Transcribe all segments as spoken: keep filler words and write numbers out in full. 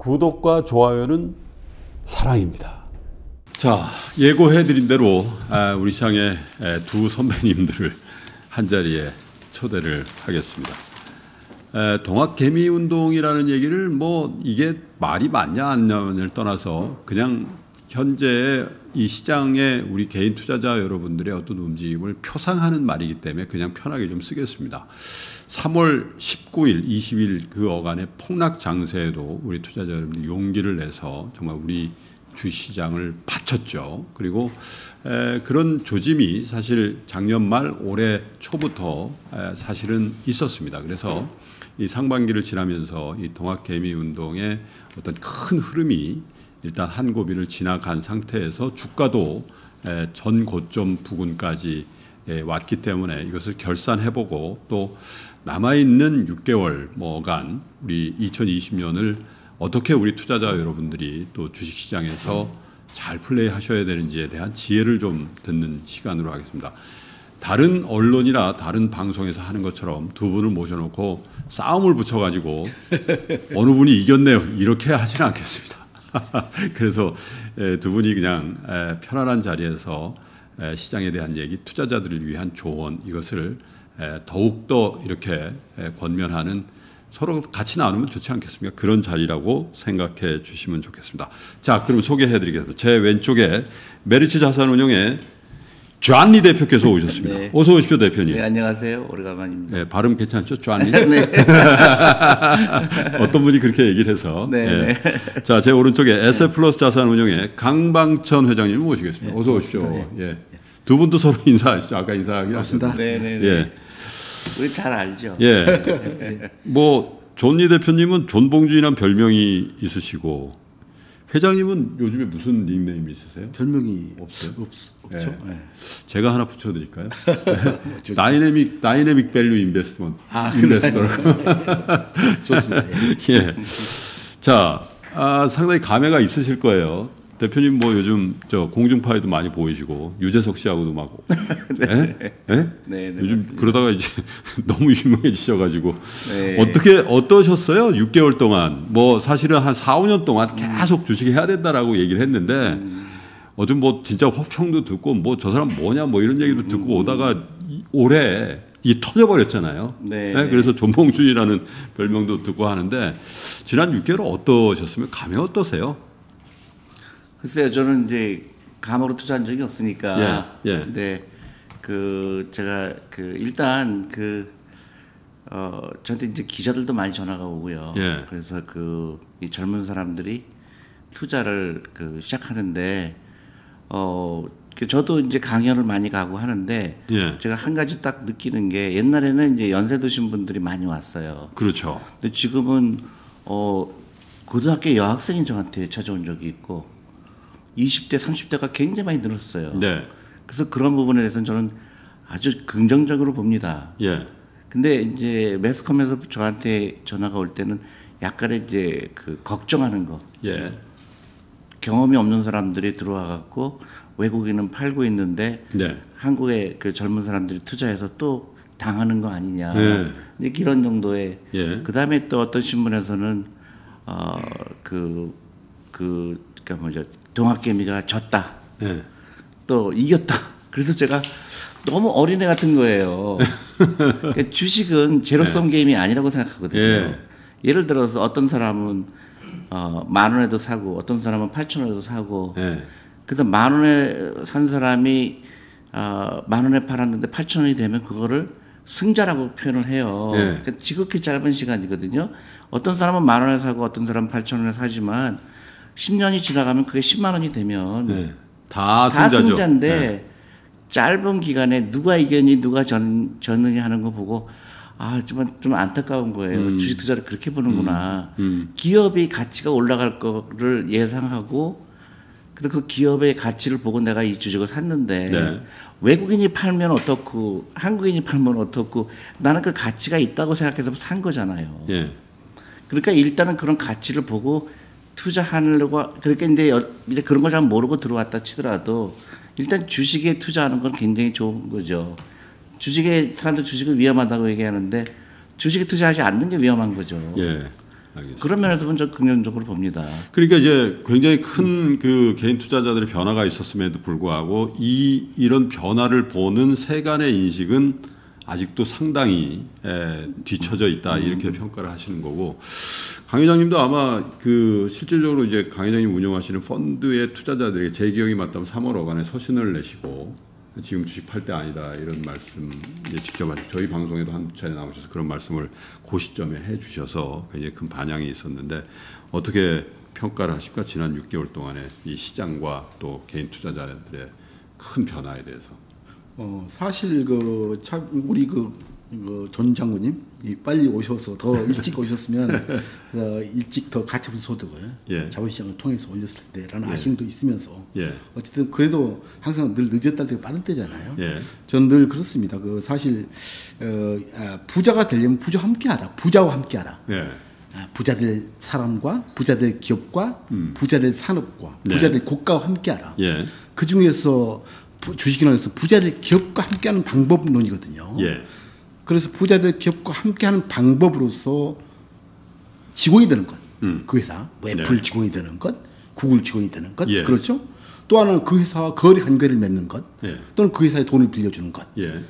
구독과 좋아요는 사랑입니다. 자, 예고해드린 대로 우리 시장의 두 선배님들을 한자리에 초대를 하겠습니다. 동학개미운동이라는 얘기를 뭐 이게 말이 맞냐 안 맞냐를 떠나서 그냥 현재 이 시장에 우리 개인 투자자 여러분들의 어떤 움직임을 표상하는 말이기 때문에 그냥 편하게 좀 쓰겠습니다. 삼월 십구일, 이십일 그 어간의 폭락 장세에도 우리 투자자 여러분들이 용기를 내서 정말 우리 주시장을 바쳤죠. 그리고 에, 그런 조짐이 사실 작년 말 올해 초부터 에, 사실은 있었습니다. 그래서 이 상반기를 지나면서 이 동학개미운동의 어떤 큰 흐름이 일단 한 고비를 지나간 상태에서 주가도 에, 전 고점 부근까지 에, 왔기 때문에 이것을 결산해보고 또 남아있는 육 개월 뭐간 우리 이천이십 년을 어떻게 우리 투자자 여러분들이 또 주식시장에서 잘 플레이하셔야 되는지에 대한 지혜를 좀 듣는 시간으로 하겠습니다. 다른 언론이나 다른 방송에서 하는 것처럼 두 분을 모셔놓고 싸움을 붙여가지고 어느 분이 이겼네요 이렇게 하지는 않겠습니다. 그래서 두 분이 그냥 편안한 자리에서 시장에 대한 얘기, 투자자들을 위한 조언 이것을 더욱더 이렇게 권면하는 서로 같이 나누면 좋지 않겠습니까? 그런 자리라고 생각해 주시면 좋겠습니다. 자, 그럼 소개해 드리겠습니다. 제 왼쪽에 메리츠 자산운용의 존리 대표께서 오셨습니다. 네. 어서 오십시오, 대표님. 네, 안녕하세요. 오래간만입니다. 네, 발음 괜찮죠? 존리? 네. 어떤 분이 그렇게 얘기를 해서. 네. 네. 네. 자, 제 오른쪽에 에스에프플러스 자산운용의 강방천 회장님 모시겠습니다. 네, 어서 오십시오. 네. 예. 두 분도 서로 인사하시죠. 아까 인사하긴 하셨습니다. 네, 네, 네. 예. 우리 잘 알죠. 예. 뭐 존리 대표님은 존봉준이라는 별명이 있으시고 회장님은 요즘에 무슨 닉네임이 있으세요? 별명이 없어요? 없, 없죠. 예. 네. 제가 하나 붙여드릴까요? 다이내믹 다이내믹 밸류 인베스트먼트. 아, 인베스터라고. 좋습니다. 예. 예. 자, 아, 상당히 감회가 있으실 거예요. 대표님 뭐 요즘 저 공중파에도 많이 보이시고 유재석 씨하고도 막 네. 예? 예? 네, 네, 요즘 맞습니다. 그러다가 이제 너무 유명해지셔가지고 네. 어떻게 어떠셨어요? 육 개월 동안 뭐 사실은 한 사, 오 년 동안 계속 주식 해야 된다라고 얘기를 했는데 음. 어좀 뭐 진짜 혹평도 듣고 뭐 저 사람 뭐냐 뭐 이런 얘기도 듣고 음. 오다가 올해 이 터져버렸잖아요. 네, 네? 네. 그래서 존봉준이라는 별명도 듣고 하는데 지난 육 개월 어떠셨으면 감회 어떠세요? 글쎄요, 저는 이제 감으로 투자한 적이 없으니까. 예, 예. 근데 그 제가 그 일단 그 어 저한테 이제 기자들도 많이 전화가 오고요. 예. 그래서 그 이 젊은 사람들이 투자를 그 시작하는데 어 저도 이제 강연을 많이 가고 하는데 예. 제가 한 가지 딱 느끼는 게 옛날에는 이제 연세 드신 분들이 많이 왔어요. 그렇죠. 근데 지금은 어 고등학교 여학생이 저한테 찾아온 적이 있고 이십 대, 삼십 대가 굉장히 많이 늘었어요. 네. 그래서 그런 부분에 대해서는 저는 아주 긍정적으로 봅니다. 예. 근데 이제 매스컴에서 저한테 전화가 올 때는 약간의 이제 그 걱정하는 거. 예. 경험이 없는 사람들이 들어와 갖고 외국인은 팔고 있는데 네. 한국의 그 젊은 사람들이 투자해서 또 당하는 거 아니냐. 네. 이제 이런 정도의. 예. 그다음에 또 어떤 신문에서는 어그그 그, 그러니까 뭐죠? 동학개미가 졌다. 예. 또 이겼다. 그래서 제가 너무 어린애 같은 거예요. 그러니까 주식은 제로섬 네. 게임이 아니라고 생각하거든요. 예. 예를 들어서 어떤 사람은 어, 만 원에도 사고 어떤 사람은 팔천 원에도 사고 예. 그래서 만 원에 산 사람이 어, 만 원에 팔았는데 팔천 원이 되면 그거를 승자라고 표현을 해요. 예. 그러니까 지극히 짧은 시간이거든요. 어떤 사람은 만 원에 사고 어떤 사람은 팔천 원에 사지만 십 년이 지나가면 그게 십만 원이 되면 네. 다, 다 승자죠. 승자인데 네. 짧은 기간에 누가 이겼니 누가 졌, 졌느냐 하는 거 보고 아, 좀, 좀 안타까운 거예요. 음. 주식 투자를 그렇게 보는구나. 음. 음. 기업이 가치가 올라갈 거를 예상하고 그래서 그 기업의 가치를 보고 내가 이 주식을 샀는데 네. 외국인이 팔면 어떻고 한국인이 팔면 어떻고 나는 그 가치가 있다고 생각해서 산 거잖아요. 예. 그러니까 일단은 그런 가치를 보고 투자하려고 그러니까 이제, 이제 그런 걸 잘 모르고 들어왔다 치더라도 일단 주식에 투자하는 건 굉장히 좋은 거죠. 주식에 사람들 주식을 위험하다고 얘기하는데 주식에 투자하지 않는 게 위험한 거죠. 예. 알겠습니다. 그런 면에서 보면 저 긍정적으로 봅니다. 그러니까 이제 굉장히 큰 그 개인 투자자들의 변화가 있었음에도 불구하고 이 이런 변화를 보는 세간의 인식은 아직도 상당히 에, 뒤처져 있다 이렇게 음. 평가를 하시는 거고 강 회장님도 아마 그 실질적으로 이제 강 회장님 운영하시는 펀드의 투자자들이 제 기억이 맞다면 삼월억 안에 서신을 내시고 지금 주식 팔 때 아니다 이런 말씀 이제 직접 하시고 저희 방송에도 한두 차례 나오셔서 그런 말씀을 그 시점에 해주셔서 굉장히 큰 반향이 있었는데 어떻게 평가를 하십니까? 지난 육 개월 동안의 이 시장과 또 개인 투자자들의 큰 변화에 대해서. 어 사실 그 참 우리 그, 그 전 장군님 이 빨리 오셔서 더 일찍 오셨으면 어, 일찍 더 가처분 소득을 예. 자본시장을 통해서 올렸을 텐데라는 예. 아쉬움도 있으면서 예. 어쨌든 그래도 항상 늘 늦었다 때 빠른 때잖아요. 예. 전 늘 그렇습니다. 그 사실 어, 아, 부자가 되려면 부자와 함께하라. 부자와 함께하라. 예. 아, 부자들 사람과 부자들 기업과 음. 부자들 산업과 네. 부자들 국가와 함께하라. 예. 그 중에서 주식이라서 부자들 기업과 함께하는 방법론이거든요. 예. 그래서 부자들 기업과 함께하는 방법으로서 직원이 되는 것, 음. 그 회사, 뭐 애플 네. 직원이 되는 것, 구글 직원이 되는 것, 예. 그렇죠? 또 하나는 그 회사와 거래 관계를 맺는 것, 예. 또는 그 회사에 돈을 빌려주는 것. 예.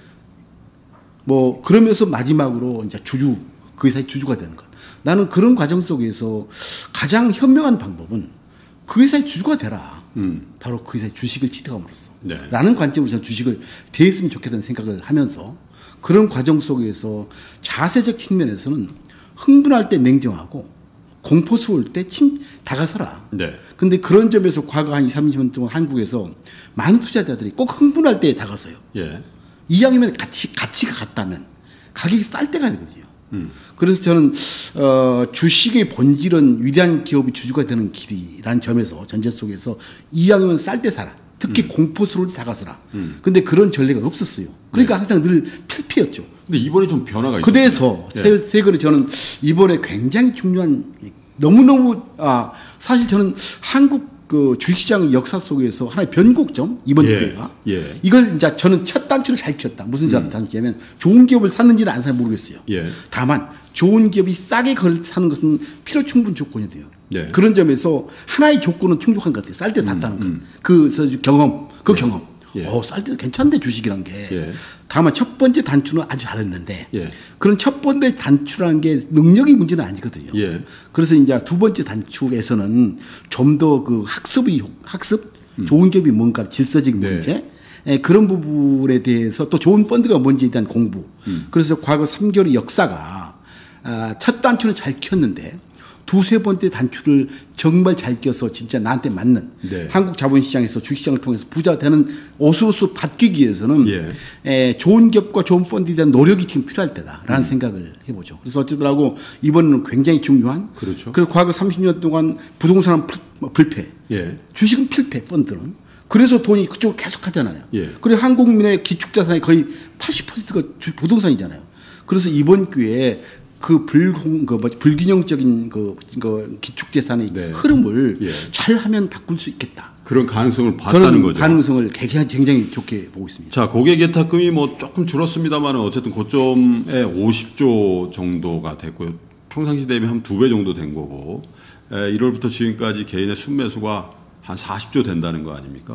뭐 그러면서 마지막으로 이제 주주, 그 회사의 주주가 되는 것. 나는 그런 과정 속에서 가장 현명한 방법은 그 회사의 주주가 되라. 음. 바로 그 회사의 주식을 취득함으로써. 네. 라는 관점으로 저는 주식을 대했으면 좋겠다는 생각을 하면서 그런 과정 속에서 자세적 측면에서는 흥분할 때 냉정하고 공포스러울 때 침, 다가서라. 네. 근데 그런 점에서 과거 한 이삼십 년 동안 한국에서 많은 투자자들이 꼭 흥분할 때 다가서요. 예. 이왕이면 가치, 가치가 같다면 가격이 쌀 때가 되거든요. 음. 그래서 저는 어, 주식의 본질은 위대한 기업이 주주가 되는 길이라는 점에서 전제 속에서 이왕이면 쌀 때 사라. 특히 음. 공포스러울 때 다가서라. 음. 근데 그런 전례가 없었어요. 그러니까 네. 항상 늘 필피였죠. 근데 이번에 좀 변화가 있었어요. 그래서 네. 세금은 저는 이번에 굉장히 중요한 너무너무 아 사실 저는 한국 그 주식시장 역사 속에서 하나의 변곡점 이번 예. 기회가 예. 이걸 이제 저는 첫 단추를 잘 켰다. 무슨 음. 단추냐면 좋은 기업을 샀는지는 안 사는 모르겠어요. 예. 다만 좋은 기업이 싸게 걸 사는 것은 필요 충분 조건이 돼요. 예. 그런 점에서 하나의 조건은 충족한 것 같아요. 쌀 때 샀다는 것. 음. 그 경험, 그 예. 경험. 예. 어, 쌀 때도 괜찮은데 주식이란 게. 예. 다만 첫 번째 단추는 아주 잘했는데 예. 그런 첫 번째 단추라는 게 능력의 문제는 아니거든요. 예. 그래서 이제 두 번째 단추에서는 좀 더 그 학습의 학습, 음. 좋은 기업이 뭔가 질서적인 네. 문제, 예, 그런 부분에 대해서 또 좋은 펀드가 뭔지에 대한 공부. 음. 그래서 과거 삼 개월의 역사가 아, 첫 단추는 잘 켰는데 두세 번째 단추를 정말 잘 껴서 진짜 나한테 맞는 네. 한국 자본시장에서 주식시장을 통해서 부자 되는 옷으로서 바뀌기 위해서는 예. 에, 좋은 기업과 좋은 펀드에 대한 노력이 지금 필요할 때다라는 음. 생각을 해보죠. 그래서 어쨌더라고 이번에는 굉장히 중요한. 그렇죠. 그리고 과거 삼십 년 동안 부동산은 불패, 예. 주식은 필패 펀드는. 그래서 돈이 그쪽으로 계속 하잖아요. 예. 그리고 한국민의 기축자산의 거의 팔십 퍼센트가 부동산이잖아요. 그래서 이번 기회에 그 불공, 그 뭐 불균형적인 그, 그 기축재산의 네. 흐름을 예. 잘하면 바꿀 수 있겠다. 그런 가능성을 봤다는 저는 거죠. 가능성을 굉장히 좋게 보고 있습니다. 자, 고객 예탁금이 뭐 조금 줄었습니다만 어쨌든 고점에 오십 조 정도가 됐고요. 평상시 대비 한 두 배 정도 된 거고 에, 일월부터 지금까지 개인의 순매수가 한 사십 조 된다는 거 아닙니까?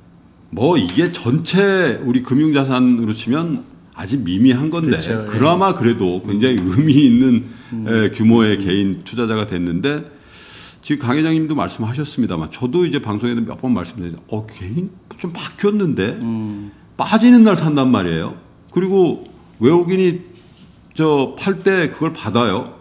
뭐 이게 전체 우리 금융자산으로 치면 아직 미미한 건데 그렇죠. 그나마 그래도 굉장히 의미 있는 음. 에, 규모의 음. 개인 투자자가 됐는데 지금 강 회장님도 말씀하셨습니다만 저도 이제 방송에도 몇 번 말씀드렸는데 어 개인 좀 바뀌었는데 음. 빠지는 날 산단 말이에요. 그리고 외국인이 저 팔 때 그걸 받아요.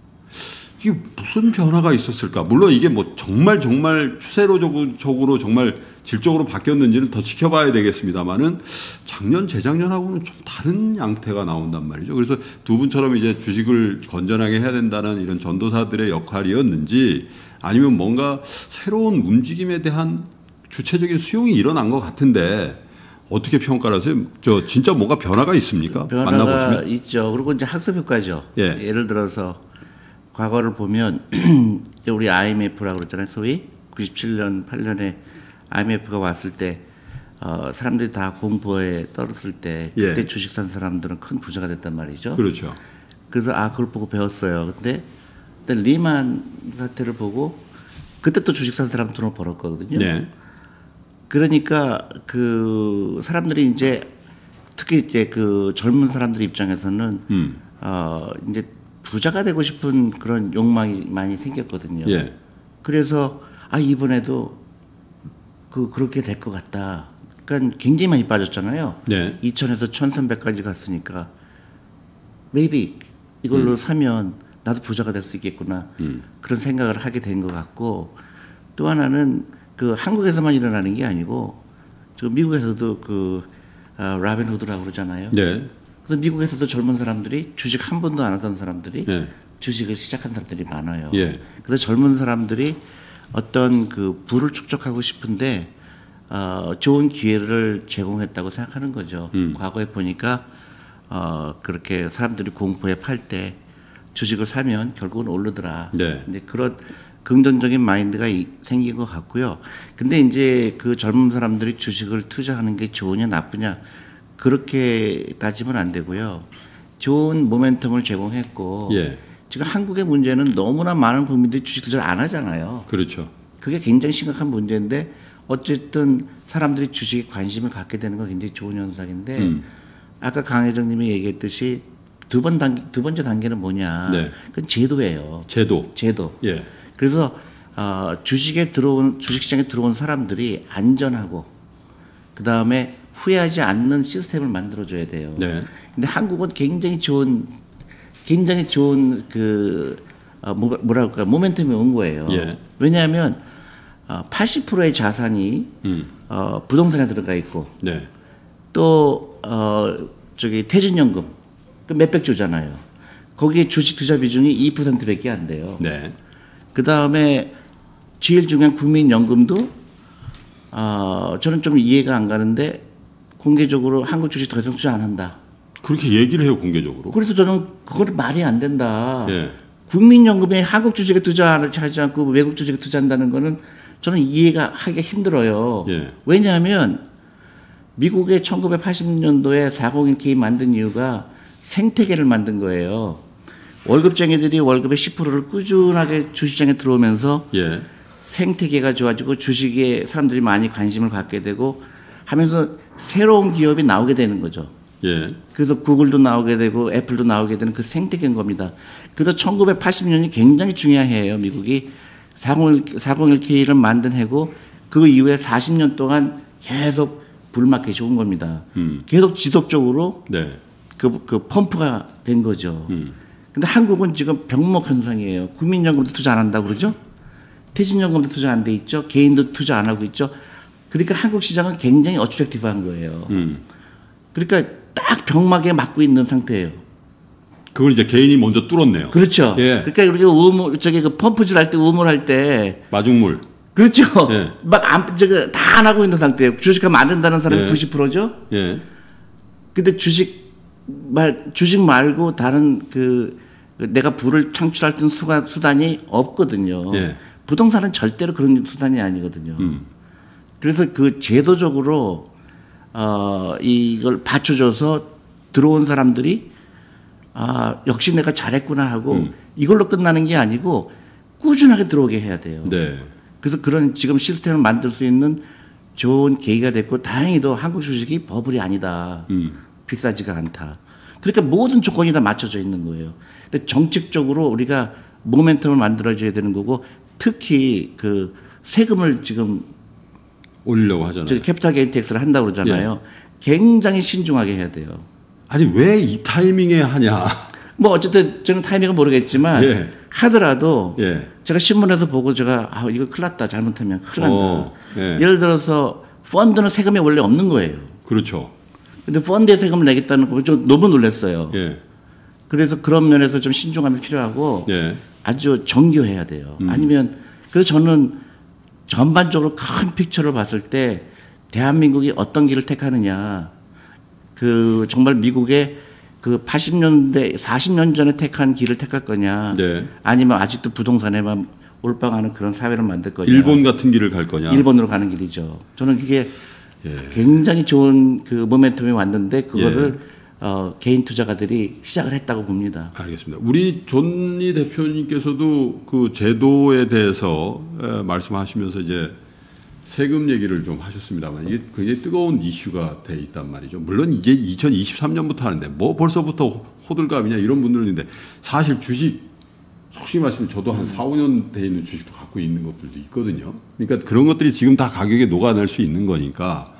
이게 무슨 변화가 있었을까? 물론 이게 뭐 정말 정말 추세적으로 정말 질적으로 바뀌었는지는 더 지켜봐야 되겠습니다만은 작년 재작년하고는 좀 다른 양태가 나온단 말이죠. 그래서 두 분처럼 이제 주식을 건전하게 해야 된다는 이런 전도사들의 역할이었는지 아니면 뭔가 새로운 움직임에 대한 주체적인 수용이 일어난 것 같은데 어떻게 평가를 하세요? 저 진짜 뭔가 변화가 있습니까? 변화가 만나보시면 있죠. 그리고 이제 학습 효과죠. 예. 예를 들어서 과거를 보면 우리 아이엠에프라고 그랬잖아요. 소위 구십칠 년, 팔 년에 아이엠에프가 왔을 때 어, 사람들이 다 공포에 떨었을 때 그때 예. 주식 산 사람들은 큰 부자가 됐단 말이죠. 그렇죠. 그래서 아 그걸 보고 배웠어요. 근데 근데 리만 사태를 보고 그때 또 주식 산 사람 돈을 벌었거든요. 네. 그러니까 그 사람들이 이제 특히 이제 그 젊은 사람들 입장에서는 음. 어 이제 부자가 되고 싶은 그런 욕망이 많이 생겼거든요. 예. 그래서 아 이번에도 그 그렇게 될 것 같다. 그러니까 굉장히 많이 빠졌잖아요. 네. 이천에서 천삼백까지 갔으니까 maybe 이걸로 음. 사면 나도 부자가 될 수 있겠구나. 음. 그런 생각을 하게 된 것 같고 또 하나는 그 한국에서만 일어나는 게 아니고 지금 미국에서도 그 아, 라빈 후드라고 그러잖아요. 네. 그래서 미국에서도 젊은 사람들이 주식 한 번도 안 하던 사람들이 네. 주식을 시작한 사람들이 많아요. 예. 그래서 젊은 사람들이 어떤 그 부를 축적하고 싶은데 어, 좋은 기회를 제공했다고 생각하는 거죠. 음. 과거에 보니까 어, 그렇게 사람들이 공포에 팔 때 주식을 사면 결국은 오르더라. 네. 이제 그런 긍정적인 마인드가 이, 생긴 것 같고요. 근데 이제 그 젊은 사람들이 주식을 투자하는 게 좋으냐 나쁘냐 그렇게 따지면 안 되고요. 좋은 모멘텀을 제공했고 예. 지금 한국의 문제는 너무나 많은 국민들이 주식 투자를 안 하잖아요. 그렇죠. 그게 굉장히 심각한 문제인데 어쨌든 사람들이 주식에 관심을 갖게 되는 건 굉장히 좋은 현상인데 음. 아까 강혜정 님이 얘기했듯이 두 번 단계, 두 번째 단계는 뭐냐. 네. 그건 제도예요. 제도. 제도. 예. 그래서 어, 주식에 들어온 주식시장에 들어온 사람들이 안전하고 그 다음에 후회하지 않는 시스템을 만들어줘야 돼요. 네. 근데 한국은 굉장히 좋은 굉장히 좋은 그 어, 뭐, 뭐라 그럴까 모멘텀이 온 거예요. 예. 왜냐하면 어, 팔십 퍼센트의 자산이 음. 어, 부동산에 들어가 있고 네. 또 어, 저기 퇴직연금 그 몇백 조잖아요. 거기에 주식 투자 비중이 이 퍼센트밖에 안 돼요. 네. 그 다음에 제일 중요한 국민연금도 어, 저는 좀 이해가 안 가는데 공개적으로 한국 주식 더 이상 투자 안 한다. 그렇게 얘기를 해요 공개적으로. 그래서 저는 그건 말이 안 된다. 예. 국민연금에 한국 주식에 투자하지 않고 외국 주식에 투자한다는 거는 저는 이해가 하기가 힘들어요. 예. 왜냐하면 미국의 천구백팔십 년도에 사공일 케이 만든 이유가 생태계를 만든 거예요. 월급쟁이들이 월급의 십 퍼센트를 꾸준하게 주시장에 들어오면서 예. 생태계가 좋아지고 주식에 사람들이 많이 관심을 갖게 되고 하면서 새로운 기업이 나오게 되는 거죠. 예. 그래서 구글도 나오게 되고 애플도 나오게 되는 그 생태계인 겁니다. 그래서 천구백팔십 년이 굉장히 중요해요. 미국이 사공일 케이를 만든 해고 그 이후에 사십 년 동안 계속 불마켓이 온 겁니다. 음. 계속 지속적으로 네. 그, 그 펌프가 된 거죠. 음. 근데 한국은 지금 병목 현상이에요. 국민연금도 투자 안 한다고 그러죠? 퇴직연금도 투자 안 돼 있죠? 개인도 투자 안 하고 있죠? 그러니까 한국 시장은 굉장히 어트랙티브한 거예요. 음. 그러니까 딱 병막에 맞고 있는 상태예요. 그걸 이제 개인이 먼저 뚫었네요. 그렇죠. 예. 그러니까 우리가 우물, 저기 그 펌프질 할 때 우물할 때. 마중물. 그렇죠. 예. 막 안, 저기 다 안 하고 있는 상태예요. 주식하면 안 된다는 사람이 예. 구십 퍼센트죠? 예. 근데 주식 말, 주식 말고 다른 그 내가 부를 창출할 수 있는 수단이 없거든요. 예. 부동산은 절대로 그런 수단이 아니거든요. 음. 그래서 그 제도적으로 어, 이걸 받쳐줘서 들어온 사람들이 아, 역시 내가 잘했구나 하고 음. 이걸로 끝나는 게 아니고 꾸준하게 들어오게 해야 돼요. 네. 그래서 그런 지금 시스템을 만들 수 있는 좋은 계기가 됐고 다행히도 한국 주식이 버블이 아니다. 음. 비싸지가 않다. 그러니까 모든 조건이 다 맞춰져 있는 거예요. 근데 정책적으로 우리가 모멘텀을 만들어줘야 되는 거고 특히 그 세금을 지금 올리려고 하잖아요. 캐피탈 게인 텍스를 한다고 그러잖아요. 예. 굉장히 신중하게 해야 돼요. 아니 왜 이 타이밍에 하냐. 뭐 어쨌든 저는 타이밍은 모르겠지만 예. 하더라도 예. 제가 신문에서 보고 제가 아 이거 큰일 났다. 잘못하면 큰일 난다. 어, 예. 예를 들어서 펀드는 세금이 원래 없는 거예요. 그렇죠. 근데 펀드에 세금을 내겠다는 거 좀 너무 놀랐어요. 예. 그래서 그런 면에서 좀 신중함이 필요하고 예. 아주 정교해야 돼요. 음. 아니면 그래서 저는 전반적으로 큰 픽처를 봤을 때 대한민국이 어떤 길을 택하느냐. 그 정말 미국의 그 팔십 년대 사십 년 전에 택한 길을 택할 거냐. 네. 아니면 아직도 부동산에만 올빵하는 그런 사회를 만들 거냐. 일본 같은 길을 갈 거냐. 일본으로 가는 길이죠. 저는 그게 예. 굉장히 좋은 그 모멘텀이 왔는데 그거를 예. 어, 개인 투자가들이 시작을 했다고 봅니다. 알겠습니다. 우리 존리 대표님께서도 그 제도에 대해서 에, 말씀하시면서 이제 세금 얘기를 좀 하셨습니다만 이게 굉장히 뜨거운 이슈가 돼 있단 말이죠. 물론 이제 이천이십삼 년부터 하는데 뭐 벌써부터 호들갑이냐 이런 분들은 있는데 사실 주식 솔직히 말씀드리면 저도 한 사, 오 년 돼 있는 주식도 갖고 있는 것들도 있거든요. 그러니까 그런 것들이 지금 다 가격에 녹아낼 수 있는 거니까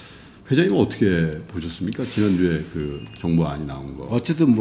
회장님은 어떻게 보셨습니까? 지난주에 그 정부안이 나온 거. 어쨌든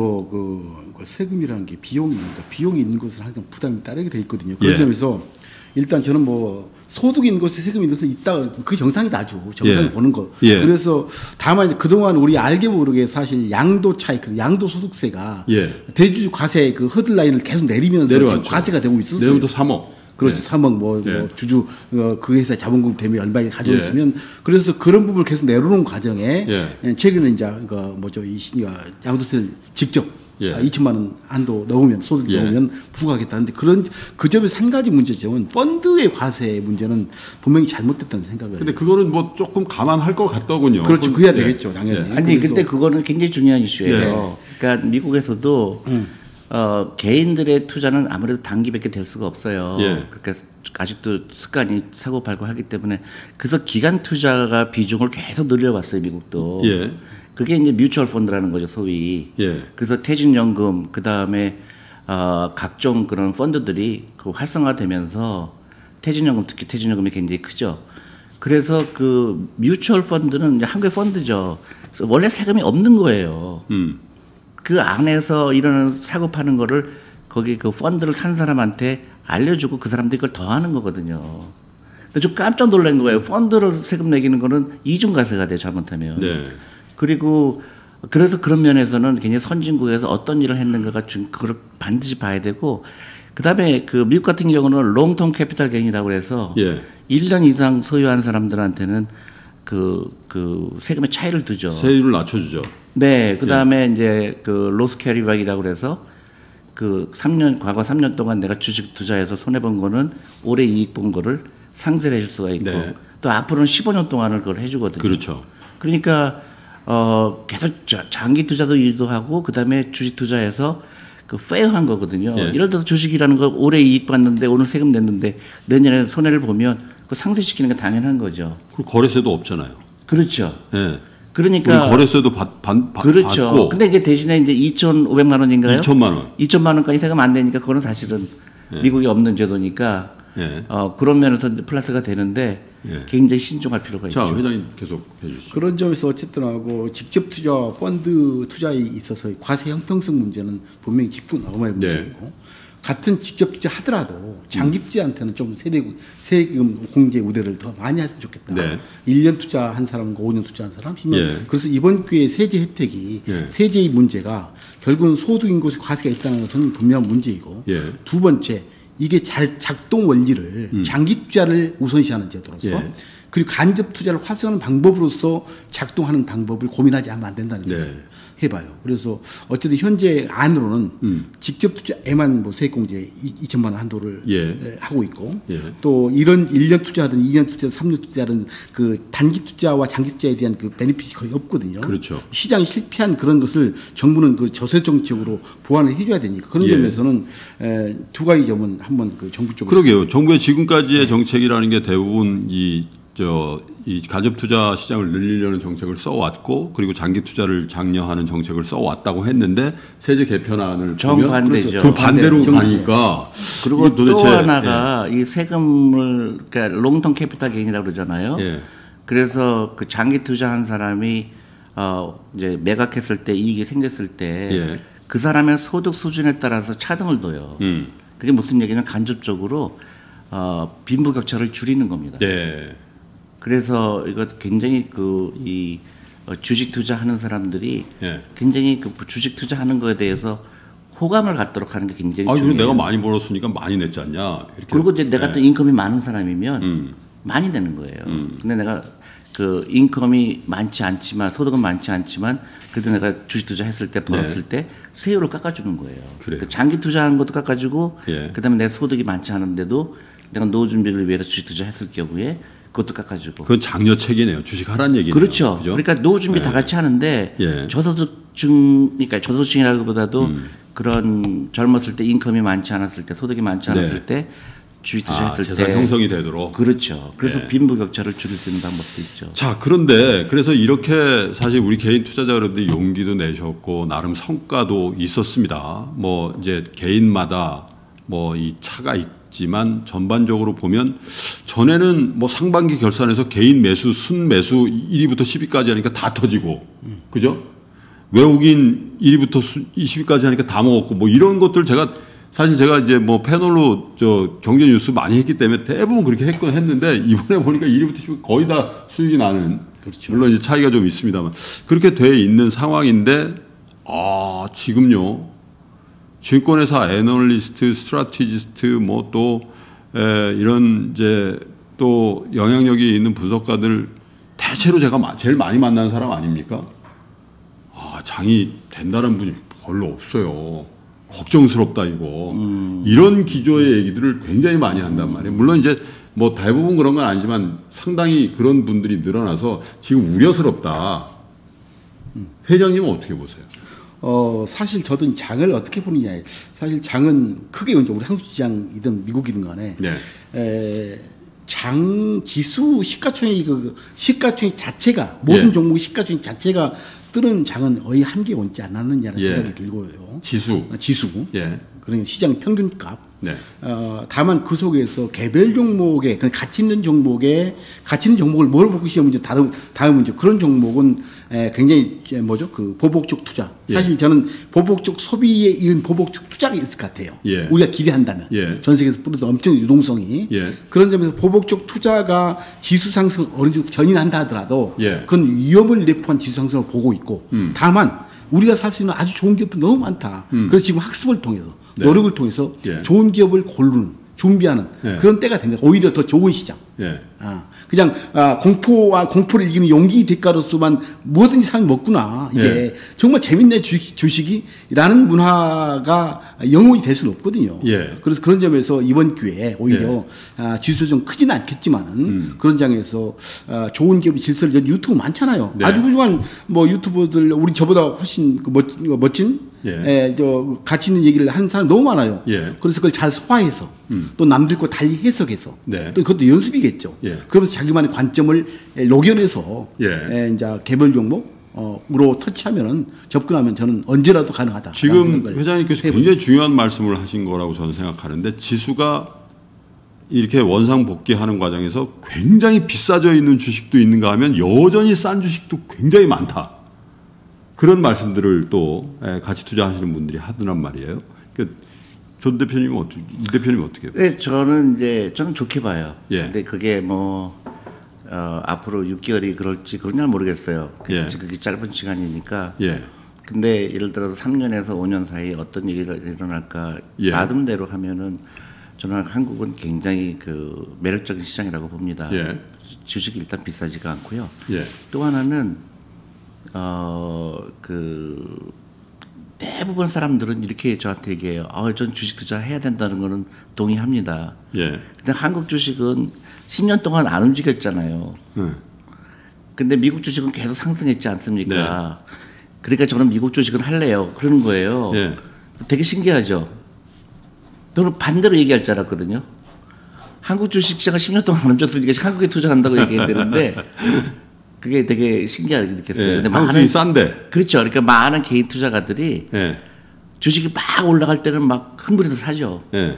뭐그 그 세금이라는 게 비용이니까 비용이 있는 것은 항상 부담이 따르게 돼 있거든요. 그런 예. 점에서 일단 저는 뭐 소득 있는 것에 세금이 있는 것은 있다. 그 정상이 나죠. 정상이 예. 보는 거. 예. 그래서 다만 그동안 우리 알게 모르게 사실 양도 차익, 양도 소득세가 예. 대주주 과세 그 허들라인을 계속 내리면서 내려왔죠. 지금 과세가 되고 있었어요. 내년부터 삼억. 그렇지. 예. 삼억 뭐, 예. 뭐 주주 어, 그 회사 자본금 대비 얼마 가져오시면 예. 그래서 그런 부분을 계속 내려놓은 과정에 예. 최근에 이제 그 뭐죠 이 시- 양도세를 직접 예. 아, 이천만 원 한도 넣으면 소득 예. 넣으면 부과하겠다는데 그런 그 점에서 한 가지 문제점은 펀드의 과세 문제는 분명히 잘못됐다는 생각을. 근데 그거는 뭐 조금 감안할 것 같더군요. 그렇죠. 그건- 그래야 예. 되겠죠, 당연히. 예. 아니 그래서- 근데 그거는 굉장히 중요한 이슈예요. 네. 그러니까 미국에서도 음. 어, 개인들의 투자는 아무래도 단기밖에 될 수가 없어요. 예. 그러니까 아직도 습관이 사고 팔고 하기 때문에 그래서 기간 투자가 비중을 계속 늘려왔어요 미국도. 예. 그게 이제 뮤추얼 펀드라는 거죠 소위. 예. 그래서 퇴직연금 그 다음에 어, 각종 그런 펀드들이 그 활성화되면서 퇴직연금 특히 퇴직연금이 굉장히 크죠. 그래서 그 뮤추얼 펀드는 이제 한국의 펀드죠. 그래서 원래 세금이 없는 거예요. 음. 그 안에서 일어나는 사고 파는 거를 거기 그 펀드를 산 사람한테 알려주고 그 사람들이 그걸 더 하는 거거든요. 근데 좀 깜짝 놀란 거예요. 펀드를 세금 매기는 거는 이중과세가 돼요, 잘못하면. 네. 그리고 그래서 그런 면에서는 굉장히 선진국에서 어떤 일을 했는가가 좀 그걸 반드시 봐야 되고 그다음에 그 미국 같은 경우는 롱텀 캐피탈 게인이라고 해서 예. 일 년 이상 소유한 사람들한테는 그, 그 세금의 차이를 두죠. 세율을 낮춰주죠. 네, 그 다음에 이제 그 로스 캐리백이라고 그래서 그 삼 년, 과거 삼 년 동안 내가 주식 투자해서 손해본 거는 올해 이익 본 거를 상쇄를 해줄 수가 있고 네. 또 앞으로는 십오 년 동안을 그걸 해주거든요. 그렇죠. 그러니까 어, 계속 저- 장기 투자도 유도하고 그 다음에 주식 투자해서 그 페어한 거거든요. 예. 예를 들어서 주식이라는 거 올해 이익 봤는데 오늘 세금 냈는데 내년에 손해를 보면 그 상쇄시키는 게 당연한 거죠. 그리고 거래세도 없잖아요. 그렇죠. 예. 그러니까 우리 거래세도 받, 받, 받, 그렇죠. 받고 근데 이제 대신에 이제 이천오백만 원인가요? 이천만 원. 이천만 원까지 세금 안 되니까 그거는 사실은 미국이 없는 제도니까 예. 어, 그런 면에서 이제 플러스가 되는데 예. 굉장히 신중할 필요가 자, 있죠. 회장님 계속 해주시죠. 그런 점에서 어쨌든 하고 직접 투자 펀드 투자에 있어서의 과세 형평성 문제는 분명히 깊은 어마어마한 네. 문제이고 같은 직접 투자 하더라도 장기 투자한테는 좀 세대 세금 공제 우대를 더 많이 했으면 좋겠다. 네. 일 년 투자한 사람과 오 년 투자한 사람. 십 년. 예. 그래서 이번 기회에 세제 혜택이 예. 세제의 문제가 결국은 소득인 곳에 과세가 있다는 것은 분명한 문제이고 예. 두 번째 이게 잘 작동 원리를 장기 투자를 우선시하는 제도로서 음. 예. 그리고 간접 투자를 활성화하는 방법으로서 작동하는 방법을 고민하지 않으면 안 된다는 생각 네. 해봐요. 그래서 어쨌든 현재 안으로는 음. 직접 투자에만 뭐 세액공제 이천만 원 한도를 예. 에, 하고 있고 예. 또 이런 일 년 투자든 이 년 투자든 삼 년 투자든 그 단기 투자와 장기 투자에 대한 그 베네핏이 거의 없거든요. 그렇죠. 시장이 실패한 그런 것을 정부는 그 저세 정책으로 보완을 해줘야 되니까 그런 예. 점에서는 에, 두 가지 점은 한번 그 정부 쪽으로 그러게요. 정부의 지금까지의 정책이라는 게 대부분 이 저 이 간접 투자 시장을 늘리려는 정책을 써왔고 그리고 장기 투자를 장려하는 정책을 써왔다고 했는데 세제 개편안을 정반대죠. 보면 그 반대로 반대, 가니까 그리고 이게 도대체 또 하나가 이 세금을 그러니까 롱텀 캐피탈 게인이라고 그러잖아요. 예. 그래서 그 장기 투자한 사람이 어 이제 매각했을 때 이익이 생겼을 때 그 예. 사람의 소득 수준에 따라서 차등을 둬요. 음. 그게 무슨 얘기냐면 간접적으로 어 빈부격차를 줄이는 겁니다. 네. 그래서 이거 굉장히 그 이 주식 투자하는 사람들이 예. 굉장히 그 주식 투자하는 거에 대해서 호감을 갖도록 하는 게 굉장히 아, 중요해요. 그리고 내가 많이 벌었으니까 많이 냈지 않냐. 이렇게. 그리고 이제 내가 예. 또 인컴이 많은 사람이면 음. 많이 내는 거예요. 근데 내가 그 인컴이 많지 않지만 소득은 많지 않지만 그래도 내가 주식 투자했을 때 벌었을 때 세율을 깎아주는 거예요. 네. 그래요. 그 장기 투자하는 것도 깎아주고 예. 그다음에 내 소득이 많지 않은데도 내가 노후 준비를 위해서 주식 투자했을 경우에 그것도 깎아주고. 그건 장려책이네요. 주식하라는 얘기네요. 그렇죠. 그죠? 그러니까 노후 준비 네. 다 같이 하는데 예. 저소득층, 그러니까 저소득층이라기보다도 음. 그런 젊었을 때 인컴이 많지 않았을 때 소득이 많지 않았을 네. 때 주식 아, 투자했을 재산 때 형성이 되도록. 그렇죠. 그래서 네. 빈부격차를 줄일 수 있는 방법도 있죠. 자, 그런데 그래서 이렇게 사실 우리 개인 투자자 여러분들이 용기도 내셨고 나름 성과도 있었습니다. 뭐 이제 개인마다 뭐 이 차가 있지만 전반적으로 보면 전에는 뭐 상반기 결산에서 개인 매수, 순 매수 일 위부터 십 위까지 하니까 다 터지고, 그죠? 외국인 일 위부터 이십 위까지 하니까 다 먹었고 뭐 이런 것들 제가 사실 제가 이제 뭐 패널로 저 경제 뉴스 많이 했기 때문에 대부분 그렇게 했건 했는데 이번에 보니까 일 위부터 십 위 거의 다 수익이 나는. 그렇죠. 물론 이제 차이가 좀 있습니다만 그렇게 돼 있는 상황인데 아 지금요 증권회사 애널리스트, 스트라티지스트 뭐 또 이런 이제 또 영향력이 있는 분석가들 대체로 제가 제일 많이 만나는 사람 아닙니까? 아 장이 된다는 분이 별로 없어요. 걱정스럽다 이거 음. 이런 기조의 얘기들을 굉장히 많이 한단 말이에요. 물론 이제 뭐 대부분 그런 건 아니지만 상당히 그런 분들이 늘어나서 지금 우려스럽다. 회장님은 어떻게 보세요? 어 사실 저도 장을 어떻게 보느냐. 사실 장은 크게 이제 우리 한국 시장이든 미국이든 간에 네. 에, 장 지수 시가총액 그 시가총액 자체가 모든 예. 종목의 시가총액 자체가 뜨는 장은 거의 한계 원지 않았느냐는 예. 생각이 들고요. 지수. 지수. 예. 그러니까 시장 평균값. 네. 어, 다만 그 속에서 개별 종목에 가치 있는 종목에 가치 있는 종목을 뭘 보고 시험 문제 다음 다음 문제 그런 종목은 에, 굉장히 뭐죠 그 보복적 투자. 예. 사실 저는 보복적 소비에 이은 보복적 투자가 있을 것 같아요. 예. 우리가 기대한다면 예. 전 세계에서 뿌리던 엄청 유동성이 예. 그런 점에서 보복적 투자가 지수 상승을 어느 정도 견인한다 하더라도 예. 그건 위험을 내포한 지수 상승을 보고 있고 음. 다만 우리가 살 수 있는 아주 좋은 기업도 너무 많다. 음. 그래서 지금 학습을 통해서 네. 노력을 통해서 예. 좋은 기업을 고르는 준비하는 예. 그런 때가 된 거예요. 오히려 더 좋은 시장. 예. 아, 그냥 아, 공포와 공포를 이기는 용기 대가로서만 뭐든지 사람이 먹구나. 이게 예. 정말 재밌네 주식, 주식이라는 문화가 영원히 될 수는 없거든요. 예. 그래서 그런 점에서 이번 기회에 오히려 예. 아, 지수 좀 크지는 않겠지만은 음. 그런 장에서 아, 좋은 기업의 질서를 유튜브 많잖아요. 네. 아주 훌륭한 뭐 유튜버들 우리 저보다 훨씬 그 멋진, 멋진 예. 에, 저 가치 있는 얘기를 하는 사람 너무 많아요. 예. 그래서 그걸 잘 소화해서 음. 또 남들과 달리 해석해서 네. 또 그것도 연습이겠죠. 예. 그러면서 자기만의 관점을 에, 녹여내서 예. 에, 이제 개별 종목으로 터치하면은 접근하면 저는 언제라도 가능하다. 지금 회장님께서 굉장히 중요한 말씀을 하신 거라고 저는 생각하는데 지수가 이렇게 원상 복귀하는 과정에서 굉장히 비싸져 있는 주식도 있는가 하면 여전히 싼 주식도 굉장히 많다. 그런 말씀들을 또 가치 투자하시는 분들이 하더란 말이에요. 그러니까 전 대표님은 어떻게, 이 대표님은 어떻게 봐요? 네, 저는 이제 저는 좋게 봐요. 예. 근데 그게 뭐 어, 앞으로 육 개월이 그럴지 그런 잘 모르겠어요. 예. 그게 짧은 시간이니까. 예. 근데 예를 들어서 삼 년에서 오 년 사이에 어떤 일이 일어날까 예. 나름대로 하면은 저는 한국은 굉장히 그 매력적인 시장이라고 봅니다. 예. 주식이 일단 비싸지가 않고요. 예. 또 하나는 어, 그, 대부분 사람들은 이렇게 저한테 얘기해요. 아, 전 주식 투자 해야 된다는 거는 동의합니다. 예. 근데 한국 주식은 십 년 동안 안 움직였잖아요. 음. 근데 미국 주식은 계속 상승했지 않습니까? 네. 그러니까 저는 미국 주식은 할래요. 그러는 거예요. 예. 되게 신기하죠. 저는 반대로 얘기할 줄 알았거든요. 한국 주식 시장을 십 년 동안 안 움직였으니까 한국에 투자한다고 얘기해야 되는데 그게 되게 신기하게 느꼈어요. 예, 근데 많은 싼데. 그렇죠. 그러니까 많은 개인 투자가들이 예. 주식이 막 올라갈 때는 막 흥분해서 사죠. 예.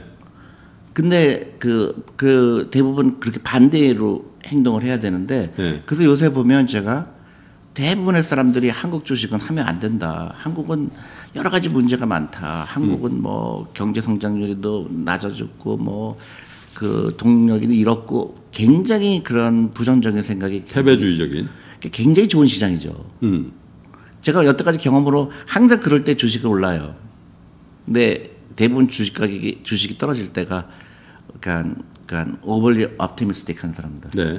근데 그, 그 대부분 그렇게 반대로 행동을 해야 되는데 예. 그래서 요새 보면 제가 대부분의 사람들이 한국 주식은 하면 안 된다. 한국은 여러 가지 문제가 많다. 한국은 음. 뭐 경제 성장률도 낮아졌고 뭐 그 동력이 잃었고 굉장히 그런 부정적인 생각이 패배주의적인. 굉장히 좋은 시장이죠. 음. 제가 여태까지 경험으로 항상 그럴 때 주식이 올라요. 근데 대부분 주식 가격이 주식이 떨어질 때가 그러니까 그러니까 오버리 optimistic한 사람들. 네.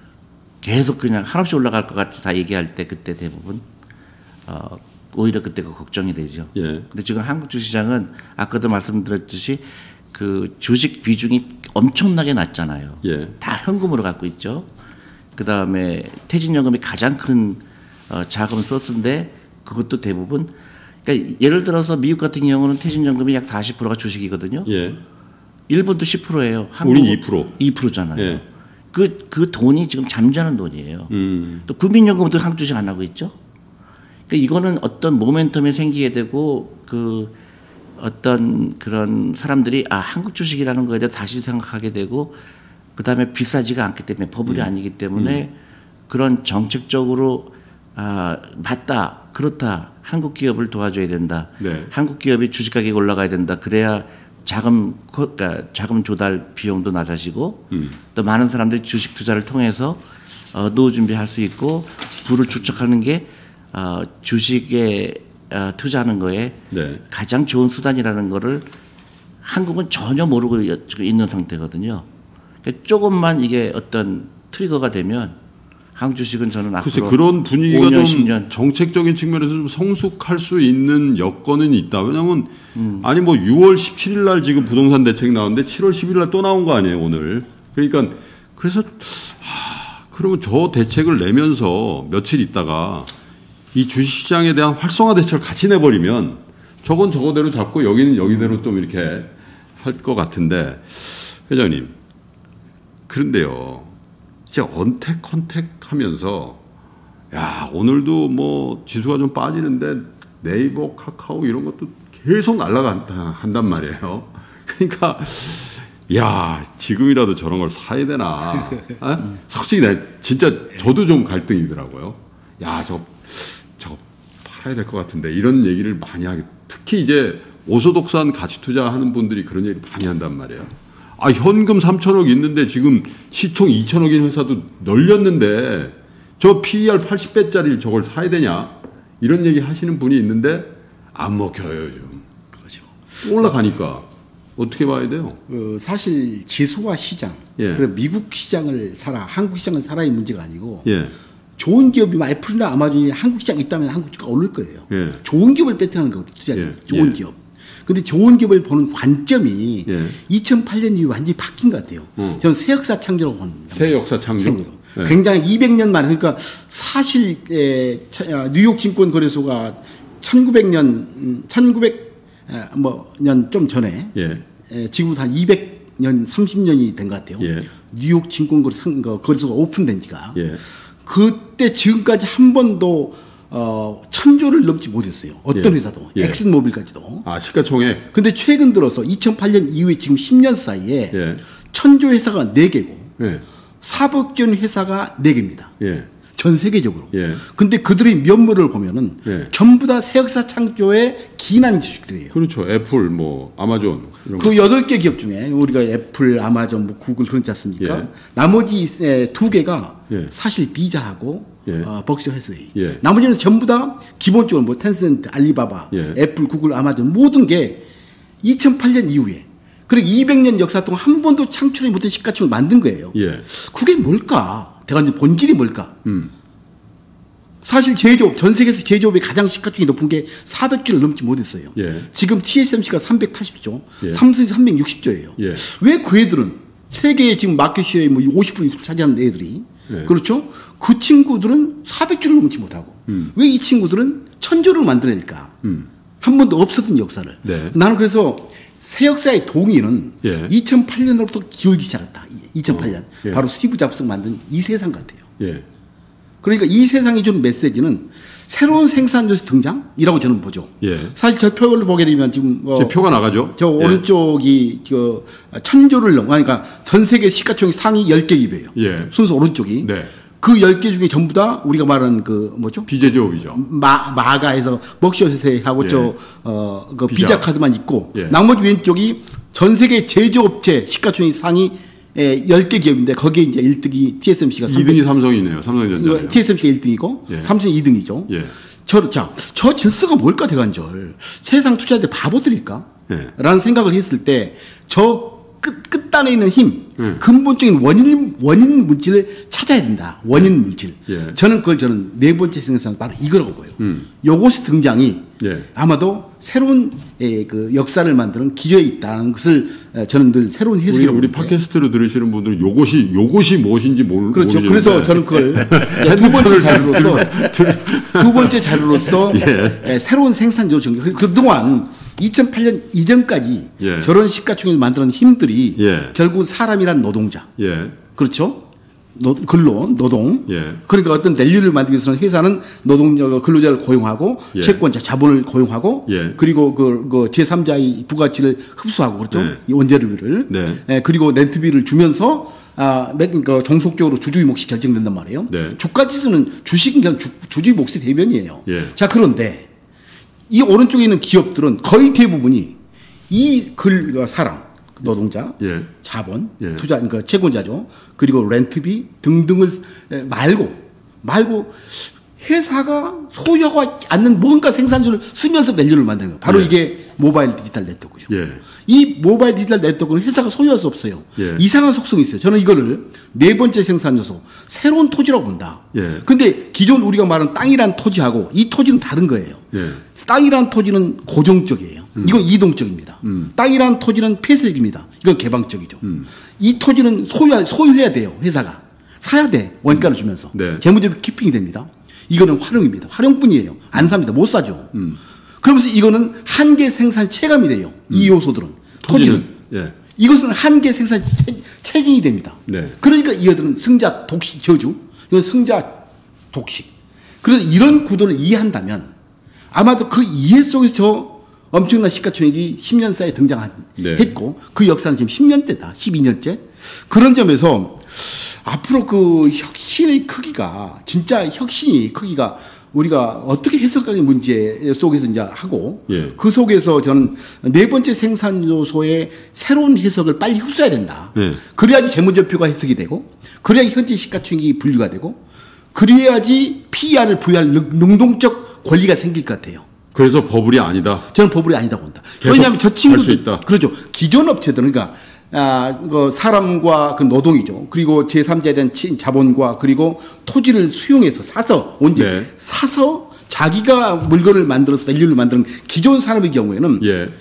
계속 그냥 한없이 올라갈 것 같이 다 얘기할 때 그때 대부분 어, 오히려 그때가 걱정이 되죠. 예. 근데 지금 한국 주시장은 아까도 말씀드렸듯이 그 주식 비중이 엄청나게 낮잖아요. 예. 다 현금으로 갖고 있죠. 그 다음에 퇴직연금이 가장 큰 어, 자금 소스인데 그것도 대부분 그러니까 예를 들어서 미국 같은 경우는 퇴직연금이 약 사십 퍼센트가 주식이거든요. 예. 일본도 십 퍼센트예요. 우린 이 퍼센트. 이 퍼센트잖아요. 예. 그, 그 돈이 지금 잠자는 돈이에요. 음. 또 국민연금도 한국 주식 안 하고 있죠. 그러니까 이거는 어떤 모멘텀이 생기게 되고 그 어떤 그런 사람들이 아 한국 주식이라는 거에 대해 다시 생각하게 되고 그 다음에 비싸지가 않기 때문에 버블이 음. 아니기 때문에 음. 그런 정책적으로 아 맞다 그렇다 한국 기업을 도와줘야 된다. 네. 한국 기업이 주식 가격이 올라가야 된다. 그래야 자금 그러니까 자금 조달 비용도 낮아지고 음. 또 많은 사람들이 주식 투자를 통해서 어, 노후 준비할 수 있고 부를 축적하는 게 어, 주식에 어, 투자하는 거에 네. 가장 좋은 수단이라는 거를 한국은 전혀 모르고 있는 상태거든요. 그러니까 조금만 이게 어떤 트리거가 되면 한국 주식은 저는 글쎄 앞으로 그런 분위기가 오 년, 좀 십 년. 정책적인 측면에서 좀 성숙할 수 있는 여건은 있다. 왜냐하면 음. 아니 뭐 유월 십칠일 날 지금 부동산 대책 나왔는데 칠월 십일 날 또 나온 거 아니에요 오늘. 그러니까 그래서 하, 그러면 저 대책을 내면서 며칠 있다가 이 주식시장에 대한 활성화 대책을 같이 내버리면 저건 저거대로 잡고 여기는 여기대로 좀 이렇게 할 것 같은데 회장님 그런데요. 진짜 언택 컨택 하면서 야 오늘도 뭐 지수가 좀 빠지는데 네이버 카카오 이런 것도 계속 날아간다 한단 말이에요. 그러니까 야 지금이라도 저런 걸 사야 되나. 어? 솔직히 나 진짜 저도 좀 갈등이더라고요. 야 저거 저거 팔아야 될 것 같은데 이런 얘기를 많이 하게 특히 이제 오소독산 가치 투자하는 분들이 그런 얘기를 많이 한단 말이에요. 아, 현금 삼천억 있는데 지금 시총 이천억인 회사도 널렸는데 저 피이알 팔십 배짜리 저걸 사야 되냐? 이런 얘기 하시는 분이 있는데 안 먹혀요, 요즘. 그렇죠. 올라가니까 어떻게 봐야 돼요? 그 사실 지수와 시장, 예. 그리고 미국 시장을 사라, 한국 시장을 사라의 문제가 아니고 예. 좋은 기업이 애플이나 아마존이 한국 시장에 있다면 한국 주가가 오를 거예요. 예. 좋은 기업을 배팅하는 거거든요. 투자자 예. 좋은 예. 기업. 근데 좋은 기업을 보는 관점이 예. 이천팔 년 이후 완전히 바뀐 것 같아요. 어. 저는 새 역사 창조라고 봅니다. 새 역사 창조. 창조. 예. 굉장히 이백 년 만에 그러니까 사실 에, 뉴욕 증권 거래소가 천구백 년 천구백 뭐 년 좀 전에 예. 에, 지금부터 한 이백 년 삼십 년이 된 것 같아요. 예. 뉴욕 증권 거래소가 오픈된 지가 예. 그때 지금까지 한 번도 어, 천조를 넘지 못했어요. 어떤 예. 회사도. 예. 엑슨모빌까지도. 아, 시가총액? 근데 최근 들어서 이천팔 년 이후에 지금 십 년 사이에 예. 천조 회사가 네 개고 예. 사백조 회사가 네 개입니다. 예. 전 세계적으로. 예. 근데 그들의 면모를 보면은 예. 전부 다 새역사 창조의 기난 주식들이에요. 그렇죠. 애플, 뭐, 아마존. 이런 그 여덟 개 기업 중에 우리가 애플, 아마존, 뭐 구글 그렇지 않습니까? 예. 나머지 두 개가 예. 사실 비자하고 예. 어, 벅셔 헤스웨이. 예. 나머지는 전부 다 기본적으로 뭐 텐센트, 알리바바, 예. 애플, 구글, 아마존 모든 게 이천팔 년 이후에 그리고 이백 년 역사 동안 한 번도 창출하지 못한 시가총을 만든 거예요. 예. 그게 뭘까? 대관절 본질이 뭘까? 음. 사실 제조업, 전 세계에서 제조업이 가장 시가총이 높은 게 사백조를 넘지 못했어요. 예. 지금 티에스엠씨가 삼백팔십조, 예. 삼성이 삼백육십조예요. 예. 왜 그 애들은 세계의 지금 마켓시어의 뭐 오십 퍼센트, 육십 퍼센트 차지하는 애들이 예. 그렇죠? 그 친구들은 사백조를 넘지 못하고 음. 왜 이 친구들은 천조를 만들어낼까? 음. 한 번도 없었던 역사를. 네. 나는 그래서 새 역사의 동의는 예. 이천팔 년으로부터 기울기 시작했다. 이천팔 년. 어. 예. 바로 스티브 잡스가 만든 이 세상 같아요. 예. 그러니까 이 세상이 주는 메시지는 새로운 생산 요소 등장이라고 저는 보죠. 예. 사실 저 표를 보게 되면 지금 어 표가 나가죠. 저 예. 오른쪽이 그 천조를 넘어 그러니까 전 세계 시가총액 상위 열 개 기업이에요. 예. 순서 오른쪽이. 네. 그 열 개 중에 전부 다 우리가 말하는 그 뭐죠? 비제조업이죠. 마, 마가에서 먹쇼세하고 예. 저, 어, 그 비자. 비자 카드만 있고 예. 나머지 왼쪽이 전 세계 제조업체 시가총액 상위 열 개 기업인데 거기에 이제 일 등이 티에스엠씨가 이 등이 삼성이네요. 삼성전자. 티에스엠씨가 일 등이고 예. 삼성이 이 등이죠. 예. 저, 자, 저 질서가 뭘까 대관절. 세상 투자자들 바보들일까? 예. 라는 생각을 했을 때 저 끝, 끝단 끝단에 있는 힘, 음. 근본적인 원인 원인 물질을 찾아야 된다. 원인 물질. 예. 저는 그걸 저는 네 번째 생산 바로 이거라고 보여요. 음. 요것이 등장이 예. 아마도 새로운 에, 그 역사를 만드는 기저에 있다는 것을 저는 늘 새로운 우리, 해석이라고 우리 팟캐스트로 들으시는 분들은 요것이 요것이 무엇인지 모르, 그렇죠. 모르겠는데. 그래서 저는 그걸 두 번째 자료로서 두 번째 자료로서 예. 에, 새로운 생산조 전개. 그동안 이천팔 년 이전까지 예. 저런 시가총액을 만드는 힘들이 예. 결국 사람이란 노동자. 예. 그렇죠. 노, 근로, 노동. 예. 그러니까 어떤 밸류를 만들기 위해서는 회사는 노동자, 근로자를 고용하고 예. 채권자, 자본을 고용하고 예. 그리고 그, 그 제삼자의 부가치를 흡수하고 그렇죠. 네. 이 원재료비를. 네. 예, 그리고 렌트비를 주면서 아, 그러니까 종속적으로 주주의 몫이 결정된단 말이에요. 네. 주가 지수는 주식은 그냥 주, 주주의 몫의 대변이에요. 예. 자, 그런데 이 오른쪽에 있는 기업들은 거의 대부분이 이 글, 사람, 노동자, 예. 자본, 예. 투자, 그러니까 채권자죠. 그리고 렌트비 등등을 말고, 말고 회사가 소유하고 않는 뭔가 생산주를 쓰면서 밸류를 만드는 거예요. 바로 예. 이게 모바일 디지털 네트워크죠. 예. 이 모바일 디지털 네트워크는 회사가 소유할 수 없어요. 예. 이상한 속성이 있어요. 저는 이거를 네 번째 생산 요소, 새로운 토지라고 본다. 예. 근데 기존 우리가 말하는 땅이란 토지하고 이 토지는 다른 거예요. 예. 땅이란 토지는 고정적이에요. 음. 이건 이동적입니다. 음. 땅이란 토지는 폐쇄적입니다. 이건 개방적이죠. 음. 이 토지는 소유할, 소유해야 돼요. 회사가. 사야 돼. 원가를 주면서. 네. 재무제표 키핑이 됩니다. 이거는 활용입니다. 활용뿐이에요. 안 삽니다. 못 사죠. 음. 그러면서 이거는 한계 생산 체감이 돼요. 음. 이 요소들은. 토지는. 토지는. 예. 이것은 한계 생산 체, 체증이 됩니다. 네. 그러니까 이어들은 승자 독식 저주. 이건 승자 독식. 그래서 이런 구도를 이해한다면 아마도 그 이해 속에서 저 엄청난 시가총액이 십 년 사이에 등장했고 네. 그 역사는 지금 십 년째다. 십이 년째. 그런 점에서 앞으로 그 혁신의 크기가 진짜 혁신이 크기가 우리가 어떻게 해석하는 문제 속에서 이제 하고 예. 그 속에서 저는 네 번째 생산 요소의 새로운 해석을 빨리 흡수해야 된다. 예. 그래야지 재무제표가 해석이 되고 그래야지 현재 시가총액이 분류가 되고 그래야지 피이알을 부여할 능동적 권리가 생길 것 같아요. 그래서 버블이 아니다. 저는 버블이 아니다고 본다. 왜냐하면 저 친구들 그렇죠. 기존 업체들은 그러니까 아, 그 사람과 그 노동이죠. 그리고 제삼자에 대한 자본과 그리고 토지를 수용해서 사서 언제 네. 사서 자기가 물건을 만들어서 밸류를 만드는 기존 산업의 경우에는 예.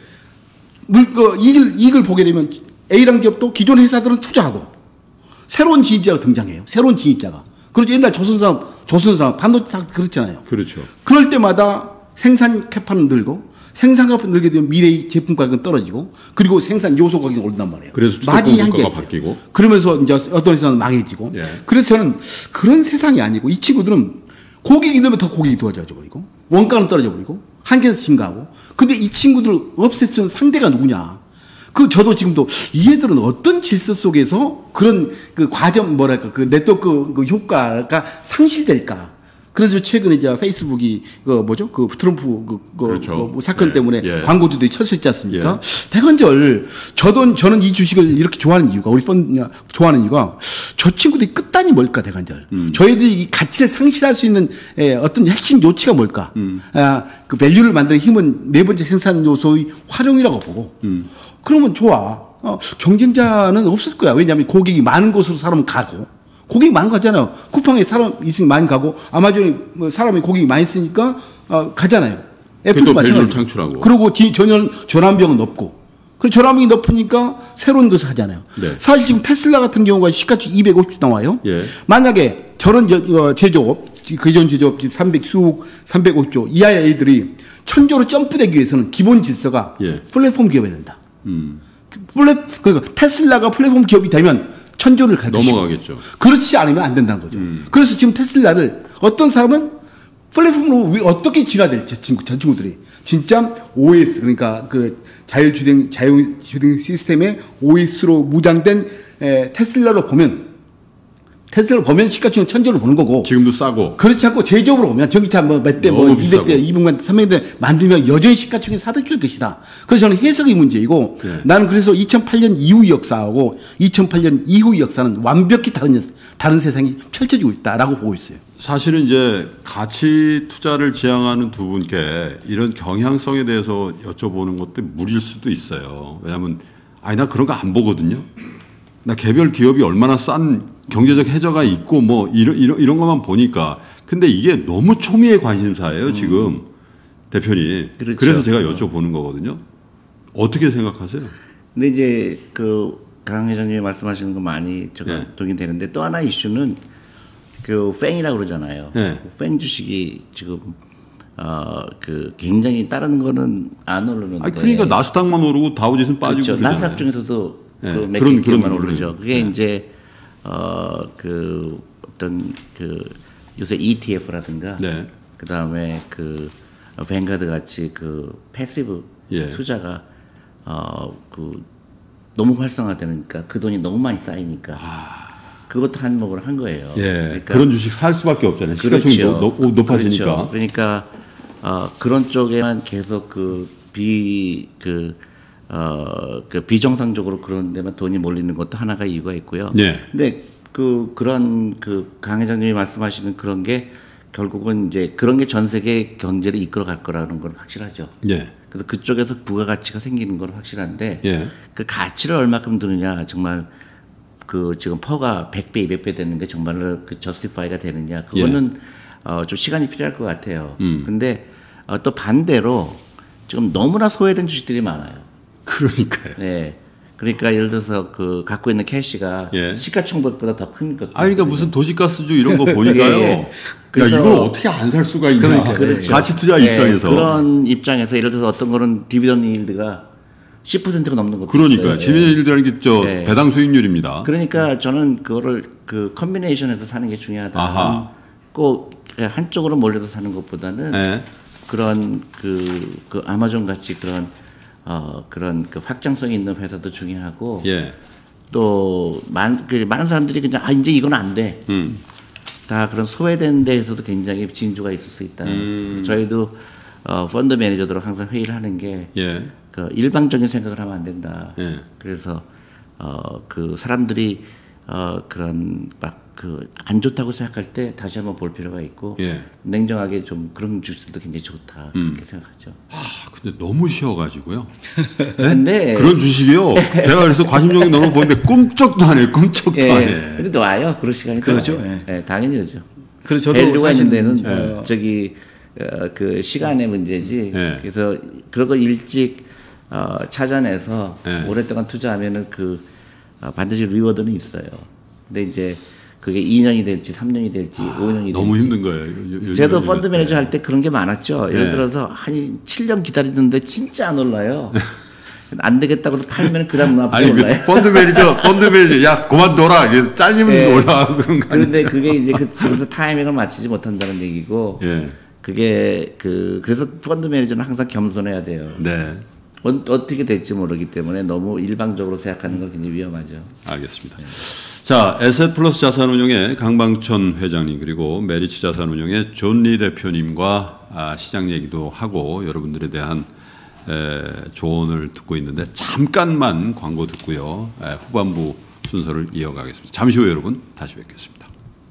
물, 그 이익을, 이익을 보게 되면 A라는 기업도 기존 회사들은 투자하고 새로운 진입자가 등장해요. 새로운 진입자가. 그렇죠. 옛날 조선산업, 조선산업, 반도체 다 그렇잖아요. 그렇죠. 그럴 때마다 생산 캐파는 늘고 생산 가격이 늘게 되면 미래의 제품 가격은 떨어지고 그리고 생산 요소 가격이 오른단 말이에요. 그래서 마진이 한계가 바뀌고 그러면서 이제 어떤 회사는 망해지고 예. 그래서 저는 그런 세상이 아니고 이 친구들은 고객이 늘면 더 고객이 도와져 버리고 원가는 떨어져 버리고 한계에서 증가하고 근데 이 친구들 없애쓰는 상대가 누구냐. 그 저도 지금도 이 애들은 어떤 질서 속에서 그런 그 과정 뭐랄까 그 네트워크 그 효과가 상실될까. 그래서 최근에 이제 페이스북이 그 뭐죠 그 트럼프 그, 그 그렇죠. 뭐 사건 예. 때문에 예. 광고주들이 철수했지 않습니까? 예. 대관절 저도 저는 이 주식을 이렇게 좋아하는 이유가 우리 펀 좋아하는 이유가 저 친구들이 끝단이 뭘까 대관절. 음. 저희들이 이 가치를 상실할 수 있는 에, 어떤 핵심 요치가 뭘까? 음. 아, 그 밸류를 만드는 힘은 네 번째 생산 요소의 활용이라고 보고. 음. 그러면 좋아. 어, 경쟁자는 없을 거야. 왜냐하면 고객이 많은 곳으로 사람은 가고. 고객이 많이 가잖아요. 쿠팡에 사람 있으니 많이 가고 아마존에 뭐 사람이 고객이 많이 쓰니까 어, 가잖아요. 애플도 마찬가지로 창출하고. 그리고 전원 전환비용은 높고. 그리고 전환비용이 높으니까 새로운 것을 하잖아요. 네. 사실 지금 테슬라 같은 경우가 시가총 이백오십 나와요. 예. 만약에 저런 제조업, 그전 제조업 지금 삼백수억, 삼백오십조 이하의 애들이 천조로 점프되기 위해서는 기본 질서가 예. 플랫폼 기업이 된다. 음. 플랫 그러니까 테슬라가 플랫폼 기업이 되면 천조를 갈 것이고 넘어가겠죠. 그렇지 않으면 안 된다는 거죠. 음. 그래서 지금 테슬라를 어떤 사람은 플랫폼으로 어떻게 진화될지 저 친구, 저 친구들이 진짜 오에스 그러니까 그 자율주행 자율주행 시스템의 오에스로 무장된 에, 테슬라로 보면 테슬라를 보면 시가총액 천조를 보는 거고 지금도 싸고 그렇지 않고 제조업으로 보면 전기차 뭐 몇 대 뭐 이백 대 이백만 대 삼백 대 만들면 여전히 시가총액 사백조일 것이다. 그래서 저는 해석의 문제이고 네. 나는 그래서 이천팔 년 이후의 역사하고 이천팔 년 이후의 역사는 완벽히 다른 다른 세상이 펼쳐지고 있다라고 보고 있어요. 사실은 이제 가치 투자를 지향하는 두 분께 이런 경향성에 대해서 여쭤보는 것도 무리일 수도 있어요. 왜냐하면 아니 나 그런 거 안 보거든요. 나 개별 기업이 얼마나 싼 경제적 해저가 있고 뭐 이런 이런 이런 것만 보니까 근데 이게 너무 초미의 관심사예요 지금 음. 대표님. 그렇죠. 그래서 제가 여쭤보는 거거든요. 어떻게 생각하세요? 근데 이제 그 강 회장님이 말씀하시는 거 많이 제가 네. 동의되는데 또 하나 이슈는 그 팽이라고 그러잖아요. 네. 팽 주식이 지금 어 그 굉장히 다른 거는 안 오르는데. 아니 그러니까 나스닥만 오르고 다우지수는 빠지고 그렇죠. 나스닥 중에서도 네. 그 몇 그런 개만 그런 오르죠. 그게 네. 이제 어 그 어떤 그 요새 이티에프라든가 네. 그 다음에 그 뱅가드 같이 그 패시브 예. 투자가 어 그 너무 활성화되니까 그 돈이 너무 많이 쌓이니까 아. 그것도 한몫을 한 거예요. 예. 그러니까 그런 주식 살 수밖에 없잖아요. 시가총이 그렇죠. 높, 높아지니까. 그렇죠. 그러니까 어, 그런 쪽에만 계속 그 비 그 어, 그 비정상적으로 그런 데만 돈이 몰리는 것도 하나가 이유가 있고요. 예. 근데 그 그런 그 강 회장님이 말씀하시는 그런 게 결국은 이제 그런 게 전 세계 경제를 이끌어갈 거라는 건 확실하죠. 예. 그래서 그쪽에서 부가가치가 생기는 건 확실한데 예. 그 가치를 얼마큼 드느냐 정말 그 지금 퍼가 백 배, 이백 배 되는 게 정말로 그 저스티파이가 되느냐 그거는 예. 어, 좀 시간이 필요할 것 같아요. 음. 근데 어, 또 반대로 지금 너무나 소외된 주식들이 많아요. 그러니까요. 네. 그러니까 예를 들어서 그 갖고 있는 캐시가 예. 시가총액보다 더 큰 것. 아, 그러니까 무슨 도시가스주 이런 거 보니까요. 예. 그래서 야, 이걸 어떻게 안 살 수가 있냐. 그러니까, 그렇죠. 가치 투자 예. 입장에서. 그런 입장에서 예를 들어서 어떤 거는 디비던드 일드가 십 퍼센트가 넘는 것도 그러니까요. 있어요. 디비던드 일드라는 게 저 예. 배당 수익률입니다. 그러니까 저는 그거를 그 컨비네이션에서 사는 게 중요하다. 아하. 꼭 한쪽으로 몰려서 사는 것보다는 예. 그런 그, 그 아마존 같이 그런 어, 그런 그 확장성이 있는 회사도 중요하고 예. 또 많은, 그 많은 사람들이 그냥 아 이제 이건 안 돼. 음. 다 그런 소외된 데에서도 굉장히 진주가 있을 수 있다. 음. 저희도 어, 펀드 매니저들하고 항상 회의를 하는 게 예. 그 일방적인 생각을 하면 안 된다. 예. 그래서 어, 그 사람들이 어, 그런 막 그 안 좋다고 생각할 때 다시 한번 볼 필요가 있고 예. 냉정하게 좀 그런 주식들도 굉장히 좋다 그렇게 음. 생각하죠. 아 근데 너무 쉬워가지고요. 네? 근데 그런 주식이요. 제가 그래서 관심종이 너무 보는데 꿈쩍도 안 해, 꿈쩍도 예. 안 해. 근데 또 와요. 그럴 시간이 그렇죠. 또 와요. 예. 예, 당연히 그렇죠. 그래서 저도 밸류가 있는 데는 예. 저기 어, 그 시간의 문제지. 예. 그래서 그런 거 일찍 어, 찾아내서 예. 오랫동안 투자하면은 그 어, 반드시 리워드는 있어요. 근데 이제 그게 이 년이 될지 삼 년이 될지 아, 오 년이 너무 될지. 힘든 거예요. 저도 펀드 매니저 할 때 그런 게 많았죠. 예를 네. 들어서 한 칠 년 기다리는데 진짜 안 올라요. 안 되겠다고 해서 팔면 그 다음 앞으로 올라요. 그 펀드 매니저, 펀드 매니저, 야, 그만둬라. 그래서 잘리면 네. 올라가고 그런 거 그런데 그게 이제 그, 그래서 타이밍을 맞추지 못한다는 얘기고. 예. 그게 그, 그래서 펀드 매니저는 항상 겸손해야 돼요. 네. 어, 어떻게 될지 모르기 때문에 너무 일방적으로 생각하는 건 굉장히 위험하죠. 알겠습니다. 네. 자, 에셋플러스 자산운용의 강방천 회장님 그리고 메리츠 자산운용의 존 리 대표님과 아, 시장 얘기도 하고 여러분들에 대한 에, 조언을 듣고 있는데 잠깐만 광고 듣고요. 에, 후반부 순서를 이어가겠습니다. 잠시 후에 여러분 다시 뵙겠습니다.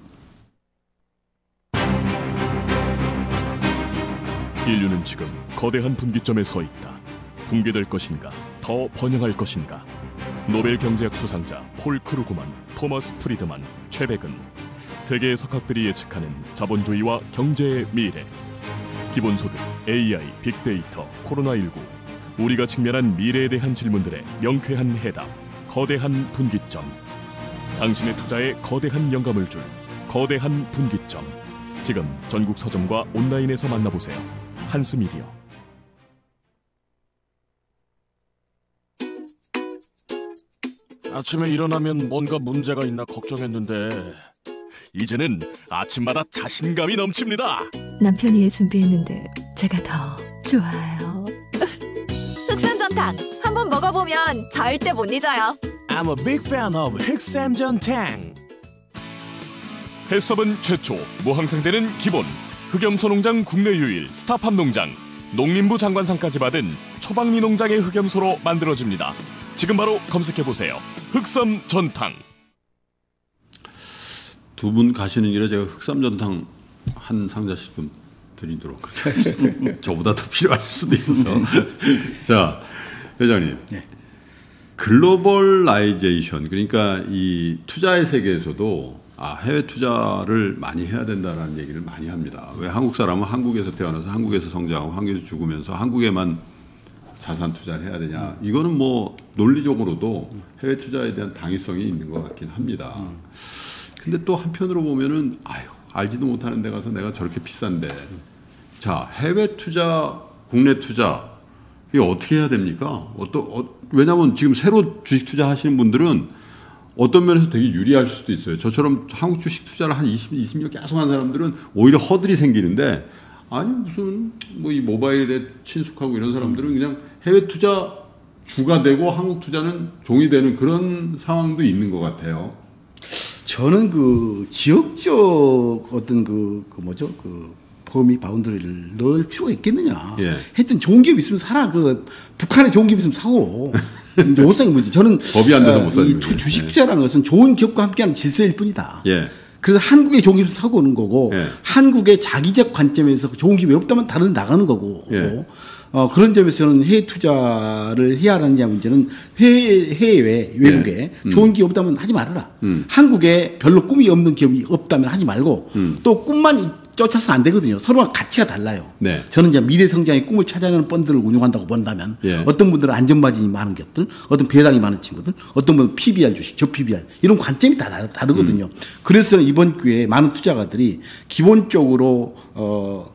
인류는 지금 거대한 분기점에 서 있다. 붕괴될 것인가? 더 번영할 것인가? 노벨 경제학 수상자 폴 크루그만, 토마스 프리드만, 최백은 세계의 석학들이 예측하는 자본주의와 경제의 미래. 기본소득, 에이아이, 빅데이터, 코로나십구. 우리가 직면한 미래에 대한 질문들의 명쾌한 해답. 거대한 분기점. 당신의 투자에 거대한 영감을 줄 거대한 분기점. 지금 전국 서점과 온라인에서 만나보세요. 한스미디어. 아침에 일어나면 뭔가 문제가 있나 걱정했는데 이제는 아침마다 자신감이 넘칩니다. 남편이 애 준비했는데 제가 더 좋아요. 흑삼전탕 한번 먹어보면 절대 못 잊어요. I'm a big fan of 흑삼전탕. 해썹은 최초, 무항생제는 기본. 흑염소 농장 국내 유일 스타팜 농장. 농림부 장관상까지 받은 초박리 농장의 흑염소로 만들어집니다. 지금 바로 검색해보세요. 흑삼전탕. 두 분 가시는 길에 제가 흑삼전탕 한 상자씩 좀 드리도록 하겠습니다. 저보다 더 필요하실 수도 있어서. 자, 회장님. 네. 글로벌라이제이션 그러니까 이 투자의 세계에서도 아, 해외 투자를 많이 해야 된다라는 얘기를 많이 합니다. 왜 한국 사람은 한국에서 태어나서 한국에서 성장하고 한국에서 죽으면서 한국에만 자산 투자를 해야 되냐. 이거는 뭐 논리적으로도 해외 투자에 대한 당위성이 있는 것 같긴 합니다. 근데 또 한편으로 보면은 아유, 알지도 못하는 데 가서 내가 저렇게 비싼데 자, 해외 투자, 국내 투자 이게 어떻게 해야 됩니까? 어떠, 어, 왜냐하면 지금 새로 주식 투자하시는 분들은 어떤 면에서 되게 유리할 수도 있어요. 저처럼 한국 주식 투자를 한 이십, 이십 년 계속 하는 사람들은 오히려 허들이 생기는데 아니 무슨 뭐 이 모바일에 친숙하고 이런 사람들은 그냥 해외 투자 주가 되고 한국 투자는 종이 되는 그런 상황도 있는 것 같아요. 저는 그 지역적 어떤 그, 그 뭐죠 그 범위 바운더리를 넣을 필요가 있겠느냐. 예. 하여튼 좋은 기업 있으면 사라. 그 북한에 좋은 기업 있으면 사고. 못 사는 문제. 저는 법이 안 돼서 못 사는 이 투, 주식 투자라는 것은 좋은 기업과 함께하는 질서일 뿐이다. 예. 그래서 한국의 좋은 기업 사고 오는 거고 예. 한국의 자기적 관점에서 좋은 기업이 없다면 다른 데 나가는 거고. 예. 어, 그런 점에서는 해외 투자를 해야 하느냐 문제는 해외, 해외 외국에 예. 음. 좋은 기업 없다면 하지 말아라. 음. 한국에 별로 꿈이 없는 기업이 없다면 하지 말고 음. 또 꿈만 쫓아서 안 되거든요. 서로가 가치가 달라요. 네. 저는 이제 미래 성장의 꿈을 찾아내는 펀드를 운영한다고 본다면 예. 어떤 분들은 안전마진이 많은 기업들, 어떤 배당이 많은 친구들, 어떤 분은 피비알 주식, 저 피비알 이런 관점이 다 다르, 다르거든요. 음. 그래서 이번 기회에 많은 투자가들이 기본적으로 어,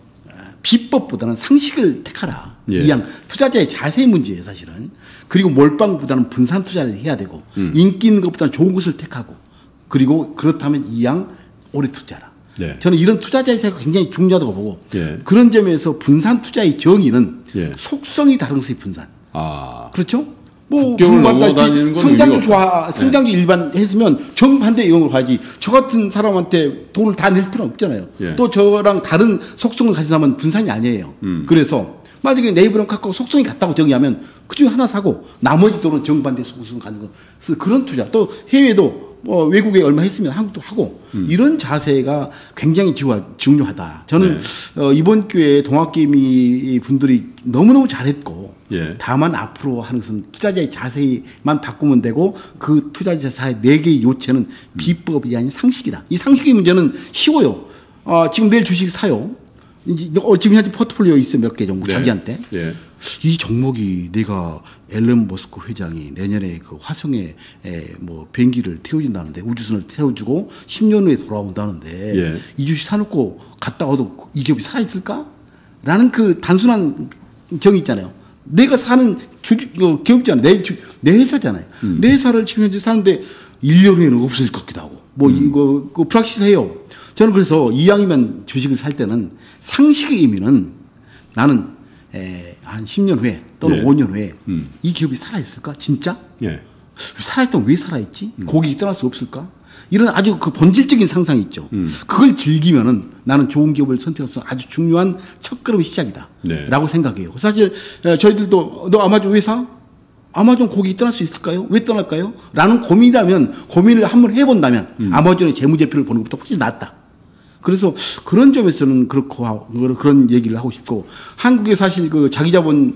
비법보다는 상식을 택하라. 예. 이양 투자자의 자세의 문제예요, 사실은. 그리고 몰빵보다는 분산 투자를 해야 되고 음. 인기 있는 것보다는 좋은 것을 택하고 그리고 그렇다면 이양 오래 투자라. 네. 저는 이런 투자자의 세계가 굉장히 중요하다고 보고 예. 그런 점에서 분산 투자의 정의는 예. 속성이 다른 것의 분산. 아. 그렇죠? 뭐 국경을 넘어다니는 건 성장률 의미가 좋아, 없다. 성장률 일반 했으면 정반대 이용을 가지. 저 같은 사람한테 돈을 다 낼 필요는 없잖아요. 예. 또 저랑 다른 속성을 가진 사람은 분산이 아니에요. 음. 그래서 만약에 네이버랑 카카오 속성이 같다고 정의하면 그중에 하나 사고 나머지 돈은 정반대 속성을 가지고 그런 투자. 또 해외도 뭐 외국에 얼마 했으면 한국도 하고 음. 이런 자세가 굉장히 중요하다. 저는 네. 어, 이번 기회에 동학개미 분들이 너무너무 잘했고 예. 다만 앞으로 하는 것은 투자자의 자세만 바꾸면 되고 그 투자자의 네 개의 요체는 음. 비법이 아닌 상식이다. 이 상식의 문제는 쉬워요. 어, 지금 내일 주식 사요. 이제 어, 지금 현재 포트폴리오 있어 몇 개 종목 네. 자기한테. 예. 이 종목이 내가 앨런 머스크 회장이 내년에 그 화성에 에 뭐 비행기를 태워준다는데 우주선을 태워주고 십 년 후에 돌아온다는데 예. 이 주식 사놓고 갔다 와도 이 기업이 살아있을까? 라는 그 단순한 정의 있잖아요. 내가 사는 주주, 어, 기업이잖아요. 내, 주, 내 회사잖아요. 음. 내 회사를 지금 현재 사는데 일 년 후에는 없어질 것 같기도 하고 뭐 음. 이거 그 프락시스 해요. 저는 그래서 이왕이면 주식을 살 때는 상식의 의미는 나는 에, 한 십 년 후에 또는 예. 오 년 후에 음. 이 기업이 살아있을까? 진짜? 예. 살아있다면 왜 살아있지? 음. 고객이 떠날 수 없을까? 이런 아주 그 본질적인 상상이 있죠. 음. 그걸 즐기면은 나는 좋은 기업을 선택해서 아주 중요한 첫걸음의 시작이다. 네. 라고 생각해요. 사실 저희들도 너 아마존 왜 사? 아마존 고객이 떠날 수 있을까요? 왜 떠날까요? 라는 고민이라면 고민을 한번 해본다면 음. 아마존의 재무제표를 보는 것보다 훨씬 낫다. 그래서 그런 점에서는 그렇고 하고, 그런 얘기를 하고 싶고 한국에 사실 그 자기자본이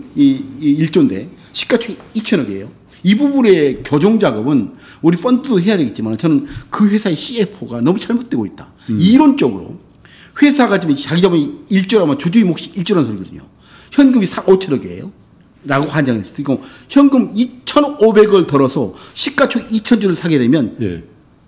일조인데 시가총액 이천억이에요. 이 부분의 교정 작업은 우리 펀드도 해야 되겠지만 저는 그 회사의 씨에프오가 너무 잘못되고 있다. 음. 이론적으로 회사가 지금 자기자본이 일조라면 주주의 몫이 일조라는 소리거든요. 현금이 오천억이에요. 라고 환장했을 때 현금 이천오백을 들어서 시가총액 이천조를 사게 되면 예.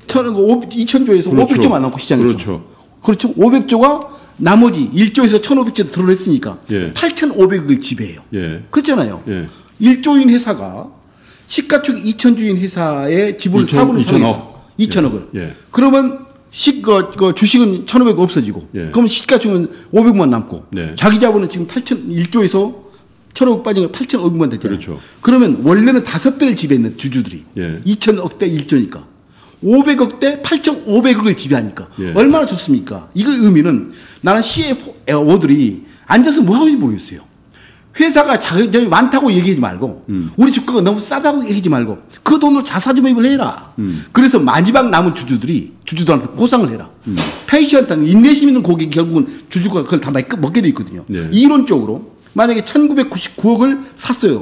이천조에서 그렇죠. 오백조만 남고 시장에서. 그렇죠. 그렇죠. 오백조가 나머지 일조에서 천오백조 들어냈으니까 예. 팔천오백억을 지배해요. 예. 그렇잖아요. 예. 일조인 회사가 시가총액 이천조인 회사의 지분을 사분의 삼 이천억을. 예. 그러면 시, 그, 그 주식은 천오백 없어지고 예. 그러면 시가총액은 오백만 남고 네. 자기 자본은 지금 팔천 일조에서 천오백 빠진 거 팔천오백만 됐잖아요. 그렇죠. 그러면 원래는 다섯 배를 지배했는 주주들이 예. 이천억 대 일조니까. 오백억 대 팔천오백억을 지배하니까 예. 얼마나 좋습니까? 이거 의미는 나는 씨에프오들이 앉아서 뭐 하는지 모르겠어요. 회사가 자금이 많다고 얘기하지 말고 음. 우리 주가가 너무 싸다고 얘기하지 말고 그 돈으로 자사주매입을 해라. 음. 그래서 마지막 남은 주주들이 주주들한테 보상을 해라. 음. 페이션트는 인내심 있는 고객이 결국은 주주가 그걸 다 먹게 돼 있거든요. 네. 이론적으로 만약에 천구백구십구억을 샀어요.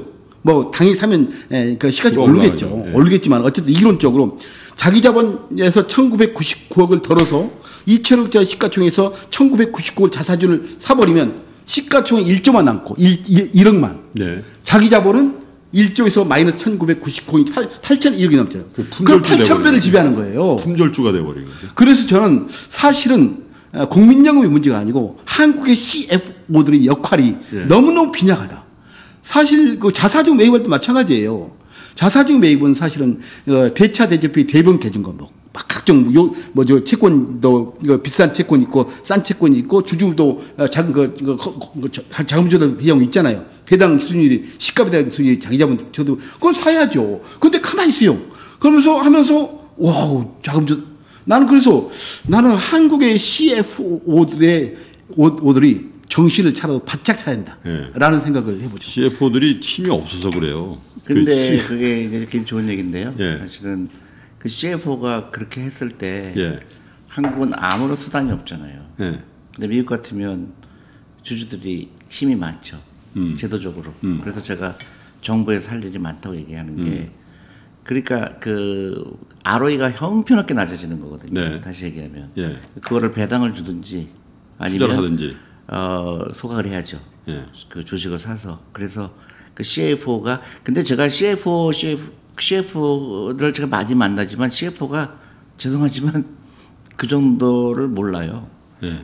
뭐 당연히 사면 에, 그 시가총액 올라가죠. 오르겠죠. 예. 오르겠지만 어쨌든 이론적으로 자기 자본에서 천구백구십구억을 덜어서 이천억짜리 시가총액에서 천구백구십구억 자사주를 사버리면 시가총액 일조만 남고 일억만. 네. 자기 자본은 일조에서 마이너스 천구백구십구억이 팔천일억이 넘잖아요. 그 그럼 팔천 배를 지배하는 거예요. 품절주가 돼버린 거죠. 그래서 저는 사실은 국민연금의 문제가 아니고 한국의 씨에프오들의 역할이 예. 너무너무 빈약하다. 사실 그 자사주 매입할 때 마찬가지예요. 자사주 매입은 사실은 대차 대조비 대번 개준 거 뭐 각종 요 뭐죠 채권도 비싼 채권 있고 싼 채권이 있고 주주도 작은 그, 그, 그 자금 조달 비용 있잖아요. 배당 수익률이 시가에 대한 수익률이 자기 자본 저도 그건 사야죠. 근데 가만히 있어요. 그러면서 하면서 와우 자금 조 나는 그래서 나는 한국의 씨에프오들의 오들이 정신을 차려 바짝 차야 된다라는 예. 생각을 해보죠. 씨에프오들이 힘이 없어서 그래요. 근데 그 씨... 그게 이렇게 좋은 얘기인데요. 예. 사실은 그 씨에프오가 그렇게 했을 때 예. 한국은 아무런 수단이 없잖아요. 예. 근데 미국 같으면 주주들이 힘이 많죠. 음. 제도적으로. 음. 그래서 제가 정부에서 할 일이 많다고 얘기하는 게 음. 그러니까 그 알오이가 형편없게 낮아지는 거거든요. 네. 다시 얘기하면 예. 그거를 배당을 주든지 아니면 하든지 어, 소각을 해야죠. 예. 그 주식을 사서. 그래서 그 씨에프오가 근데 제가 씨에프오, 씨에프, 씨에프오를 제가 많이 만나지만 씨에프오가 죄송하지만 그 정도를 몰라요. 예.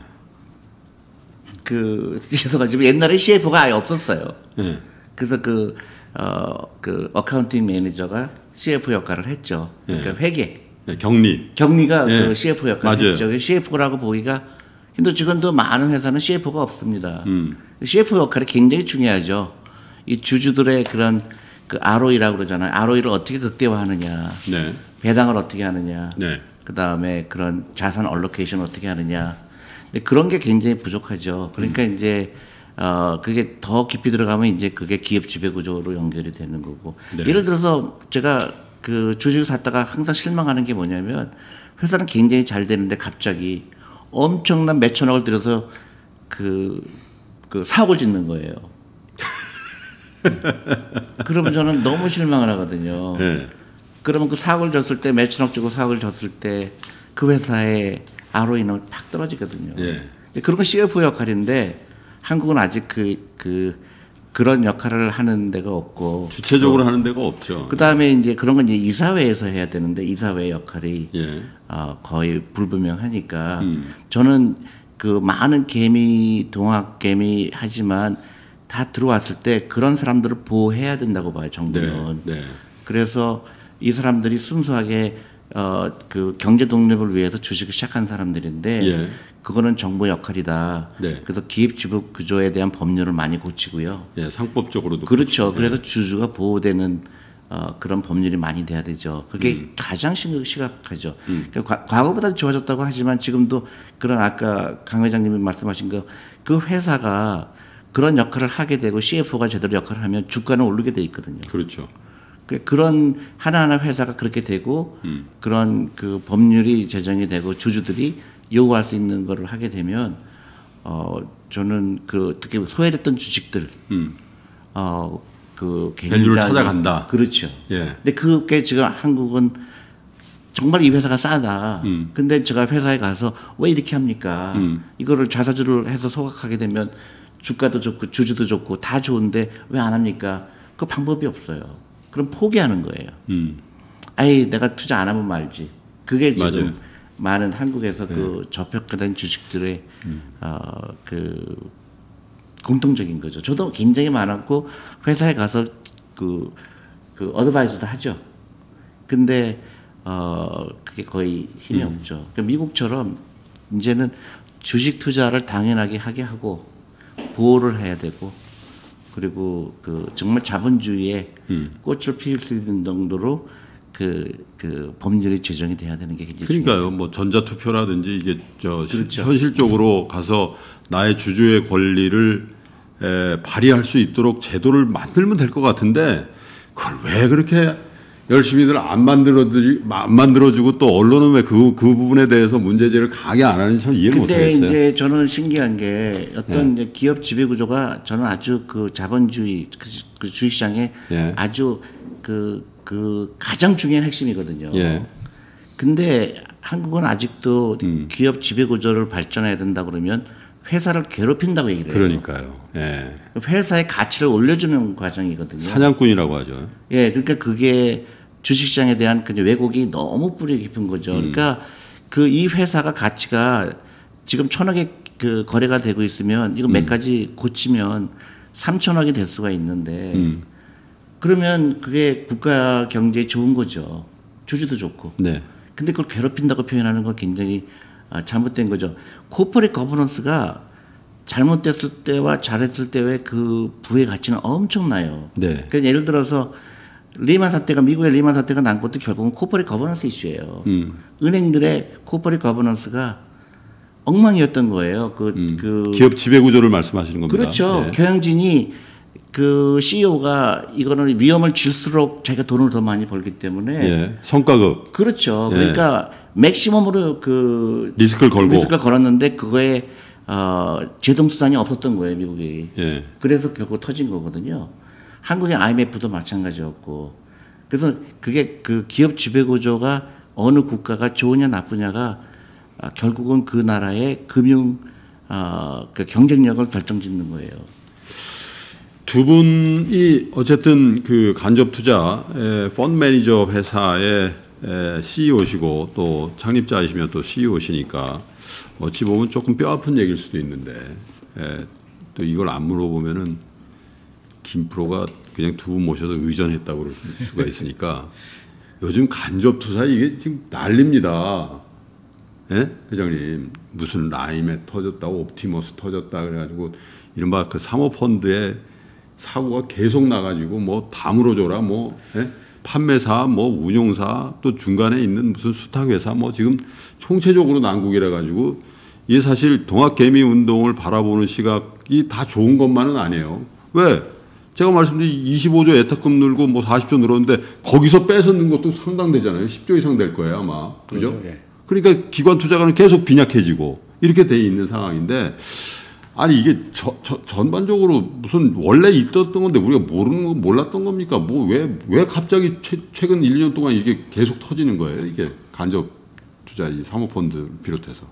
그 죄송하지만 옛날에 씨에프오가 아예 없었어요. 예. 그래서 그 어, 그 어카운팅 매니저가 씨에프오 역할을 했죠. 그러니까 예. 회계. 예. 격리. 격리가 예. 그 씨에프오 역할을 맞아요. 했죠. 씨에프오라고 보기가 근데 지금도 많은 회사는 씨에프오가 없습니다. 음. 씨에프오 역할이 굉장히 중요하죠. 이 주주들의 그런 그 알오이라고 그러잖아요. 알오이를 어떻게 극대화하느냐. 네. 배당을 어떻게 하느냐. 네. 그다음에 그런 자산 얼로케이션 어떻게 하느냐. 근데 그런 게 굉장히 부족하죠. 그러니까 음. 이제 어 그게 더 깊이 들어가면 이제 그게 기업 지배 구조로 연결이 되는 거고. 네. 예를 들어서 제가 그 주식을 샀다가 항상 실망하는 게 뭐냐면 회사는 굉장히 잘 되는데 갑자기 엄청난 몇천억을 들여서 그, 그 사옥을 짓는 거예요. 그러면 저는 너무 실망을 하거든요. 네. 그러면 그 사옥을 졌을 때 몇천억 주고 사옥을 졌을 때 그 회사의 알오이는 팍 떨어지거든요. 네. 그런 건 씨에프오 역할인데 한국은 아직 그, 그, 그런 역할을 하는 데가 없고. 주체적으로 하는 데가 없죠. 그 다음에 이제 그런 건 이제 이사회에서 해야 되는데 이사회 역할이 예. 어, 거의 불분명하니까 음. 저는 그 많은 개미, 동학 개미 하지만 다 들어왔을 때 그런 사람들을 보호해야 된다고 봐요, 정부는. 네. 네. 그래서 이 사람들이 순수하게 어, 그 경제 독립을 위해서 주식을 시작한 사람들인데 예. 그거는 정부 역할이다. 네. 그래서 기업 지분 구조에 대한 법률을 많이 고치고요. 예, 상법적으로도 그렇죠. 고치고. 그래서 주주가 보호되는 어, 그런 법률이 많이 돼야 되죠. 그게 음. 가장 심각하죠. 음. 그러니까 과거보다 좋아졌다고 하지만 지금도 그런 아까 강 회장님이 말씀하신 거 그 회사가 그런 역할을 하게 되고 씨에프오가 제대로 역할을 하면 주가는 오르게 돼 있거든요. 그렇죠. 그런 하나하나 회사가 그렇게 되고 음. 그런 그 법률이 제정이 되고 주주들이 요구할 수 있는 거를 하게 되면 어 저는 그 특히 소외됐던 주식들 음. 어 그 밸류를 찾아간다. 그렇죠. 예. 근데 그게 지금 한국은 정말 이 회사가 싸다. 음. 근데 제가 회사에 가서 왜 이렇게 합니까? 음. 이거를 자사주를 해서 소각하게 되면 주가도 좋고 주주도 좋고 다 좋은데 왜 안 합니까? 그 방법이 없어요. 그럼 포기하는 거예요. 음. 아이 내가 투자 안 하면 말지. 그게 지금 맞아요. 많은 한국에서 네. 그 저평가된 주식들의 음. 어, 그 공통적인 거죠. 저도 굉장히 많았고 회사에 가서 그, 그 어드바이스도 하죠. 근데 어 그게 거의 힘이 음. 없죠. 그러니까 미국처럼 이제는 주식 투자를 당연하게 하게 하고 보호를 해야 되고 그리고 그 정말 자본주의에 음. 꽃을 피울 수 있는 정도로 그, 그 법률이 제정이 돼야 되는 게 굉장히 그러니까요. 중요해요. 뭐 전자투표라든지 이게 저 그렇죠. 현실적으로 가서 나의 주주의 권리를 에, 발휘할 수 있도록 제도를 만들면 될 것 같은데 그걸 왜 그렇게 열심히들 안 만들어주지 안 만들어주고 또 언론은 왜 그 그 부분에 대해서 문제제를 강하게 안 하는지 참 이해를 못하겠어요. 근데 이제 저는 신기한 게 어떤 예. 이제 기업 지배 구조가 저는 아주 그 자본주의 그, 그 주식시장에 예. 아주 그, 그 가장 중요한 핵심이거든요. 예. 근데 한국은 아직도 음. 기업 지배 구조를 발전해야 된다 그러면 회사를 괴롭힌다고 얘기를 해요. 그러니까요. 예. 회사의 가치를 올려주는 과정이거든요. 사냥꾼이라고 하죠. 예, 그러니까 그게 주식시장에 대한 그 왜곡이 너무 뿌리 깊은 거죠. 음. 그러니까 그 이 회사가 가치가 지금 천억에 그 거래가 되고 있으면 이거 몇 음. 가지 고치면 삼천억이 될 수가 있는데 음. 그러면 그게 국가 경제에 좋은 거죠. 주주도 좋고. 네. 근데 그걸 괴롭힌다고 표현하는 건 굉장히 아, 잘못된 거죠. 코퍼레이트 거버넌스가 잘못됐을 때와 잘했을 때의 그 부의 가치는 엄청나요. 네. 그러니까 예를 들어서 리만 사태가 미국의 리만 사태가 난 것도 결국은 코퍼레이트 거버넌스 이슈예요. 음. 은행들의 코퍼레이트 거버넌스가 엉망이었던 거예요. 그, 음. 그 기업 지배 구조를 말씀하시는 겁니다. 그렇죠. 예. 경영진이 그 씨이오가 이거는 위험을 줄수록 자기가 돈을 더 많이 벌기 때문에 예. 성과급 그렇죠. 예. 그러니까 맥시멈으로 그 리스크를 걸고 리스크를 걸었는데 그거에 어, 제동 수단이 없었던 거예요, 미국이. 예. 그래서 결국 터진 거거든요. 한국의 아이엠에프도 마찬가지였고. 그래서 그게 그 기업 지배 구조가 어느 국가가 좋으냐 나쁘냐가 아, 결국은 그 나라의 금융 어, 그 경쟁력을 결정짓는 거예요. 두 분이 어쨌든 그 간접 투자 펀드 매니저 회사의 씨이오시고 또 창립자이시면 또 씨이오시니까 어찌 보면 조금 뼈 아픈 얘기일 수도 있는데 또 이걸 안 물어보면은 김 프로가 그냥 두 분 모셔서 의전했다고 그럴 수가 있으니까 요즘 간접 투자 이게 지금 난립니다. 예? 회장님 무슨 라임에 터졌다고 옵티머스 터졌다 그래가지고 이른바 그 사모펀드에 사고가 계속 나가지고 뭐 다 물어줘라 뭐 예? 판매사 뭐 운용사 또 중간에 있는 무슨 수탁회사 뭐 지금 총체적으로 난국이라 가지고 이게 사실 동학개미 운동을 바라보는 시각이 다 좋은 것만은 아니에요. 왜? 제가 말씀드린 이십오조 예탁금 늘고 뭐 사십조 늘었는데 거기서 빼서 넣은 것도 상당되잖아요. 십조 이상 될 거예요 아마. 그죠? 그렇죠, 예. 그러니까 기관 투자가는 계속 빈약해지고 이렇게 돼 있는 상황인데 아니 이게 저, 저, 전반적으로 무슨 원래 있었던 건데 우리가 모르는 거 몰랐던 겁니까? 뭐 왜 왜 갑자기 최, 최근 일 년 동안 이게 계속 터지는 거예요? 이게 간접 투자 이 사모펀드 비롯해서.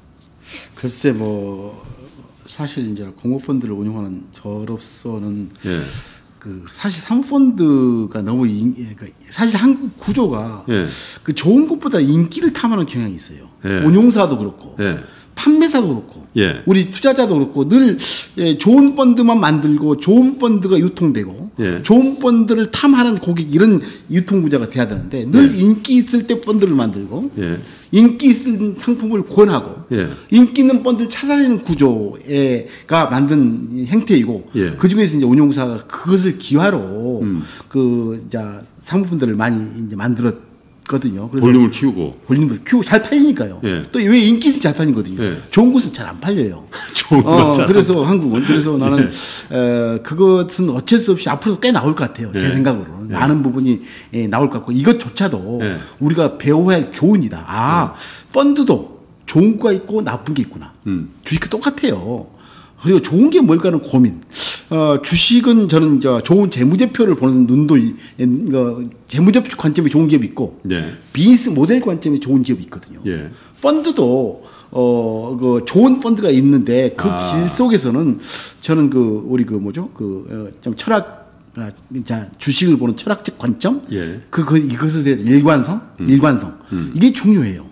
글쎄 뭐 사실 이제 공모펀드를 운영하는 저로서는 예. 그 사실 사모펀드가 너무 인, 그러니까 사실 한국 구조가 예. 그 좋은 것보다 인기를 탐하는 경향이 있어요. 예. 운용사도 그렇고 예. 판매사도 그렇고 예. 우리 투자자도 그렇고 늘 예, 좋은 펀드만 만들고 좋은 펀드가 유통되고 예. 좋은 펀드를 탐하는 고객 이런 유통 구조가 돼야 되는데 늘 예. 인기 있을 때 펀드를 만들고 예. 인기 있는 상품을 권하고 예. 인기 있는 펀드를 찾아내는 구조가 만든 행태이고 예. 그 중에서 이제 운용사가 그것을 기화로 음. 그 이제 사모펀드를 많이 이제 만들었. 거든요. 그래서 볼륨을 키우고. 볼륨을 키우고 잘 팔리니까요. 예. 또 왜 인기 있으면 잘 팔리거든요. 예. 좋은 곳은 잘 안 팔려요. 좋은 어, 곳은 그래서 한국은 그래서 나는 예. 에, 그것은 어쩔 수 없이 앞으로도 꽤 나올 것 같아요. 제 예. 생각으로는 예. 많은 부분이 예, 나올 것 같고 이것조차도 예. 우리가 배워야 할 교훈이다. 아 예. 펀드도 좋은 거 있고 나쁜 게 있구나. 음. 주식도 똑같아요. 그리고 좋은 게 뭘까는 고민. 어, 주식은 저는 저 좋은 재무제표를 보는 눈도, 이- 어, 재무제표 관점이 좋은 기업이 있고, 네. 비즈니스 모델 관점이 좋은 기업이 있거든요. 예. 펀드도, 어, 그 좋은 펀드가 있는데 그 길 아. 속에서는 저는 그, 우리 그 뭐죠? 그, 어, 좀 철학, 아, 자, 주식을 보는 철학적 관점? 예. 그, 그, 이것에 대한 일관성? 일관성. 이게 중요해요.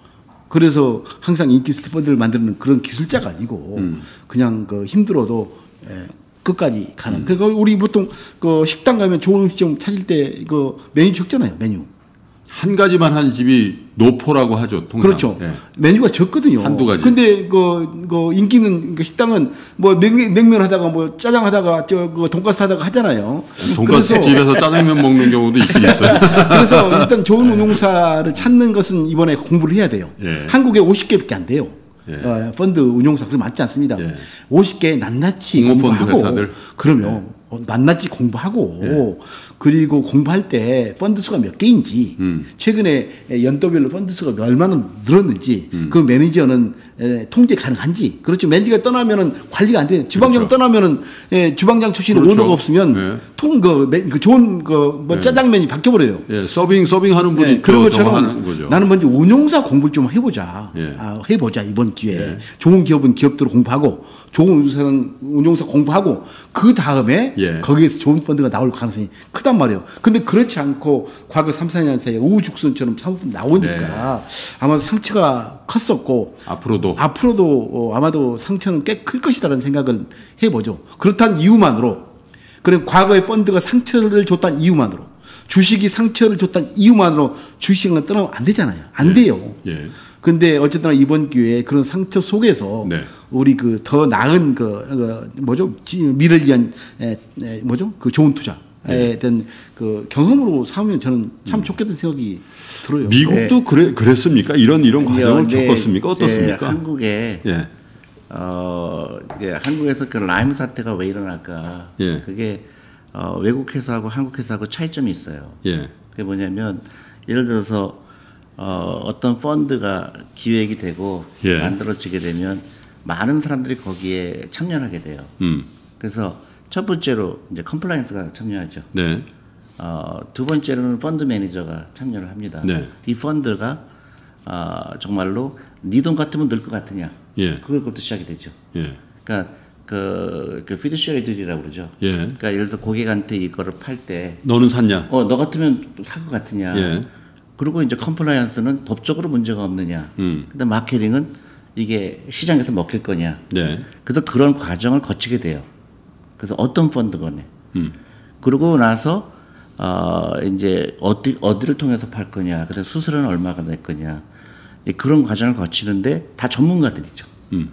그래서 항상 인기 스펀드를 만드는 그런 기술자가 아니고 음. 그냥 그 힘들어도 예, 끝까지 가는. 그러니까 우리 보통 그 식당 가면 좋은 음식 찾을 때 그 메뉴 적잖아요. 메뉴. 한 가지만 한 집이 노포라고 하죠. 통상. 그렇죠. 예. 메뉴가 적거든요. 한두 가지. 근데 그, 그 인기는 그 식당은 뭐 냉면, 냉면 하다가 뭐 짜장 하다가 저 그 돈가스 하다가 하잖아요. 돈가스 그래서- 집에서 짜장면 먹는 경우도 있긴 있어요. 그래서 일단 좋은 운용사를 찾는 것은 이번에 공부를 해야 돼요. 예. 한국에 오십 개밖에 안 돼요. 예. 어, 펀드 운용사 그럼 많지 않습니다. 예. 오십 개 낱낱이 공모펀드 공부하고 회사들. 그러면 어, 낱낱이 공부하고 예. 그리고 공부할 때 펀드 수가 몇 개인지 음. 최근에 연도별로 펀드 수가 얼마나 늘었는지 음. 그 매니저는 에, 통제 가능한지 그렇죠. 매니저가 떠나면은 관리가 안 돼요. 주방장 그렇죠. 떠나면은 에, 주방장 출신의 그렇죠. 오너가 없으면 예. 통그 그 좋은 그 뭐 예. 짜장면이 바뀌어버려요. 예, 서빙 서빙 하는 분이 네, 그런 더- 더 하는 것처럼 거죠. 나는 먼저 운용사 공부를 좀 해보자. 예. 아, 해보자 이번 기회에. 예. 좋은 기업은 기업대로 공부하고 좋은 운용사는 운용사 공부하고 그 다음에 예. 거기에서 좋은 펀드가 나올 가능성이 크단 말이에요. 근데 그렇지 않고 과거 삼, 사 년 사이에 우후죽순처럼 사모펀드 나오니까 아마도 상처가 컸었고 앞으로도 앞으로도 어, 아마도 상처는 꽤 클 것이다라는 생각을 해보죠. 그렇다는 이유만으로 그럼 과거의 펀드가 상처를 줬다는 이유만으로 주식이 상처를 줬다는 이유만으로 주식은 떠나면 안 되잖아요. 안 예. 돼요. 예. 근데 어쨌든 이번 기회에 그런 상처 속에서 네. 우리 그 더 나은 그, 그 뭐죠 지- 미래를 위한 에, 에, 뭐죠 그 좋은 투자에 네. 대한 그 경험으로 삼으면 저는 참 좋겠다는 생각이 들어요. 미국도 그래 그랬습니까? 이런 이런 과정을 네, 겪었습니까? 이제 어떻습니까? 한국에 예. 어, 이게 한국에서 그 라임 사태가 왜 일어날까? 예. 그게 어, 외국 회사하고 한국 회사하고 차이점이 있어요. 예. 그게 뭐냐면 예를 들어서 어, 어떤 펀드가 기획이 되고 예. 만들어지게 되면 많은 사람들이 거기에 참여하게 돼요. 음. 그래서 첫 번째로 이제 컴플라이언스가 참여하죠. 네. 어, 두 번째로는 펀드 매니저가 참여를 합니다. 네. 이 펀드가 어, 정말로 네 돈 같으면 늘 것 같으냐? 예. 그것부터 시작이 되죠. 예. 그러니까 그, 그 피드셔리들이라고 그러죠. 예. 그러니까 예를 들어 고객한테 이거를 팔 때, 너는 샀냐? 어, 너 같으면 살 것 같으냐? 예. 그리고 이제 컴플라이언스는 법적으로 문제가 없느냐? 음. 근데 마케팅은 이게 시장에서 먹힐 거냐? 네. 그래서 그런 과정을 거치게 돼요. 그래서 어떤 펀드건에. 음. 그러고 나서 어 이제 어디 어디를 통해서 팔 거냐, 그다음 수수료는 얼마가 낼 거냐, 이제 그런 과정을 거치는데 다 전문가들이죠. 음.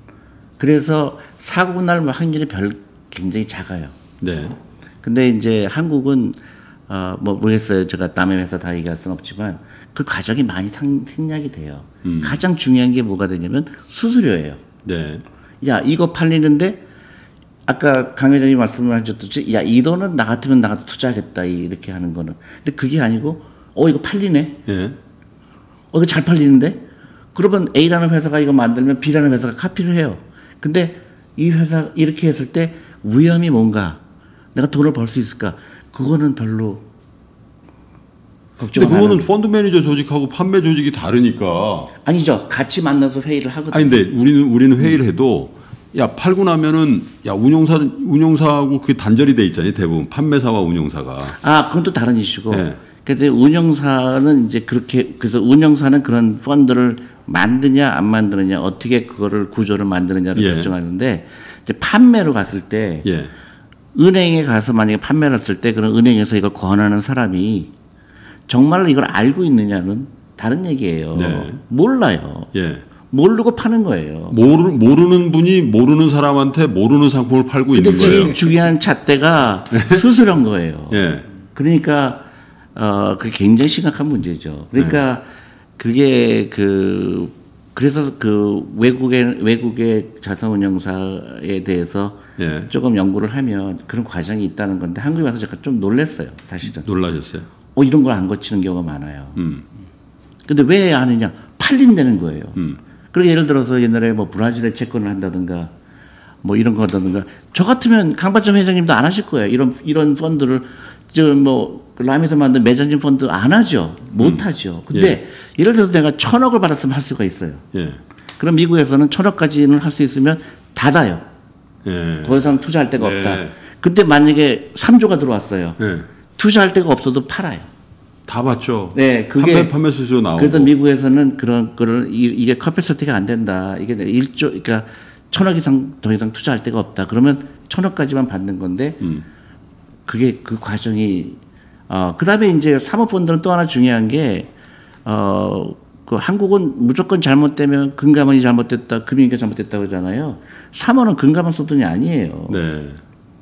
그래서 사고 날 확률이 별 굉장히 작아요. 네. 근데 이제 한국은 어 뭐 모르겠어요. 제가 남의 회사 다 얘기할 수는 없지만 그 과정이 많이 상, 생략이 돼요. 음. 가장 중요한 게 뭐가 되냐면 수수료예요. 네. 야 이거 팔리는데 아까 강 회장님 말씀하셨듯이 야 이 돈은 나 같으면 나가서 투자하겠다 이렇게 하는 거는 근데 그게 아니고 어 이거 팔리네 예. 어 이거 잘 팔리는데 그러면 A라는 회사가 이거 만들면 B라는 회사가 카피를 해요. 근데 이 회사 이렇게 했을 때 위험이 뭔가 내가 돈을 벌 수 있을까 그거는 별로 걱정 근데 안 그거는 하는 펀드 매니저 조직하고 판매 조직이 다르니까. 아니죠. 같이 만나서 회의를 하거든요. 아니 근데 우리는 우리는 회의를 해도 야 팔고 나면은 야 운용사 운용사하고 그게 단절이 돼 있잖아요. 대부분 판매사와 운용사가. 아, 그건 또 다른 이슈고. 네. 그래서 운영사는 이제 그렇게 그래서 운영사는 그런 펀드를 만드냐 안 만드느냐 어떻게 그거를 구조를 만드느냐를 예. 결정하는데 이제 판매로 갔을 때 예. 은행에 가서 만약에 판매를 했을 때 그런 은행에서 이걸 권하는 사람이 정말로 이걸 알고 있느냐는 다른 얘기예요. 네. 몰라요. 예. 모르고 파는 거예요. 모르, 모르는 분이 모르는 사람한테 모르는 상품을 팔고 근데 있는 거예요. 제일 중요한 잣대가 수수료인 거예요. 예. 그러니까 어 그게 굉장히 심각한 문제죠. 그러니까 그게 그 그래서 그 외국의 외국의 자산운용사에 대해서 예. 조금 연구를 하면 그런 과정이 있다는 건데 한국에 와서 제가 좀 놀랐어요. 사실은. 놀라셨어요? 어 이런 걸 안 거치는 경우가 많아요. 음. 근데 왜 하느냐? 팔린다는 거예요. 음. 그리고 예를 들어서 옛날에 뭐 브라질에 채권을 한다든가 뭐 이런 거다든가 저 같으면 강반점 회장님도 안 하실 거예요. 이런 이런 펀드를 저뭐 라임에서 만든 매장진 펀드 안 하죠. 못 하죠. 근데 예. 예를 들어서 내가 천억을 받았으면 할 수가 있어요. 예. 그럼 미국에서는 천억까지는 할 수 있으면 닫아요. 예. 더 이상 투자할 데가 네. 없다. 근데 만약에 삼조가 들어왔어요. 예. 투자할 데가 없어도 팔아요. 다 봤죠. 네, 그게 판매 판매 수수료 나오고. 그래서 미국에서는 그런 거를 이- 이게 커피서티가 안 된다. 이게 일조 그러니까 천억 이상 더 이상 투자할 데가 없다. 그러면 천억까지만 받는 건데 음. 그게 그 과정이 어 그다음에 이제 사모펀드는 또 하나 중요한 게 어 그 한국은 무조건 잘못되면 금감원이 잘못됐다, 금융위가 잘못됐다고 하잖아요. 사모는 금감원 수준이 아니에요. 네.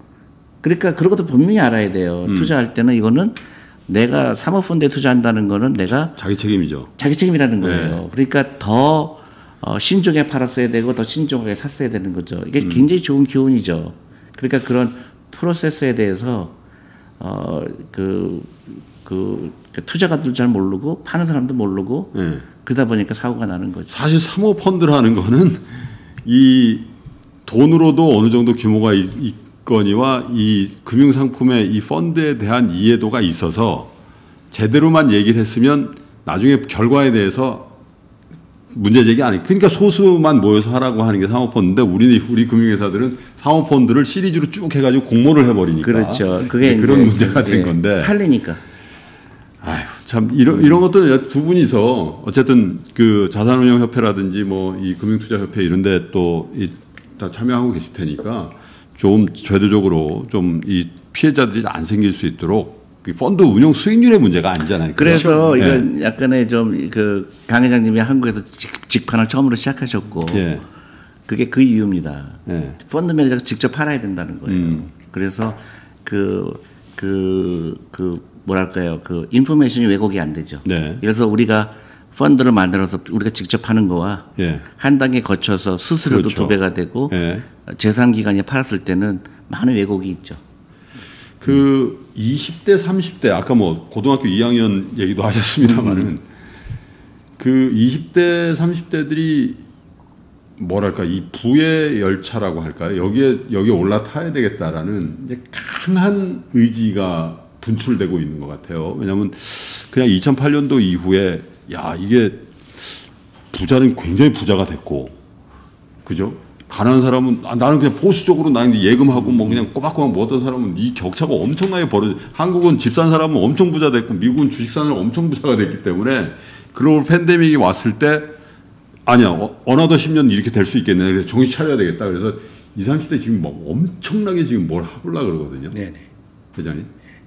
그러니까 그런 것도 분명히 알아야 돼요. 음. 투자할 때는 이거는 내가 사모펀드에 투자한다는 거는 내가 자기 책임이죠. 자기 책임이라는 거예요. 네. 그러니까 더 어, 신중하게 팔았어야 되고 더 신중하게 샀어야 되는 거죠. 이게 음. 굉장히 좋은 교훈이죠. 그러니까 그런 프로세스에 대해서 어, 그, 그, 그 투자가들도 잘 모르고 파는 사람도 모르고 네. 그러다 보니까 사고가 나는 거죠. 사실 사모펀드라는 거는 이 돈으로도 어느 정도 규모가 있거니와 이 금융상품의 이 펀드에 대한 이해도가 있어서 제대로만 얘기를 했으면 나중에 결과에 대해서 문제 제기 안 해. 그러니까 소수만 모여서 하라고 하는 게 사모펀드인데 우리 우리 금융회사들은 사모펀드를 시리즈로 쭉 해가지고 공모를 해버리니까. 그렇죠. 그게 그런 문제가 된 예, 건데. 팔리니까. 아휴, 참 이런 이런 것도 두 분이서 어쨌든 그 자산운용협회라든지 뭐 이 금융투자협회 이런데 또 이 다 참여하고 계실 테니까 좀 제도적으로 좀 이 피해자들이 안 생길 수 있도록. 펀드 운용 수익률의 문제가 아니잖아요. 그래서 그렇죠? 이건 네. 약간의 좀 그 강 회장님이 한국에서 직, 직판을 처음으로 시작하셨고 네. 그게 그 이유입니다. 네. 펀드 매니저가 직접 팔아야 된다는 거예요. 음. 그래서 그 그 그 뭐랄까요 그 인포메이션이 왜곡이 안 되죠. 네. 그래서 우리가 펀드를 만들어서 우리가 직접 하는 거와 네. 한 단계 거쳐서 수수료도 그렇죠. 두 배가 되고 네. 재산 기간에 팔았을 때는 많은 왜곡이 있죠. 그 이십 대, 삼십 대 아까 뭐 고등학교 이 학년 얘기도 하셨습니다만은 음. 그 이십 대, 삼십 대들이 뭐랄까 이 부의 열차라고 할까요? 여기에 여기에 올라타야 되겠다라는 이제 강한 의지가 분출되고 있는 것 같아요. 왜냐하면 그냥 이천팔 년도 이후에 야 이게 부자는 굉장히 부자가 됐고 그죠? 가난한 사람은 아, 나는 그냥 보수적으로 나는 예금하고 뭐 그냥 꼬박꼬박 모았던 사람은 이 격차가 엄청나게 벌어져. 한국은 집 산 사람은 엄청 부자 됐고 미국은 주식 사는 사람은 엄청 부자가 됐기 때문에 글로벌 팬데믹이 왔을 때 아니야 어, 어나더 십 년 이렇게 될 수 있겠네. 그래서 정신 차려야 되겠다. 그래서 이십, 삼십 대 지금 뭐 엄청나게 지금 뭘 하려고 그러거든요. 네네. 회장님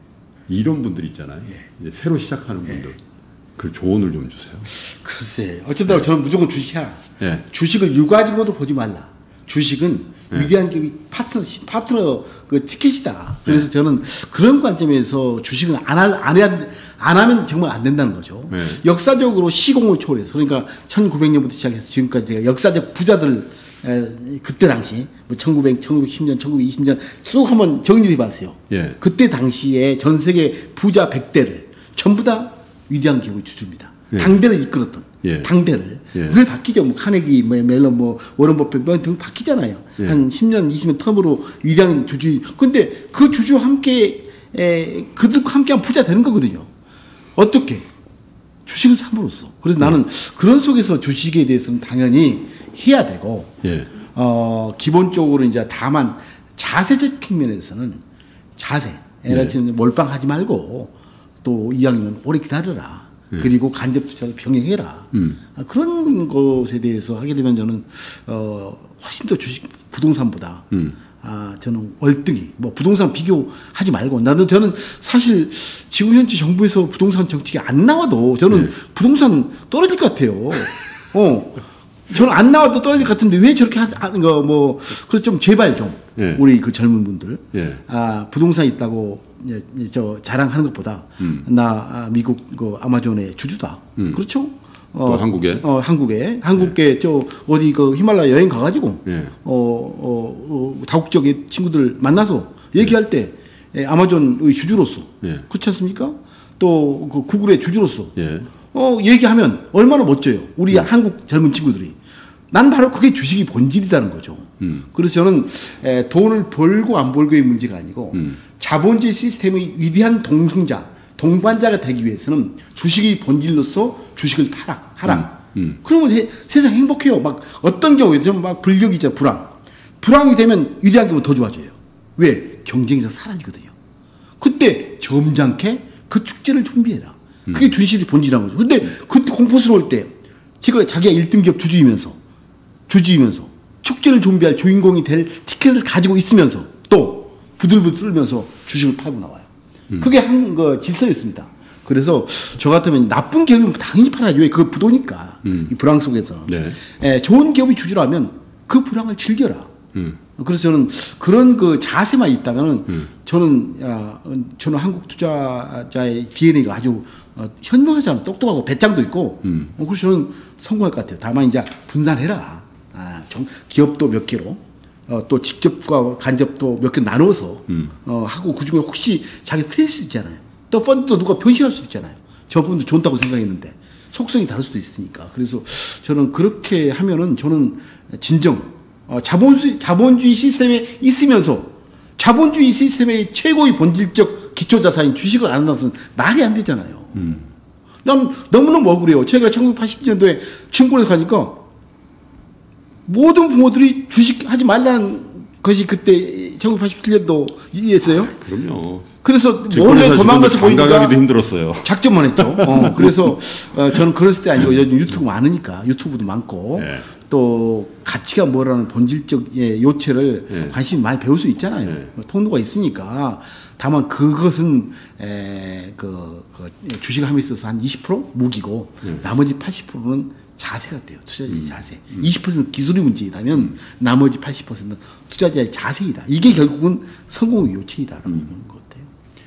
이런 분들 있잖아요. 네. 이제 새로 시작하는 분들 네. 그 조언을 좀 주세요. 글쎄 어쨌든 네. 저는 무조건 주식해라. 네. 주식을 유가지고도 보지 말라. 주식은 네. 위대한 기업이 파트너, 파트너 그 티켓이다. 그래서 네. 저는 그런 관점에서 주식은 안, 하, 안, 해야, 안 하면 정말 안 된다는 거죠. 네. 역사적으로 시공을 초월해서 그러니까 천구백 년부터 시작해서 지금까지 제가 역사적 부자들 에, 그때 당시 뭐 천구백, 천구백십 년, 천구백이십 년 쑥 한번 정리해 봤어요. 네. 그때 당시에 전 세계 부자 백 대를 전부 다 위대한 기업의 주주입니다. 네. 당대를 이끌었던. 예. 당대를. 예. 그게 바뀌죠. 뭐, 카네기, 뭐, 멜론, 뭐, 워런 버핏, 뭐, 등 바뀌잖아요. 예. 한 십 년, 이십 년 텀으로 위대한 주주. 근데 그 주주와 함께, 에, 그들과 함께 하면 부자 되는 거거든요. 어떻게? 주식을 삼으로써. 그래서 예. 나는 그런 속에서 주식에 대해서는 당연히 해야 되고, 예. 어, 기본적으로 이제 다만 자세적 측면에서는 자세. 예를 들면 예. 몰빵하지 말고 또 이왕이면 오래 기다려라. 그리고 간접 투자도 병행해라. 음. 그런 것에 대해서 하게 되면 저는 어 훨씬 더 주식 부동산보다 음. 아 저는 월등히 뭐 부동산 비교하지 말고 나는 저는 사실 지금 현재 정부에서 부동산 정책이 안 나와도 저는 네. 부동산 떨어질 것 같아요. 어 저는 안 나와도 떨어질 것 같은데 왜 저렇게 하는 거 뭐 그래서 좀 제발 좀 네. 우리 그 젊은 분들 네. 아 부동산 있다고. 저 자랑하는 것보다 음. 나 미국 그 아마존의 주주다. 음. 그렇죠? 어, 한국에? 어 한국에 한국에 네. 저 어디 그 히말라야 여행 가가지고 네. 어, 어, 어 다국적인 친구들 만나서 얘기할 때 예, 아마존의 주주로서 네. 그렇지 않습니까? 또 그 구글의 주주로서 네. 어 얘기하면 얼마나 멋져요. 우리 네. 한국 젊은 친구들이. 난 바로 그게 주식이 본질이라는 거죠. 음. 그래서 저는 에, 돈을 벌고 안 벌고의 문제가 아니고 음. 자본주의 시스템의 위대한 동승자, 동반자가 되기 위해서는 주식이 본질로서 주식을 타라, 하라. 음. 음. 그러면 해, 세상 행복해요. 막 어떤 경우에도 막 불격이죠, 불황. 불황이 되면 위대한 기업은 더 좋아져요. 왜? 경쟁에서 사라지거든요. 그때 점잖게 그 축제를 준비해라. 그게 음. 주식이 본질이라는 거죠. 근데 그때 공포스러울 때 지금 자기가 일 등 기업 주주이면서 주주이면서 축제를 준비할 주인공이 될 티켓을 가지고 있으면서 또 부들부들 떨면서 주식을 팔고 나와요. 음. 그게 한 거 질서였습니다. 그래서 저 같으면 나쁜 기업이면 당연히 팔아요. 왜? 그거 부도니까. 음. 이 불황 속에서. 네. 에, 좋은 기업이 주주라면 그 불황을 즐겨라. 음. 그래서 저는 그런 그 자세만 있다면은 음. 저는 야, 저는 한국 투자자의 디엔에이가 아주 어, 현명하잖아. 똑똑하고 배짱도 있고. 음. 어, 그래서 저는 성공할 것 같아요. 다만 이제 분산해라. 아, 좀 기업도 몇 개로 어, 또 직접과 간접도 몇 개 나눠서 음. 어, 하고 그중에 혹시 자기 틀릴 수 있잖아요. 또 펀드도 누가 변신할 수 있잖아요. 저분도 좋다고 생각했는데 속성이 다를 수도 있으니까. 그래서 저는 그렇게 하면은 저는 진정 어, 자본주의, 자본주의 시스템에 있으면서 자본주의 시스템의 최고의 본질적 기초자산인 주식을 안 한다는 것은 말이 안 되잖아요. 음. 난 너무너무 억울해요. 제가 천구백팔십 년도에 친구에 가니까 모든 부모들이 주식 하지 말라는 것이 그때 천구백팔십칠 년도였어요. 아, 그럼요. 그래서 몰래 도망가서 보니까 장가가기도 힘들었어요. 작전만 했죠. 어, 그래서 어, 저는 그랬을 때 아니고 요즘 유튜브 많으니까 유튜브도 많고 네. 또 가치가 뭐라는 본질적 요체를 네. 관심 많이 배울 수 있잖아요. 네. 통로가 있으니까. 다만 그것은 에, 그, 그 주식을 함에 있어서 한 이십 퍼센트 무기고 네. 나머지 팔십 퍼센트는 자세가 돼요. 투자자의 자세. 이십 퍼센트 기술의 문제이다면 음. 나머지 팔십 퍼센트는 투자자의 자세이다. 이게 결국은 성공의 요체이다라고 보는 것 같아요.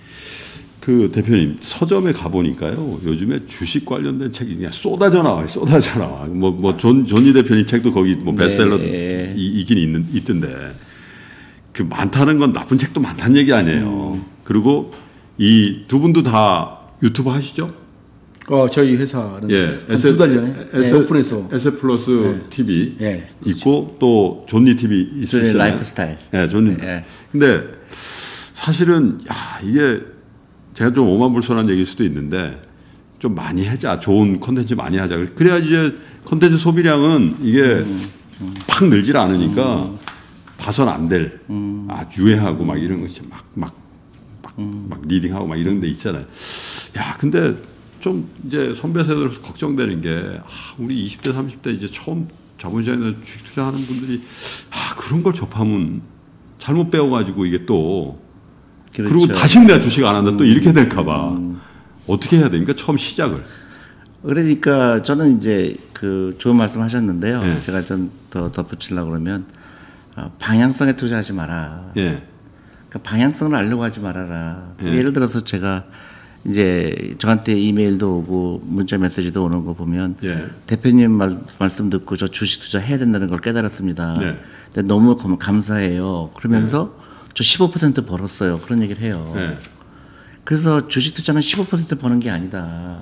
그 대표님 서점에 가보니까요. 요즘에 주식 관련된 책이 그냥 쏟아져 나와요. 쏟아져 나와. 뭐, 뭐, 존, 존니 대표님 책도 거기 뭐 베스트셀러 네. 이긴 있는, 있던데. 그 많다는 건 나쁜 책도 많다는 얘기 아니에요. 음. 그리고 이 두 분도 다 유튜브 하시죠? 어, 저희 회사는 예, 두 달 전에 네, 오픈해서 에스에프 플러스 네. 티비 예, 있고 또 존니 티비 있으시잖아요. 라이프스타일. 예, 존니. 예. 근데 사실은 야, 이게 제가 좀 오만불손한 얘기일 수도 있는데 좀 많이 하자. 좋은 콘텐츠 많이 하자. 그래야 이제 콘텐츠 소비량은 이게 음, 음. 팍 늘질 않으니까 음. 봐선 안 될, 음. 아, 유해하고 막 이런 것이 막, 막, 막, 음. 막 리딩하고 막 이런 데 있잖아요. 야, 근데 좀 이제 선배 세대로서 걱정되는 게, 아, 우리 이십 대, 삼십 대 이제 처음 자본시장에서 주식 투자하는 분들이, 아, 그런 걸 접하면 잘못 배워가지고 이게 또, 그렇죠. 그리고 다시 내가 주식 안 한다 음. 또 이렇게 될까봐. 음. 어떻게 해야 됩니까? 처음 시작을. 그러니까 저는 이제 그 좋은 말씀 하셨는데요. 네. 제가 좀 더 덧붙이려고 그러면, 방향성에 투자하지 마라. 예. 그러니까 방향성을 알려고 하지 말아라. 예. 예를 들어서 제가 이제 저한테 이메일도 오고 문자 메시지도 오는 거 보면 예. 대표님 말, 말씀 듣고 저 주식 투자 해야 된다는 걸 깨달았습니다. 네. 근데 너무 감사해요. 그러면서 네. 저 십오 퍼센트 벌었어요. 그런 얘기를 해요. 네. 그래서 주식 투자는 십오 퍼센트 버는 게 아니다.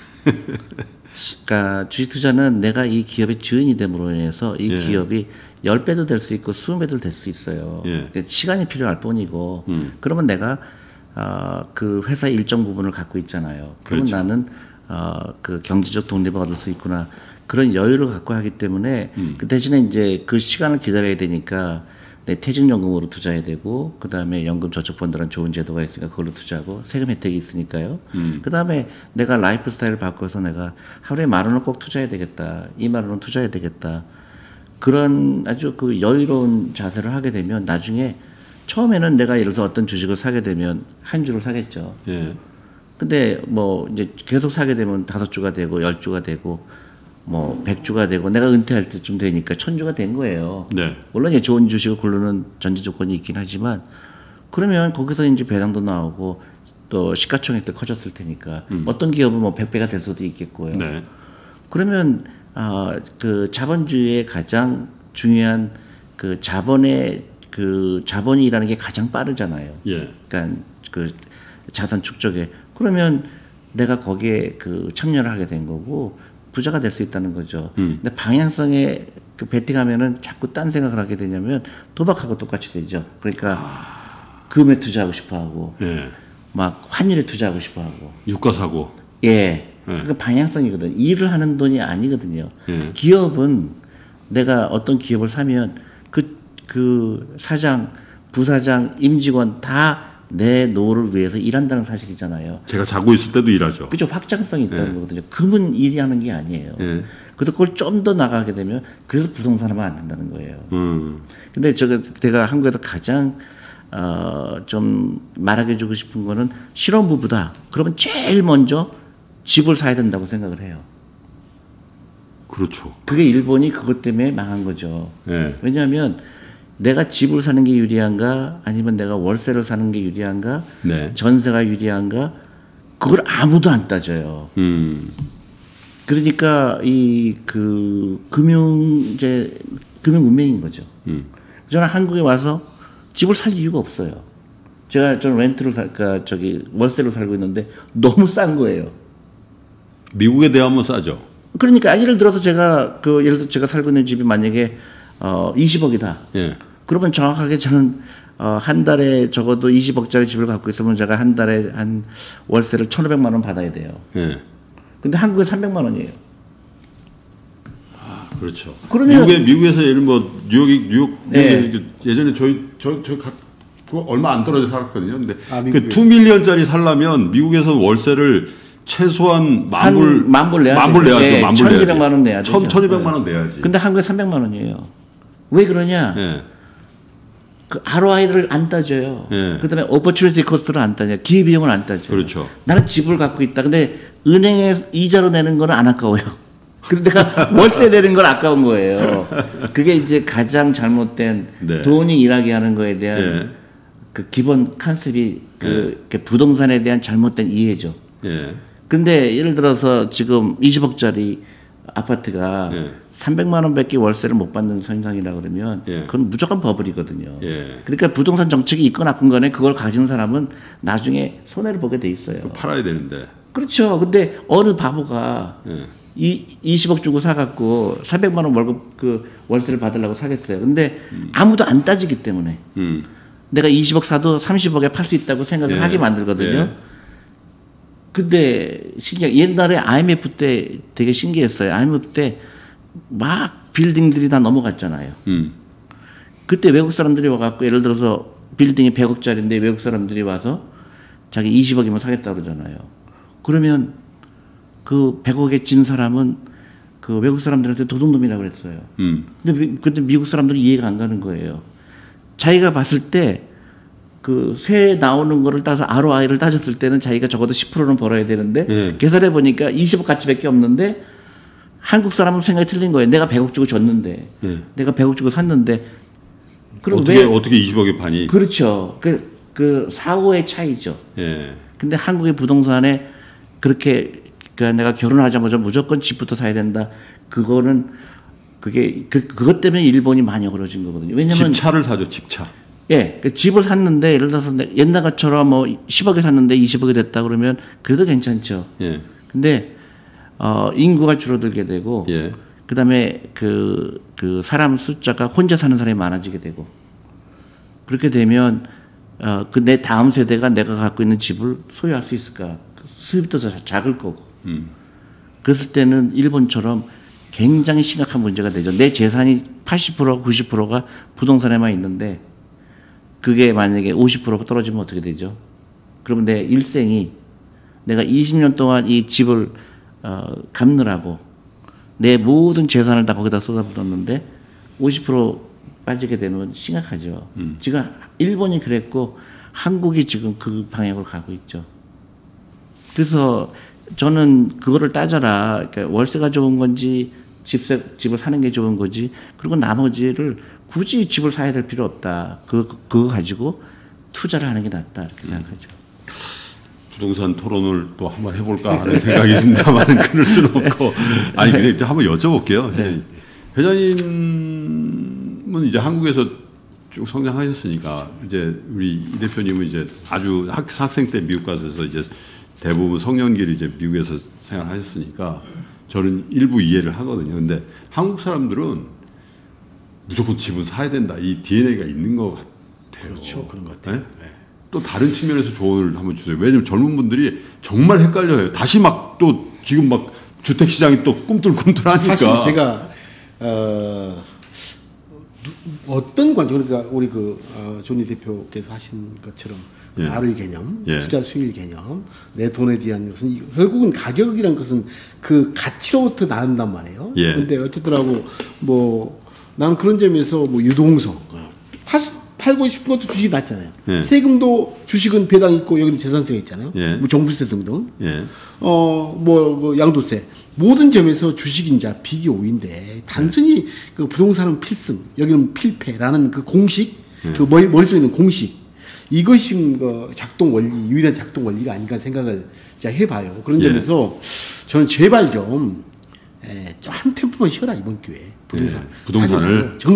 그러니까 주식 투자는 내가 이 기업의 주인이 됨으로 인해서 이 예. 기업이 십 배도 될 수 있고 이십 배도 될 수 있어요. 예. 그러니까 시간이 필요할 뿐이고 음. 그러면 내가 어, 그 회사 일정 부분을 갖고 있잖아요. 그러면 그렇죠. 나는 어, 그 경제적 독립을 얻을 수 있구나. 그런 여유를 갖고 하기 때문에 음. 그 대신에 이제 그 시간을 기다려야 되니까 내 퇴직연금으로 투자해야 되고 그 다음에 연금저축펀드라는 좋은 제도가 있으니까 그걸로 투자하고 세금 혜택이 있으니까요. 음. 그 다음에 내가 라이프 스타일을 바꿔서 내가 하루에 만 원을 꼭 투자해야 되겠다. 이만 원은 투자해야 되겠다. 그런 아주 그 여유로운 자세를 하게 되면 나중에 처음에는 내가 예를 들어서 어떤 주식을 사게 되면 한 주를 사겠죠. 예. 근데 뭐 이제 계속 사게 되면 다섯 주가 되고 열 주가 되고 뭐 백 주가 되고 내가 은퇴할 때쯤 되니까 천 주가 된 거예요. 네. 물론 이제 좋은 주식을 고르는 전제 조건이 있긴 하지만 그러면 거기서 이제 배당도 나오고 또 시가총액도 커졌을 테니까 음. 어떤 기업은 뭐 백 배가 될 수도 있겠고요. 네. 그러면 어, 그 자본주의의 가장 중요한 그 자본의 그 자본이라는 게 가장 빠르잖아요. 예. 그러니까 그 자산 축적에 그러면 내가 거기에 그 참여를 하게 된 거고 부자가 될 수 있다는 거죠. 음. 근데 방향성에 그 베팅하면은 자꾸 딴 생각을 하게 되냐면 도박하고 똑같이 되죠. 그러니까 아... 금에 투자하고 싶어하고, 예. 막 환율에 투자하고 싶어하고, 유가 사고. 예. 예. 그러니까 방향성이거든. 일을 하는 돈이 아니거든요. 예. 기업은 내가 어떤 기업을 사면 그, 그 사장, 부사장, 임직원 다 내 노를 위해서 일한다는 사실이잖아요. 제가 자고 있을 때도 일하죠. 그죠. 확장성이 있다는 예. 거거든요. 금은 일이 하는 게 아니에요. 예. 그래서 그걸 좀 더 나가게 되면 그래서 부동산 하면 안 된다는 거예요. 음. 근데 제가, 제가 한국에서 가장 어, 좀 말하게 해주고 싶은 거는 신혼부부다. 그러면 제일 먼저 집을 사야 된다고 생각을 해요. 그렇죠. 그게 일본이 그것 때문에 망한 거죠. 예. 왜냐하면 내가 집을 사는 게 유리한가 아니면 내가 월세를 사는 게 유리한가 네. 전세가 유리한가 그걸 아무도 안 따져요. 음. 그러니까 이 그 금융 이제 금융 문명인 거죠. 음. 저는 한국에 와서 집을 살 이유가 없어요. 제가 저는 렌트로 살, 그러니까 저기 월세로 살고 있는데 너무 싼 거예요. 미국에 대하면 싸죠. 그러니까 예를 들어서 제가 그 예를 들어 제가 살고 있는 집이 만약에 어 이십억이다. 예. 그러면 정확하게 저는 어 한 달에 적어도 이십억짜리 집을 갖고 있으면 제가 한 달에 한 월세를 천오백만 원 받아야 돼요. 예. 근데 한국에 삼백만 원이에요. 아, 그렇죠. 그러면 미국에 미국에서 예를 뭐 뉴욕이 뉴욕 네. 뉴욕에 예전에 저희 저 저 그 얼마 안 떨어져 살았거든요. 근데 아, 그 투 밀리언짜리 살려면 미국에서 월세를 최소한 만불 한 만불 내야 만불 돼요. 내야죠. 네, 만불 천이백만 원 내야 천 되죠. 천이백만 원 내야지. 근데 한국에 삼백만 원이에요. 왜 그러냐? 예. 그 알오아이를 안 따져요. 예. 그다음에 오퍼튜니티 코스트를 안 따져요. 기회 비용을 안 따져요. 그렇죠. 나는 집을 갖고 있다. 근데 은행에 이자로 내는 거는 안 아까워요. 근데 내가 월세 내는 건 아까운 거예요. 그게 이제 가장 잘못된 네. 돈이 일하게 하는 거에 대한 예. 그 기본 컨셉이 그 부동산에 대한 잘못된 이해죠. 예. 근데 예를 들어서 지금 이십억짜리 아파트가 예. 삼백만 원밖에 월세를 못 받는 현상이라 그러면 예. 그건 무조건 버블이거든요. 예. 그러니까 부동산 정책이 있거나 큰 거네 그걸 가진 사람은 나중에 손해를 보게 돼 있어요. 팔아야 되는데. 그렇죠. 근데 어느 바보가 예. 이 이십억 주고 사갖고 사백만 원 월급 그 월세를 받으려고 사겠어요. 근데 아무도 안 따지기 때문에 음. 내가 이십억 사도 삼십억에 팔 수 있다고 생각을 예. 하게 만들거든요. 예. 근데 신기하게 옛날에 아이엠에프 때 되게 신기했어요. 아이엠에프 때 막 빌딩들이 다 넘어갔잖아요. 음. 그때 외국 사람들이 와갖고 예를 들어서 빌딩이 백억짜리인데 외국 사람들이 와서 자기 이십억이면 사겠다 그러잖아요. 그러면 그 백억에 진 사람은 그 외국 사람들한테 도둑놈이라고 그랬어요. 음. 근데, 미, 근데 미국 사람들은 이해가 안 가는 거예요. 자기가 봤을 때 그 세 나오는 거를 따서 알오아이를 따졌을 때는 자기가 적어도 십 퍼센트는 벌어야 되는데 예. 계산해 보니까 이십억 가치밖에 없는데 한국 사람은 생각이 틀린 거예요. 내가 백억 주고 줬는데 예. 내가 백억 주고 샀는데 그럼 어떻게 왜 어떻게 이십억에 파니? 그렇죠. 그, 그 사고의 차이죠. 예. 근데 한국의 부동산에 그렇게 그 내가 결혼하자마자 무조건 집부터 사야 된다. 그거는 그게 그, 그것 때문에 일본이 많이 어려진 거거든요. 왜냐면 집차를 사죠. 집차. 예, 그 집을 샀는데 예를 들어서 옛날처럼 뭐 십억에 샀는데 이십억이 됐다 그러면 그래도 괜찮죠. 예. 근데 어 인구가 줄어들게 되고 예. 그다음에 그, 그 사람 숫자가 혼자 사는 사람이 많아지게 되고 그렇게 되면 어 그 내 다음 세대가 내가 갖고 있는 집을 소유할 수 있을까? 수입도 작을 거고. 음. 그랬을 때는 일본처럼 굉장히 심각한 문제가 되죠. 내 재산이 팔십 퍼센트, 구십 퍼센트가 부동산에만 있는데 그게 만약에 오십 퍼센트 떨어지면 어떻게 되죠? 그러면 내 일생이 내가 이십 년 동안 이 집을 어, 갚느라고 내 모든 재산을 다 거기다 쏟아붓었는데 오십 퍼센트 빠지게 되면 심각하죠. 음. 지금 일본이 그랬고 한국이 지금 그 방향으로 가고 있죠. 그래서 저는 그거를 따져라. 그러니까 월세가 좋은 건지 집세, 집을 사는 게 좋은 거지. 그리고 나머지를 굳이 집을 사야 될 필요 없다. 그거, 그거 가지고 투자를 하는 게 낫다. 이렇게 생각하죠. 부동산 토론을 또 한번 해볼까 하는 생각이 있습니다만 그럴 수는 없고. 아니, 근데 이제 한번 여쭤볼게요. 네. 회장님은 이제 한국에서 쭉 성장하셨으니까 이제 우리 이 대표님은 이제 아주 학, 학생 때 미국 가서 이제 대부분 성년기를 이제 미국에서 생활하셨으니까 저는 일부 이해를 하거든요. 근데 한국 사람들은 무조건 집은 사야 된다. 이 디엔에이가 있는 것 같아요. 그렇죠. 그런 것 같아요. 네? 네. 또 다른 측면에서 조언을 한번 주세요. 왜냐면 젊은 분들이 정말 헷갈려요. 다시 막 또 지금 막 주택 시장이 또 꿈틀꿈틀하니까. 사실 제가 어, 어떤 관점 그러니까 우리 그 어, 존니 대표께서 하신 것처럼 예. 알오이 개념, 예. 투자 수익 개념, 내 돈에 대한 것은 결국은 가격이란 것은 그 가치로부터 나온단 말이에요. 예. 근데 어쨌더라고 뭐 나는 그런 점에서 뭐 유동성 팔, 팔고 싶은 것도 주식이 낫잖아요. 예. 세금도 주식은 배당 있고 여기는 재산세가 있잖아요. 예. 뭐 정부세 등등. 예. 어, 뭐, 뭐 양도세. 모든 점에서 주식이 이제 비교오인데 단순히 그 부동산은 필승, 여기는 필패라는 그 공식, 예. 그 머리, 머릿속에 있는 공식. 이것이 그 작동 원리, 유일한 작동 원리가 아닌가 생각을 제가 해봐요. 그런 예. 점에서 저는 제발 좀, 에, 좀 한 템포만 쉬어라, 이번 기회에. 부동산. 예. 부동산을. 정말로.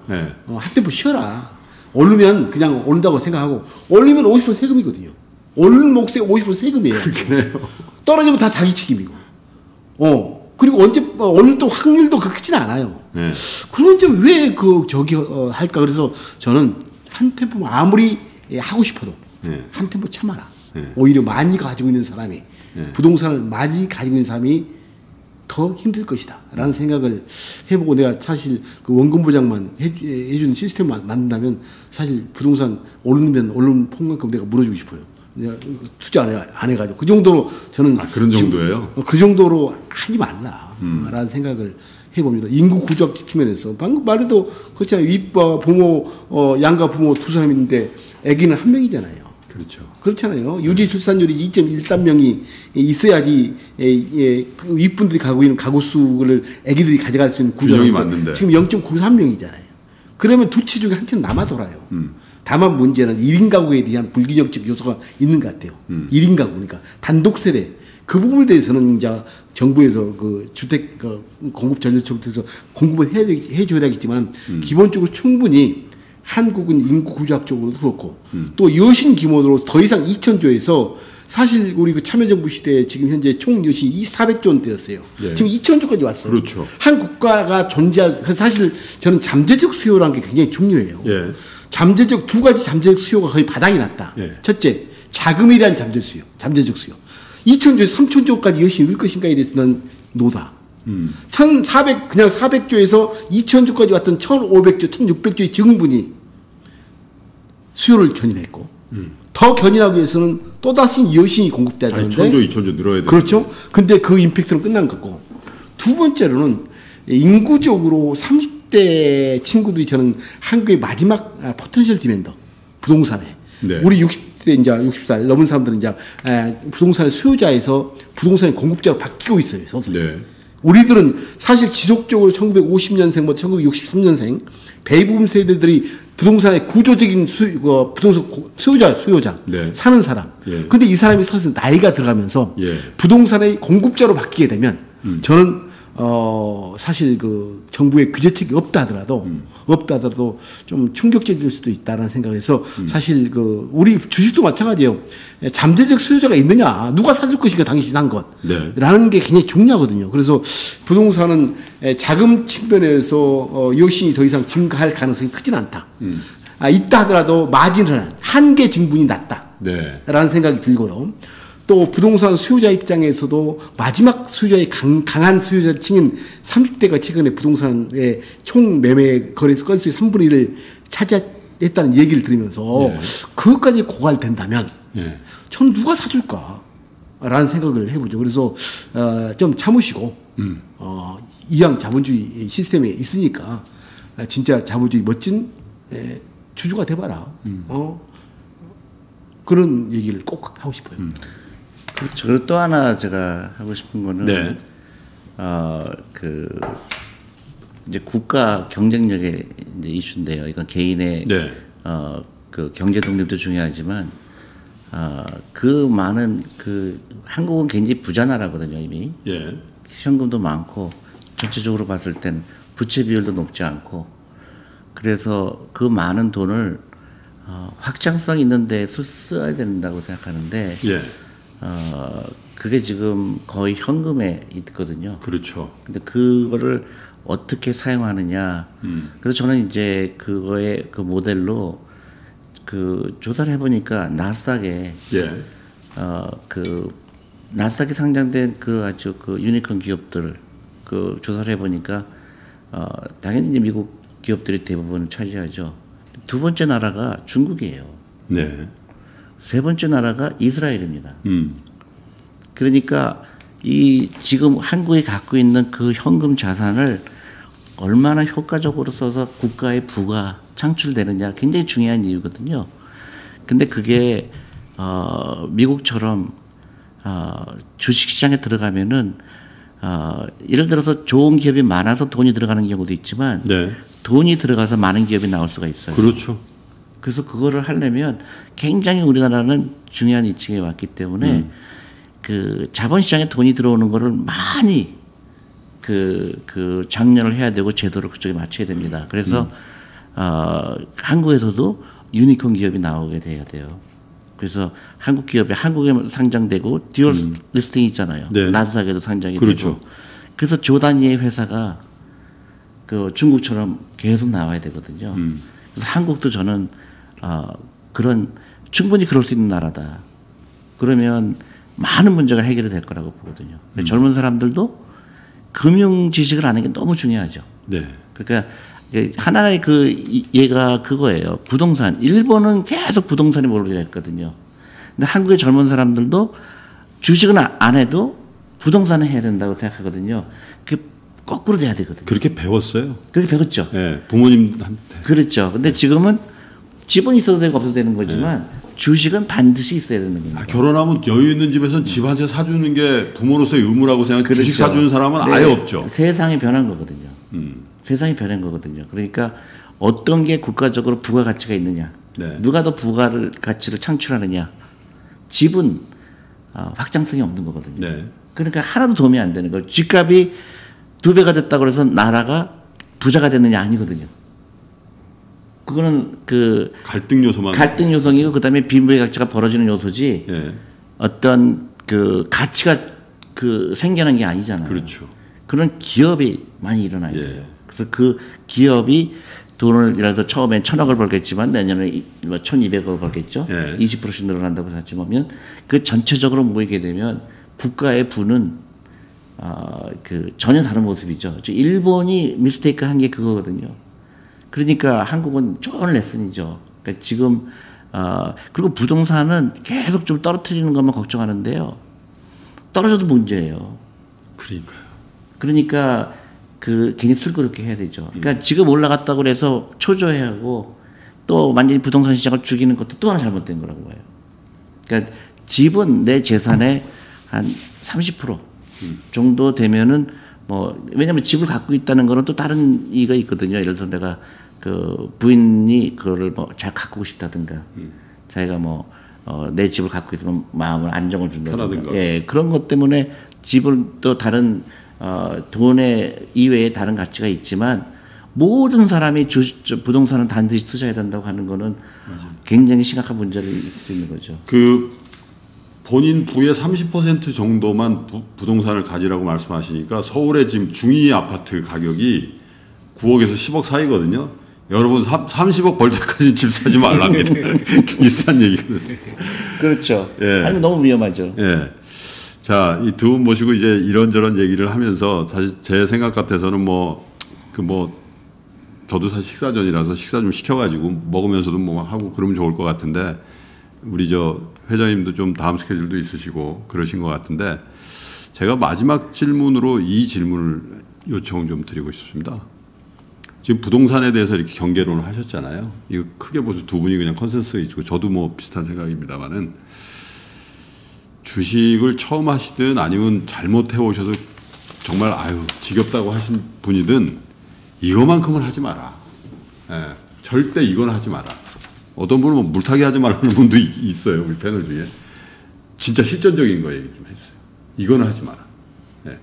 네. 어, 한 템포 쉬어라. 오르면 그냥 오른다고 생각하고 올리면 오십 퍼센트 세금이거든요. 오른 몫에 오십 퍼센트 세금이에요. 그래요. 떨어지면 다 자기 책임이고. 어. 그리고 언제 어, 오늘 또 확률도 그렇지는 않아요. 네. 그런 점 왜 그 저기 어, 할까? 그래서 저는 한 템포 아무리 예, 하고 싶어도 네. 한 템포 참아라. 네. 오히려 많이 가지고 있는 사람이 네. 부동산을 많이 가지고 있는 사람이 더 힘들 것이다라는 생각을 해보고 내가 사실 그 원금 보장만 해주, 해주는 시스템만 만든다면 사실 부동산 오르면 오르는 폭만큼 내가 물어주고 싶어요. 내가 투자 안, 해, 안 해가지고 그 정도로 저는 아, 그런 정도예요? 지금, 그 정도로 하지 말라라는 음. 생각을 해봅니다. 인구 구조학 측면에서 방금 말해도 그렇잖아요. 윗과 부모, 어, 양가 부모 두 사람 있는데 아기는 한 명이잖아요. 그렇죠. 그렇잖아요. 유지 출산율이 이 점 일삼 명이 있어야지 예, 예, 그 윗분들이 가고 있는 가구 수를 아기들이 가져갈 수 있는 구조가 맞는데 지금 영 점 구삼 명이잖아요. 그러면 두 채 중에 한 채는 남아 돌아요. 음. 다만 문제는 일 인 가구에 대한 불균형적 요소가 있는 것 같아요. 음. 일 인 가구, 그러니까 단독 세대. 그 부분에 대해서는 이제 정부에서 그 주택 그 공급 전략처에서 공급을 해야 되기, 해줘야 되겠지만 음. 기본적으로 충분히 한국은 인구 구조학적으로도 그렇고 음. 또 여신 규모로 더 이상 이천조에서 사실 우리 그 참여정부 시대에 지금 현재 총 여신이 사백조 원대였어요. 네. 지금 이천조까지 왔어요. 그렇죠. 한 국가가 존재, 사실 저는 잠재적 수요라는 게 굉장히 중요해요. 예. 잠재적 두 가지 잠재적 수요가 거의 바닥이 났다. 예. 첫째, 자금에 대한 잠재 수요, 잠재적 수요. 이천조에서 삼천조까지 여신이 늘 것인가에 대해서는 노다. 음. 천사백 그냥 사백조에서 이천조까지 왔던 천오백조, 천육백조의 증분이 수요를 견인했고 음. 더 견인하기 위해서는 또다시 여신이 공급돼야 되는데 천조, 이천조 늘어야 돼요. 그렇죠. 근데 그 임팩트는 끝난 거고 두 번째로는 인구적으로 삼십 대 친구들이 저는 한국의 마지막 포텐셜 디맨더 부동산에 네. 우리 육십 대 이제 육십 살 넘은 사람들은 이제 부동산의 수요자에서 부동산의 공급자로 바뀌고 있어요. 서서히. 네. 우리들은 사실 지속적으로 천구백오십 년생부터 천구백육십삼 년생 베이비붐 세대들이 부동산의 구조적인 수, 어, 부동산 수요자, 수요자, 네. 사는 사람. 예. 근데 이 사람이 사실 나이가 들어가면서 예. 부동산의 공급자로 바뀌게 되면 음. 저는 어, 사실 그 정부의 규제책이 없다 하더라도, 음. 없다 하더라도 좀 충격적일 수도 있다는 생각을 해서 음. 사실 그 우리 주식도 마찬가지예요. 잠재적 수요자가 있느냐, 누가 사줄 것인가 당신이 산 것. 네. 라는 게 굉장히 중요하거든요. 그래서 부동산은 자금 측면에서 어, 여신이 더 이상 증가할 가능성이 크진 않다. 음. 아, 있다 하더라도 마진은 한계 증분이 낮다. 네. 라는 생각이 들고요. 또 부동산 수요자 입장에서도 마지막 수요자의 강, 강한 수요자층인 삼십 대가 최근에 부동산의 총 매매 거래소 건수의 삼분의 일을 차지했다는 얘기를 들으면서 예. 그것까지 고갈된다면 예. 전 누가 사줄까? 라는 생각을 해보죠. 그래서 어, 좀 참으시고 음. 어, 이양 자본주의 시스템에 있으니까 진짜 자본주의 멋진 에, 주주가 돼봐라. 음. 어, 그런 얘기를 꼭 하고 싶어요. 음. 그렇죠. 그리고 또 하나 제가 하고 싶은 거는 네. 어, 그 이제 국가 경쟁력의 이제 이슈인데요. 이건 개인의 네. 어, 그 경제 독립도 중요하지만 어, 그 많은 그 한국은 굉장히 부자 나라거든요 이미. 예. 현금도 많고 전체적으로 봤을 땐 부채 비율도 높지 않고 그래서 그 많은 돈을 어, 확장성 있는데 써야 된다고 생각하는데. 예. 어, 그게 지금 거의 현금에 있거든요. 그렇죠. 근데 그거를 어떻게 사용하느냐. 음. 그래서 저는 이제 그거의 그 모델로 그 조사를 해보니까 나스닥에 예. 어, 그 나스닥에 상장된 그 아주 그 유니콘 기업들 그 조사를 해보니까 어, 당연히 이제 미국 기업들이 대부분 차지하죠. 두 번째 나라가 중국이에요. 네. 세 번째 나라가 이스라엘입니다. 음. 그러니까 이 지금 한국이 갖고 있는 그 현금 자산을 얼마나 효과적으로 써서 국가의 부가 창출되느냐 굉장히 중요한 이유거든요. 근데 그게 어 미국처럼 어 주식시장에 들어가면은 어 예를 들어서 좋은 기업이 많아서 돈이 들어가는 경우도 있지만 네. 돈이 들어가서 많은 기업이 나올 수가 있어요. 그렇죠. 그래서 그거를 하려면 굉장히 우리나라는 중요한 위치에 왔기 때문에 음. 그 자본시장에 돈이 들어오는 거를 많이 그, 그 장려를 해야 되고 제도를 그쪽에 맞춰야 됩니다. 그래서 음. 어, 한국에서도 유니콘 기업이 나오게 돼야 돼요. 그래서 한국 기업이 한국에 상장되고 듀얼 음. 리스팅이 있잖아요. 네. 나스닥에도 상장이 그렇죠. 되고. 그래서 조 단위의 회사가 그 중국처럼 계속 나와야 되거든요. 음. 그래서 한국도 저는 어, 그런 충분히 그럴 수 있는 나라다. 그러면 많은 문제가 해결이 될 거라고 보거든요. 음. 젊은 사람들도 금융 지식을 아는 게 너무 중요하죠. 네. 그러니까 하나의 그 얘가 그거예요. 부동산. 일본은 계속 부동산이 몰려 했거든요. 근데 한국의 젊은 사람들도 주식은 안 해도 부동산을 해야 된다고 생각하거든요. 그게 거꾸로 돼야 되거든요. 그렇게 배웠어요. 그렇게 배웠죠. 네, 부모님한테. 그렇죠. 근데 지금은 집은 있어도 되고 없어도 되는 거지만 네. 주식은 반드시 있어야 되는 겁니다. 아, 결혼하면 여유 있는 집에서는 집 한 채 사주는 게 부모로서의 의무라고 생각해. 그렇죠. 주식 사주는 사람은 네. 아예 없죠. 세상이 변한 거거든요. 음. 세상이 변한 거거든요. 그러니까 어떤 게 국가적으로 부가가치가 있느냐. 네. 누가 더 부가를 가치를 창출하느냐. 집은 어, 확장성이 없는 거거든요. 네. 그러니까 하나도 도움이 안 되는 거예요. 집값이 두 배가 됐다고 해서 나라가 부자가 됐느냐 아니거든요. 그거는 그 갈등 요소만 갈등 요소이고 그다음에 빈부격차가 벌어지는 요소지. 예. 어떤 그 가치가 그 생겨난 게 아니잖아요. 그렇죠. 그런 기업이 많이 일어나야 돼요. 예. 그래서 그 기업이 돈을 예를 들어서 처음엔 천억을 벌겠지만 내년에 뭐 천이백억을 벌겠죠. 예. 이십 퍼센트씩 늘어난다고 생각해 보면 그 전체적으로 모이게 되면 국가의 부는 어, 그 전혀 다른 모습이죠. 일본이 미스테이크 한 게 그거거든요. 그러니까 한국은 좋은 레슨이죠. 그러니까 지금 어, 그리고 부동산은 계속 좀 떨어뜨리는 것만 걱정하는데요. 떨어져도 문제예요. 그러니까요. 그러니까 그 굉장히 슬그럽게 해야 되죠. 그러니까 음. 지금 올라갔다고 해서 초조해하고 또 완전히 부동산 시장을 죽이는 것도 또 하나 잘못된 거라고 봐요. 그러니까 집은 내 재산의 한 삼십 퍼센트 음. 정도 되면은 뭐 왜냐하면 집을 갖고 있다는 거는 또 다른 이유가 있거든요. 예를 들어 내가 그 부인이 그거를 뭐 잘 가꾸고 싶다든가, 음. 자기가 뭐 어 내 집을 갖고 있으면 마음을 안정을 준다든가, 예 그런 것 때문에 집을 또 다른 어 돈의 이외에 다른 가치가 있지만 모든 사람이 주, 부동산은 반드시 투자해야 된다고 하는 거는 맞아요. 굉장히 심각한 문제를 있는 거죠. 그 본인 부의 삼십 퍼센트 정도만 부, 부동산을 가지라고 말씀하시니까 서울의 지금 중위 아파트 가격이 구억에서 십억 사이거든요. 여러분 삼십억 벌 때까지 집 사지 말랍니다. 비싼 얘기가 됐어요. 그렇죠. 예. 아니 너무 위험하죠. 예. 자, 이 두 분 모시고 이제 이런저런 얘기를 하면서 사실 제 생각 같아서는 뭐 그 뭐 저도 사실 식사 전이라서 식사 좀 시켜가지고 먹으면서도 뭐 하고 그러면 좋을 것 같은데 우리 저 회장님도 좀 다음 스케줄도 있으시고 그러신 것 같은데 제가 마지막 질문으로 이 질문을 요청 좀 드리고 싶습니다. 지금 부동산에 대해서 이렇게 경계론을 하셨잖아요. 이거 크게 보세요. 두 분이 그냥 컨센서스가 있고 저도 뭐 비슷한 생각입니다만은 주식을 처음 하시든 아니면 잘못해 오셔서 정말 아유 지겹다고 하신 분이든 이거만큼은 하지 마라. 예, 절대 이건 하지 마라. 어떤 분은 뭐 물타기 하지 말라는 분도 있어요. 우리 패널 중에. 진짜 실전적인 거 얘기 좀 해주세요. 이거는 하지 마라. 네.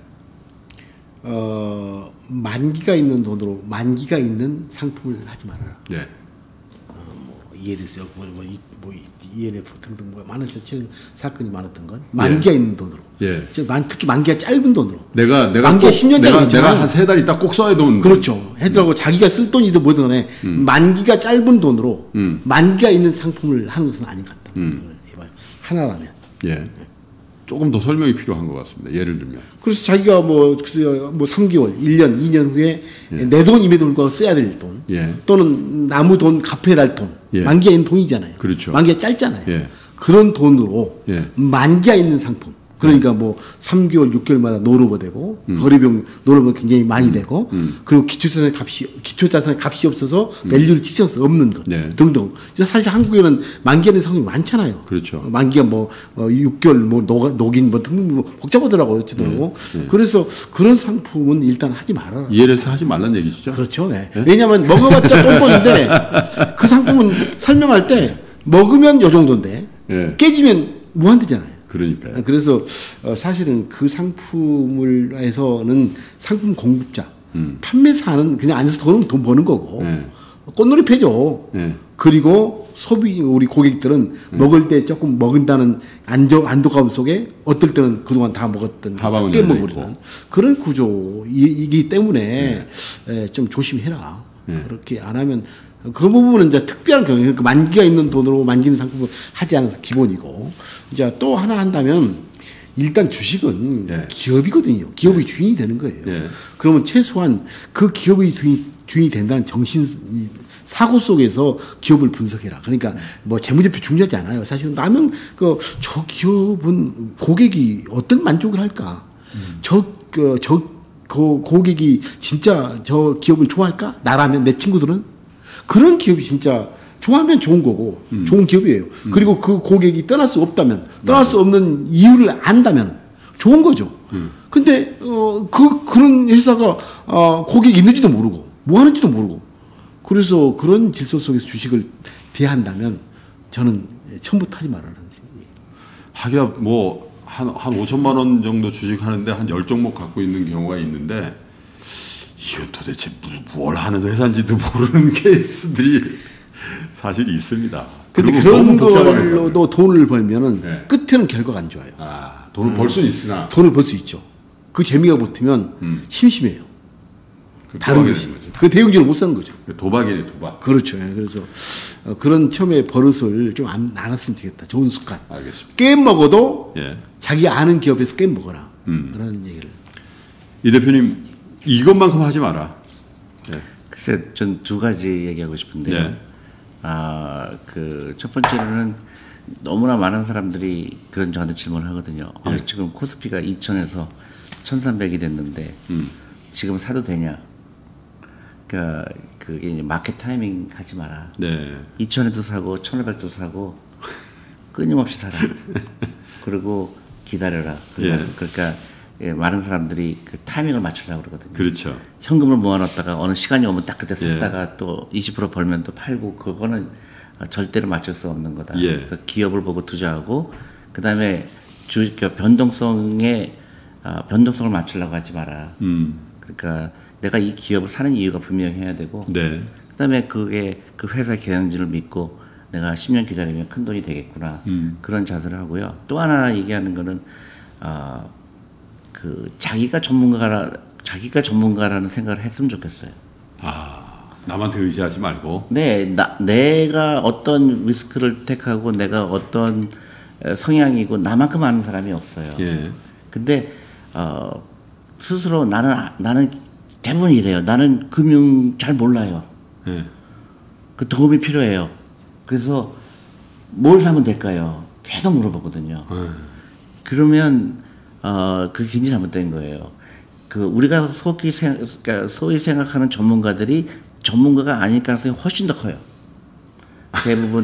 어, 만기가 있는 돈으로 만기가 있는 상품을 하지 말아라. 네. 어, 뭐 이엘에스, 뭐, 뭐, 뭐 이엔에프 등등 뭐 많은 최근 사건이 많았던 건 만기가 예. 있는 돈으로. 예. 특히 만기가 짧은 돈으로. 내가 내가 만기가 십 년짜리 내가, 내가 한 세 달 있다 꼭 써야 돈. 그렇죠. 해더라고 음. 자기가 쓸 돈이든 뭐든 간에 음. 만기가 짧은 돈으로 음. 만기가 있는 상품을 하는 것은 아닌 것 같다. 음. 해봐요. 하나라면. 예. 예. 조금 더 설명이 필요한 것 같습니다. 예를 들면. 그래서 자기가 뭐, 뭐 삼 개월, 일 년, 이 년 후에 예. 내 돈임에도 불구하고 써야 될 돈. 예. 또는 남의 돈 갚아야 할 돈. 예. 만기가 있는 돈이잖아요. 그렇죠. 만기가 짧잖아요. 예. 그런 돈으로 예. 만기가 있는 상품. 그러니까 뭐 삼 개월, 육 개월마다 노르버 되고 음. 거래비용 노르버 굉장히 많이 음. 되고 음. 그리고 기초자산 값이 기초자산 값이 없어서 밸류를 찍혀서 없는 것 네. 등등. 사실 한국에는 만기가 있는 상품이 많잖아요. 그렇죠. 만기가 뭐 육 개월 뭐 녹, 녹인 뭐 등등 뭐 복잡하더라고요. 어찌더라고. 네. 네. 그래서 그런 상품은 일단 하지 말아라. 이엘에스 하지 말란 얘기시죠? 그렇죠. 네. 네? 왜냐하면 먹어봤자 똥돈인데 그 상품은 설명할 때 먹으면 요 정도인데 네. 깨지면 무한대잖아요. 그러니까요. 그래서 사실은 그 상품을 해서는 상품 공급자, 음. 판매사는 그냥 앉아서 돈, 돈 버는 거고 네. 꽃놀이패죠. 예. 그리고 소비 우리 고객들은 음. 먹을 때 조금 먹은다는 안정 안도감 속에 어떨 때는 그동안 다 먹었던 하방은 깨 열려 먹으려는 있고. 그런 구조이기 때문에 예, 좀 조심해라. 예. 그렇게 안 하면 그 부분은 이제 특별한 경우 그러니까 만기가 있는 돈으로 만기는 상품을 하지 않아서 기본이고 이제 또 하나 한다면 일단 주식은 예. 기업이거든요. 기업의 주인이 되는 거예요. 예. 그러면 최소한 그 기업의 주인, 주인이 된다는 정신 사고 속에서 기업을 분석해라. 그러니까 뭐 재무제표 중요하지 않아요. 사실은 나면 그 저 기업은 고객이 어떤 만족을 할까? 저그저 그 고객이 진짜 저 기업을 좋아할까? 나라면 내 친구들은 그런 기업이 진짜 좋아하면 좋은 거고 음. 좋은 기업이에요. 음. 그리고 그 고객이 떠날 수 없다면 떠날 수 없는 이유를 안다면 좋은 거죠. 음. 근데 어, 그 그런 회사가 어, 고객이 있는지도 모르고 뭐 하는지도 모르고 그래서 그런 질서 속에서 주식을 대한다면 저는 처음부터 하지 말라는 생각이에요. 하기야 뭐 한 한 오천만 원 정도 주식하는데 한 열 종목 갖고 있는 경우가 있는데 이거 도대체 뭘 하는 회사인지도 모르는 케이스들이 사실 있습니다. 근데 그리고 그런 너무 복잡한 걸로도 돈을 벌면은 네. 끝에는 결과가 안 좋아요. 아, 돈을 벌 수는 있으나 돈을 벌 수 있죠. 그 재미가 붙으면 음. 심심해요. 그 다른 도박이 것이. 되는 거죠. 그 대형주를 못 사는 거죠. 도박이네 도박. 그렇죠. 예, 그래서 어, 그런 처음에 버릇을 좀 안 안 했으면 되겠다. 좋은 습관. 알겠습니다. 게임 먹어도 예. 자기 아는 기업에서 게임 먹어라. 음. 라는 얘기를. 이 대표님 이것만큼 하지 마라. 예. 글쎄, 전 두 가지 얘기하고 싶은데요. 네. 아, 그 첫 번째로는 너무나 많은 사람들이 그런 저한테 질문을 하거든요. 네. 아, 지금 코스피가 이천에서 천삼백이 됐는데 음. 지금 사도 되냐? 그러니까 그게 이제 마켓 타이밍 하지 마라. 네. 이천에도 사고 천오백도 사고 끊임없이 사라. 그리고 기다려라. 예. 그러니까 예, 많은 사람들이 그 타이밍을 맞추려고 그러거든요. 그렇죠. 현금을 모아놨다가 어느 시간이 오면 딱 그때 예. 샀다가 또 이십 퍼센트 벌면 또 팔고 그거는 절대로 맞출 수 없는 거다. 예. 그러니까 기업을 보고 투자하고 그다음에 주 그 변동성에 아, 변동성을 맞추려고 하지 마라. 음. 그러니까 내가 이 기업을 사는 이유가 분명해야 되고 네. 그다음에 그게 그 회사 경영진을 믿고 내가 십 년 기다리면 큰 돈이 되겠구나. 음. 그런 자세를 하고요. 또 하나 얘기하는 거는 아, 그 자기가 전문가라 자기가 전문가라는 생각을 했으면 좋겠어요. 아, 남한테 의지하지 말고. 네, 나, 내가 어떤 리스크를 택하고 내가 어떤 성향이고 나만큼 아는 사람이 없어요. 예. 근데 어, 스스로 나는 나는 대부분 이래요. 나는 금융 잘 몰라요. 예. 그 도움이 필요해요. 그래서 뭘 사면 될까요? 계속 물어보거든요. 예. 그러면 어, 그게 굉장히 잘못된 거예요. 그 우리가 소위, 생, 그러니까 소위 생각하는 전문가들이 전문가가 아닐 가능성이 훨씬 더 커요. 대부분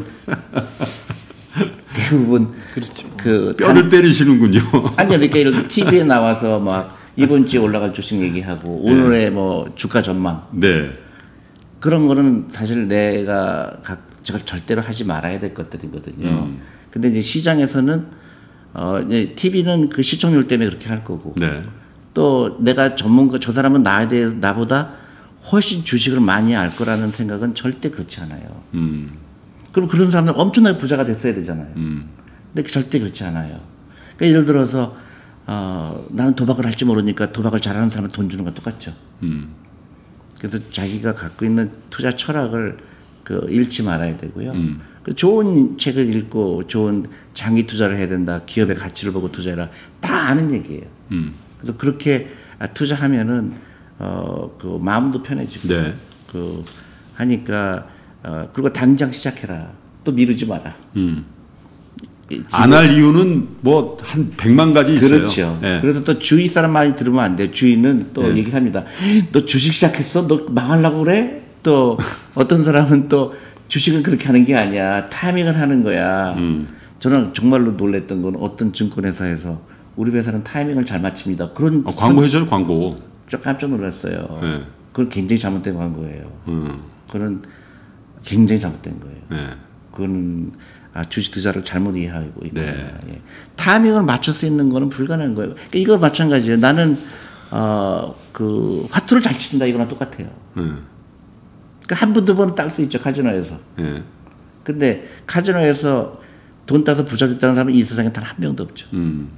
대부분 그렇죠. 그 뼈를 단, 때리시는군요. 아니 그러니까 예를 들어 티비에 나와서 막 이번 주에 올라갈 주식 얘기하고 오늘의 뭐 주가 전망 네. 그런 거는 사실 내가 각 저걸 절대로 하지 말아야 될 것들이거든요. 음. 근데 이제 시장에서는 어 이제 티비는 그 시청률 때문에 그렇게 할 거고 네. 또 내가 전문가 저 사람은 나에 대해 나보다 훨씬 주식을 많이 알 거라는 생각은 절대 그렇지 않아요. 음. 그럼 그런 사람들 엄청나게 부자가 됐어야 되잖아요. 음. 근데 절대 그렇지 않아요. 그러니까 예를 들어서 어, 나는 도박을 할지 모르니까 도박을 잘하는 사람한테 돈 주는 건 똑같죠. 음. 그래서 자기가 갖고 있는 투자 철학을 그 잃지 말아야 되고요. 음. 그 좋은 책을 읽고 좋은 장기 투자를 해야 된다. 기업의 가치를 보고 투자해라. 다 아는 얘기예요. 음. 그래서 그렇게 투자하면은 어, 그 마음도 편해지고 네. 그 하니까 어, 그리고 당장 시작해라. 또 미루지 마라. 음. 안 할 이유는 뭐 한 백만 가지 있어요. 그렇죠. 예. 그래서 또 주위 사람 많이 들으면 안 돼요. 주위는 또 예. 얘기를 합니다. 너 주식 시작했어? 너 망하려고 그래? 또 어떤 사람은 또 주식은 그렇게 하는 게 아니야. 타이밍을 하는 거야. 음. 저는 정말로 놀랬던 건 어떤 증권회사에서 우리 회사는 타이밍을 잘 맞춥니다. 그런 어, 광고 해줘요, 광고. 저 깜짝 놀랐어요. 예. 그건 굉장히 잘못된 광고예요. 음. 그건 굉장히 잘못된 거예요. 예. 그거는 아, 주식 투자를 잘못 이해하고 있거든요. 네. 예. 타이밍을 맞출 수 있는 거는 불가능한 거예요. 그러니까 이거 마찬가지예요. 나는 어, 그 화투를 잘 친다 이거랑 똑같아요. 음. 그러니까 한 번 두 번은 딸 수 있죠 카지노에서. 예. 근데 카지노에서 돈 따서 부자 됐다는 사람은 이 세상에 단 한 명도 없죠. 음.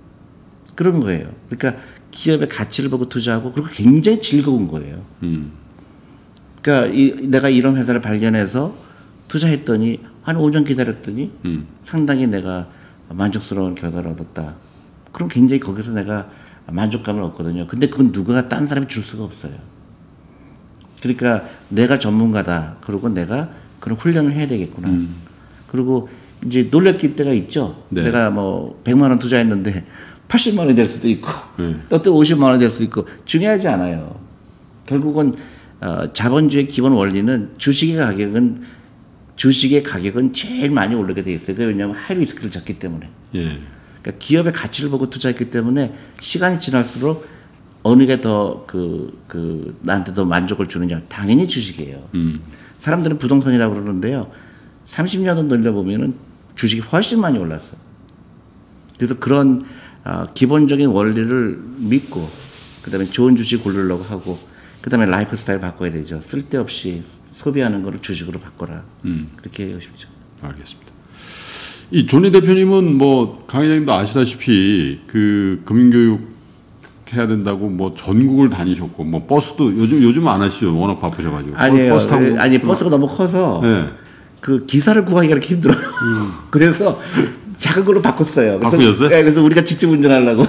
그런 거예요. 그러니까 기업의 가치를 보고 투자하고 그리고 굉장히 즐거운 거예요. 음. 그러니까 이, 내가 이런 회사를 발견해서 투자했더니 한 오 년 기다렸더니 음. 상당히 내가 만족스러운 결과를 얻었다. 그럼 굉장히 거기서 내가 만족감을 얻거든요. 근데 그건 누가 딴 사람이 줄 수가 없어요. 그러니까 내가 전문가다. 그리고 내가 그런 훈련을 해야 되겠구나. 음. 그리고 이제 놀랄 때가 있죠. 네. 내가 뭐 백만 원 투자했는데 팔십만 원이 될 수도 있고 네. 또 또 오십만 원이 될 수도 있고 중요하지 않아요. 결국은 어, 자본주의 기본 원리는 주식의 가격은 주식의 가격은 제일 많이 오르게 돼 있어요. 왜냐하면 하이 리스크를 졌기 때문에. 예. 그러니까 기업의 가치를 보고 투자했기 때문에 시간이 지날수록 어느 게 더 그, 그, 나한테 더 만족을 주느냐. 당연히 주식이에요. 음. 사람들은 부동산이라고 그러는데요. 삼십 년을 늘려보면은 주식이 훨씬 많이 올랐어요. 그래서 그런, 어, 기본적인 원리를 믿고, 그 다음에 좋은 주식 고르려고 하고, 그 다음에 라이프 스타일 바꿔야 되죠. 쓸데없이 소비하는 거를 주식으로 바꿔라. 음. 그렇게 하고 싶죠. 알겠습니다. 이 존리 대표님은 뭐 강 회장님도 아시다시피 그 금융교육 해야 된다고 뭐 전국을 다니셨고 뭐 버스도 요즘 요즘 안 하시죠. 워낙 바쁘셔가지고. 아니에요. 버스 타고 아니 버스가 너무 커서 네. 그 기사를 구하기가 이렇게 힘들어요. 음. 그래서 작은 걸로 바꿨어요. 그래서, 바꾸셨어요? 네, 그래서 우리가 직접 운전하려고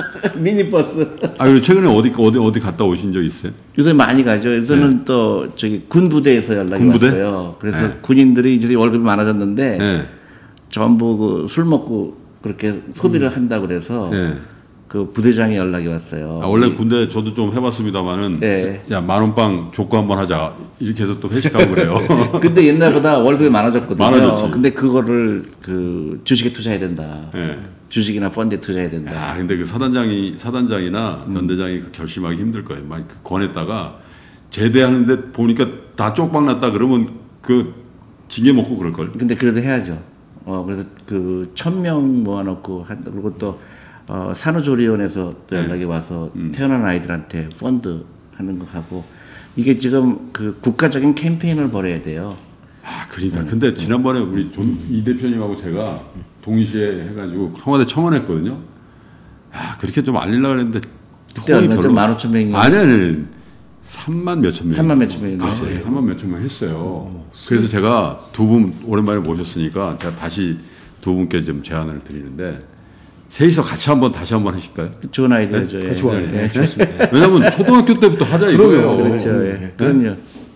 미니버스. 아 그리고 최근에 어디 어디 어디 갔다 오신 적 있어요? 요새 많이 가죠. 요새는 네. 또 저기 군부대에서 연락이 군부대? 왔어요. 그래서 네. 군인들이 이제 월급이 많아졌는데 네. 전부 그 술 먹고 그렇게 소비를 음. 한다 그래서. 네. 그 부대장이 연락이 왔어요. 아, 원래 군대 저도 좀 해봤습니다만은 네. 야 만원빵 족구 한번 하자 이렇게 해서 또 회식하고 그래요. 근데 옛날보다 월급이 많아졌거든요. 많아졌지. 근데 그거를 그 주식에 투자해야 된다. 네. 주식이나 펀드에 투자해야 된다. 아 근데 그 사단장이 사단장이나 음. 연대장이 그 결심하기 힘들 거예요. 막 그 권했다가 제대하는데 보니까 다 쪽박 났다 그러면 그 징계 먹고 그럴 걸. 근데 그래도 해야죠. 어 그래서 그 천 명 모아놓고 한 그리고 또 어, 산후조리원에서 또 연락이 네. 와서 음. 태어난 아이들한테 펀드 하는 거 하고 이게 지금 그 국가적인 캠페인을 벌여야 돼요. 아 그러니까 음. 근데 지난번에 우리 존 이 대표님하고 제가 동시에 해가지고 청와대 청원했거든요. 아 그렇게 좀 알리려고 했는데 그때 얼마죠? 만 오천 명이 아니 아니 삼만 몇천 명 삼만 몇천 명이 그렇죠. 삼만 몇천 명 했어요. 어, 그래서 제가 두 분 오랜만에 모셨으니까 제가 다시 두 분께 좀 제안을 드리는데 셋이서 같이 한번 다시 한번 하실까요? 좋은 아이디어죠. 네, 예. 좋아요. 네, 네. 좋습니다. 왜냐하면 초등학교 때부터 하자 이거예요. 그렇죠. 예. 그럼요.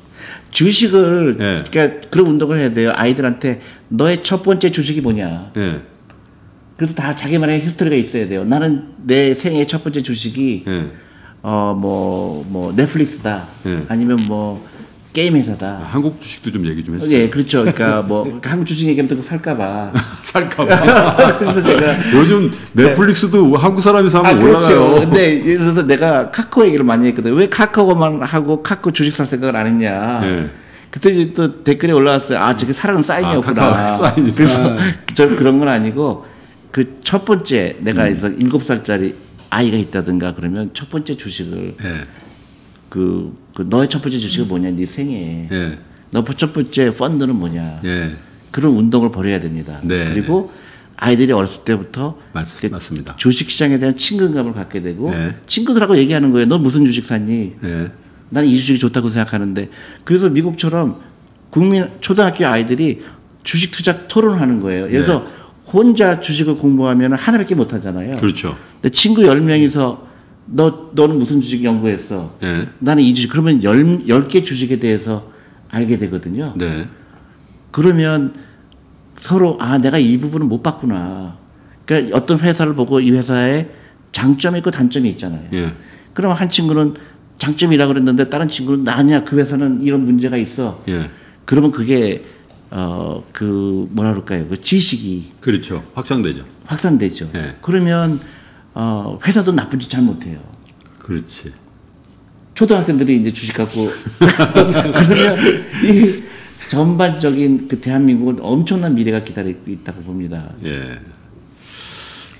주식을 네. 그러니까 그런 운동을 해야 돼요. 아이들한테 너의 첫 번째 주식이 뭐냐. 네. 그래서 다 자기만의 히스토리가 있어야 돼요. 나는 내 생애 첫 번째 주식이 네. 어 뭐 뭐 넷플릭스다. 네. 아니면 뭐 게임 회사다. 한국 주식도 좀 얘기 좀 해주세요. 예, 그렇죠. 그러니까 뭐 한국 주식 얘기하면 또 살까봐. 살까봐. 그래서 제가 요즘 넷플릭스도 네. 한국 사람이 사면 아, 올라가요. 그렇죠. 근데 예를 들어서 내가 카카오 얘기를 많이 했거든. 왜 카카오만 하고 카카오 주식 살 생각을 안 했냐. 네. 그때 이제 또 댓글이 올라왔어요. 아, 저게 사랑은 사인이었구나. 아, 사인이다. 그래서 저 그런 건 아니고 그 첫 번째 내가 그래서 음. 일곱 살짜리 아이가 있다든가 그러면 첫 번째 주식을 네. 그, 그 너의 첫 번째 주식은 뭐냐, 네 생애. 예. 너 첫 번째 펀드는 뭐냐. 예. 그런 운동을 벌여야 됩니다. 네. 그리고 아이들이 어렸을 때부터 맞, 그 맞습니다. 주식 시장에 대한 친근감을 갖게 되고 예. 친구들하고 얘기하는 거예요. 너 무슨 주식 샀니? 예. 나는 이 주식이 좋다고 생각하는데 그래서 미국처럼 국민 초등학교 아이들이 주식 투자 토론하는 거예요. 그래서 네. 혼자 주식을 공부하면 하나밖에 못 하잖아요. 그렇죠. 근데 친구 열 명이서 너, 너는 무슨 주식 연구했어? 네. 나는 이 주식. 그러면 열, 열 개 주식에 대해서 알게 되거든요. 네. 그러면 서로, 아, 내가 이 부분은 못 봤구나. 그러니까 어떤 회사를 보고 이 회사에 장점이 있고 단점이 있잖아요. 네. 그러면 한 친구는 장점이라고 그랬는데 다른 친구는 아니야. 그 회사는 이런 문제가 있어. 네. 그러면 그게, 어, 그, 뭐라 그럴까요? 그 지식이. 그렇죠. 확산되죠. 확산되죠. 네. 그러면 어, 회사도 나쁜 짓 잘 못해요. 그렇지. 초등학생들이 이제 주식 갖고 그러면 이 전반적인 그 대한민국은 엄청난 미래가 기다리고 있다고 봅니다. 예.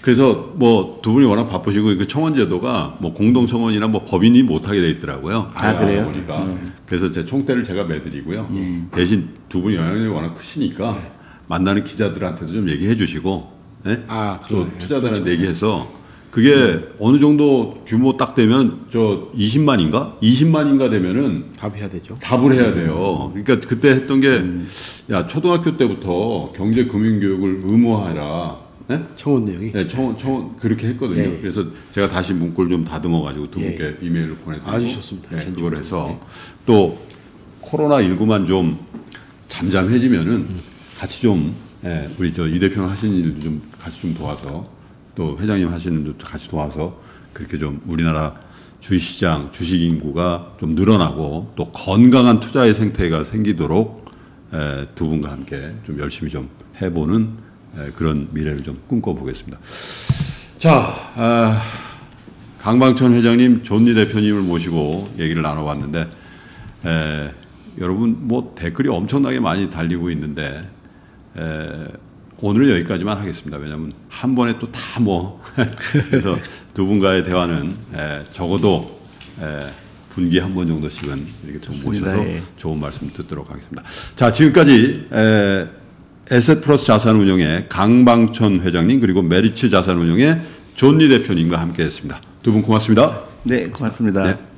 그래서 뭐 두 분이 워낙 바쁘시고 그 청원 제도가 뭐 공동 청원이나 뭐 법인이 못 하게 돼 있더라고요. 아, 그래요? 보니까. 음. 그래서 제 총대를 제가 매드리고요. 음. 대신 두 분이 영향력이 워낙 크시니까 네. 만나는 기자들한테도 좀 얘기해 주시고 네? 아, 또 투자자들한테 그렇죠. 얘기해서 그게 음. 어느 정도 규모 딱 되면 저 이십만인가? 이십만인가 되면은 답해야 되죠. 답을 해야 돼요. 그러니까 그때 했던 게 음. 야, 초등학교 때부터 경제 금융 교육을 의무화해라. 네? 청원 내용이? 네, 청원, 청원 그렇게 했거든요. 예. 그래서 제가 다시 문구를 좀 다듬어 가지고 두 분께 예. 이메일을 보내서 아주 좋습니다. 네, 그걸 해서 네. 또 코로나십구만 좀 잠잠해지면은 음. 같이 좀 예, 우리 저 이 대표님 하시는 일도 좀 같이 좀 도와서 또 회장님 하시는 일도 같이 도와서 그렇게 좀 우리나라 주식시장 주식 인구가 좀 늘어나고 또 건강한 투자의 생태가 생기도록 에, 두 분과 함께 좀 열심히 좀 해보는 에, 그런 미래를 좀 꿈꿔보겠습니다. 자, 아, 강방천 회장님, 존니 대표님을 모시고 얘기를 나눠봤는데 에, 여러분 뭐 댓글이 엄청나게 많이 달리고 있는데 에, 오늘은 여기까지만 하겠습니다. 왜냐하면 한 번에 또 다 뭐 그래서 두 분과의 대화는 에, 적어도 에, 분기 한 번 정도씩은 이렇게 좀 모셔서 예. 좋은 말씀 듣도록 하겠습니다. 자, 지금까지 에, 에셋플러스 자산운용의 강방천 회장님 그리고 메리츠 자산운용의 존니 대표님과 함께했습니다. 두 분 고맙습니다. 네, 고맙습니다. 네.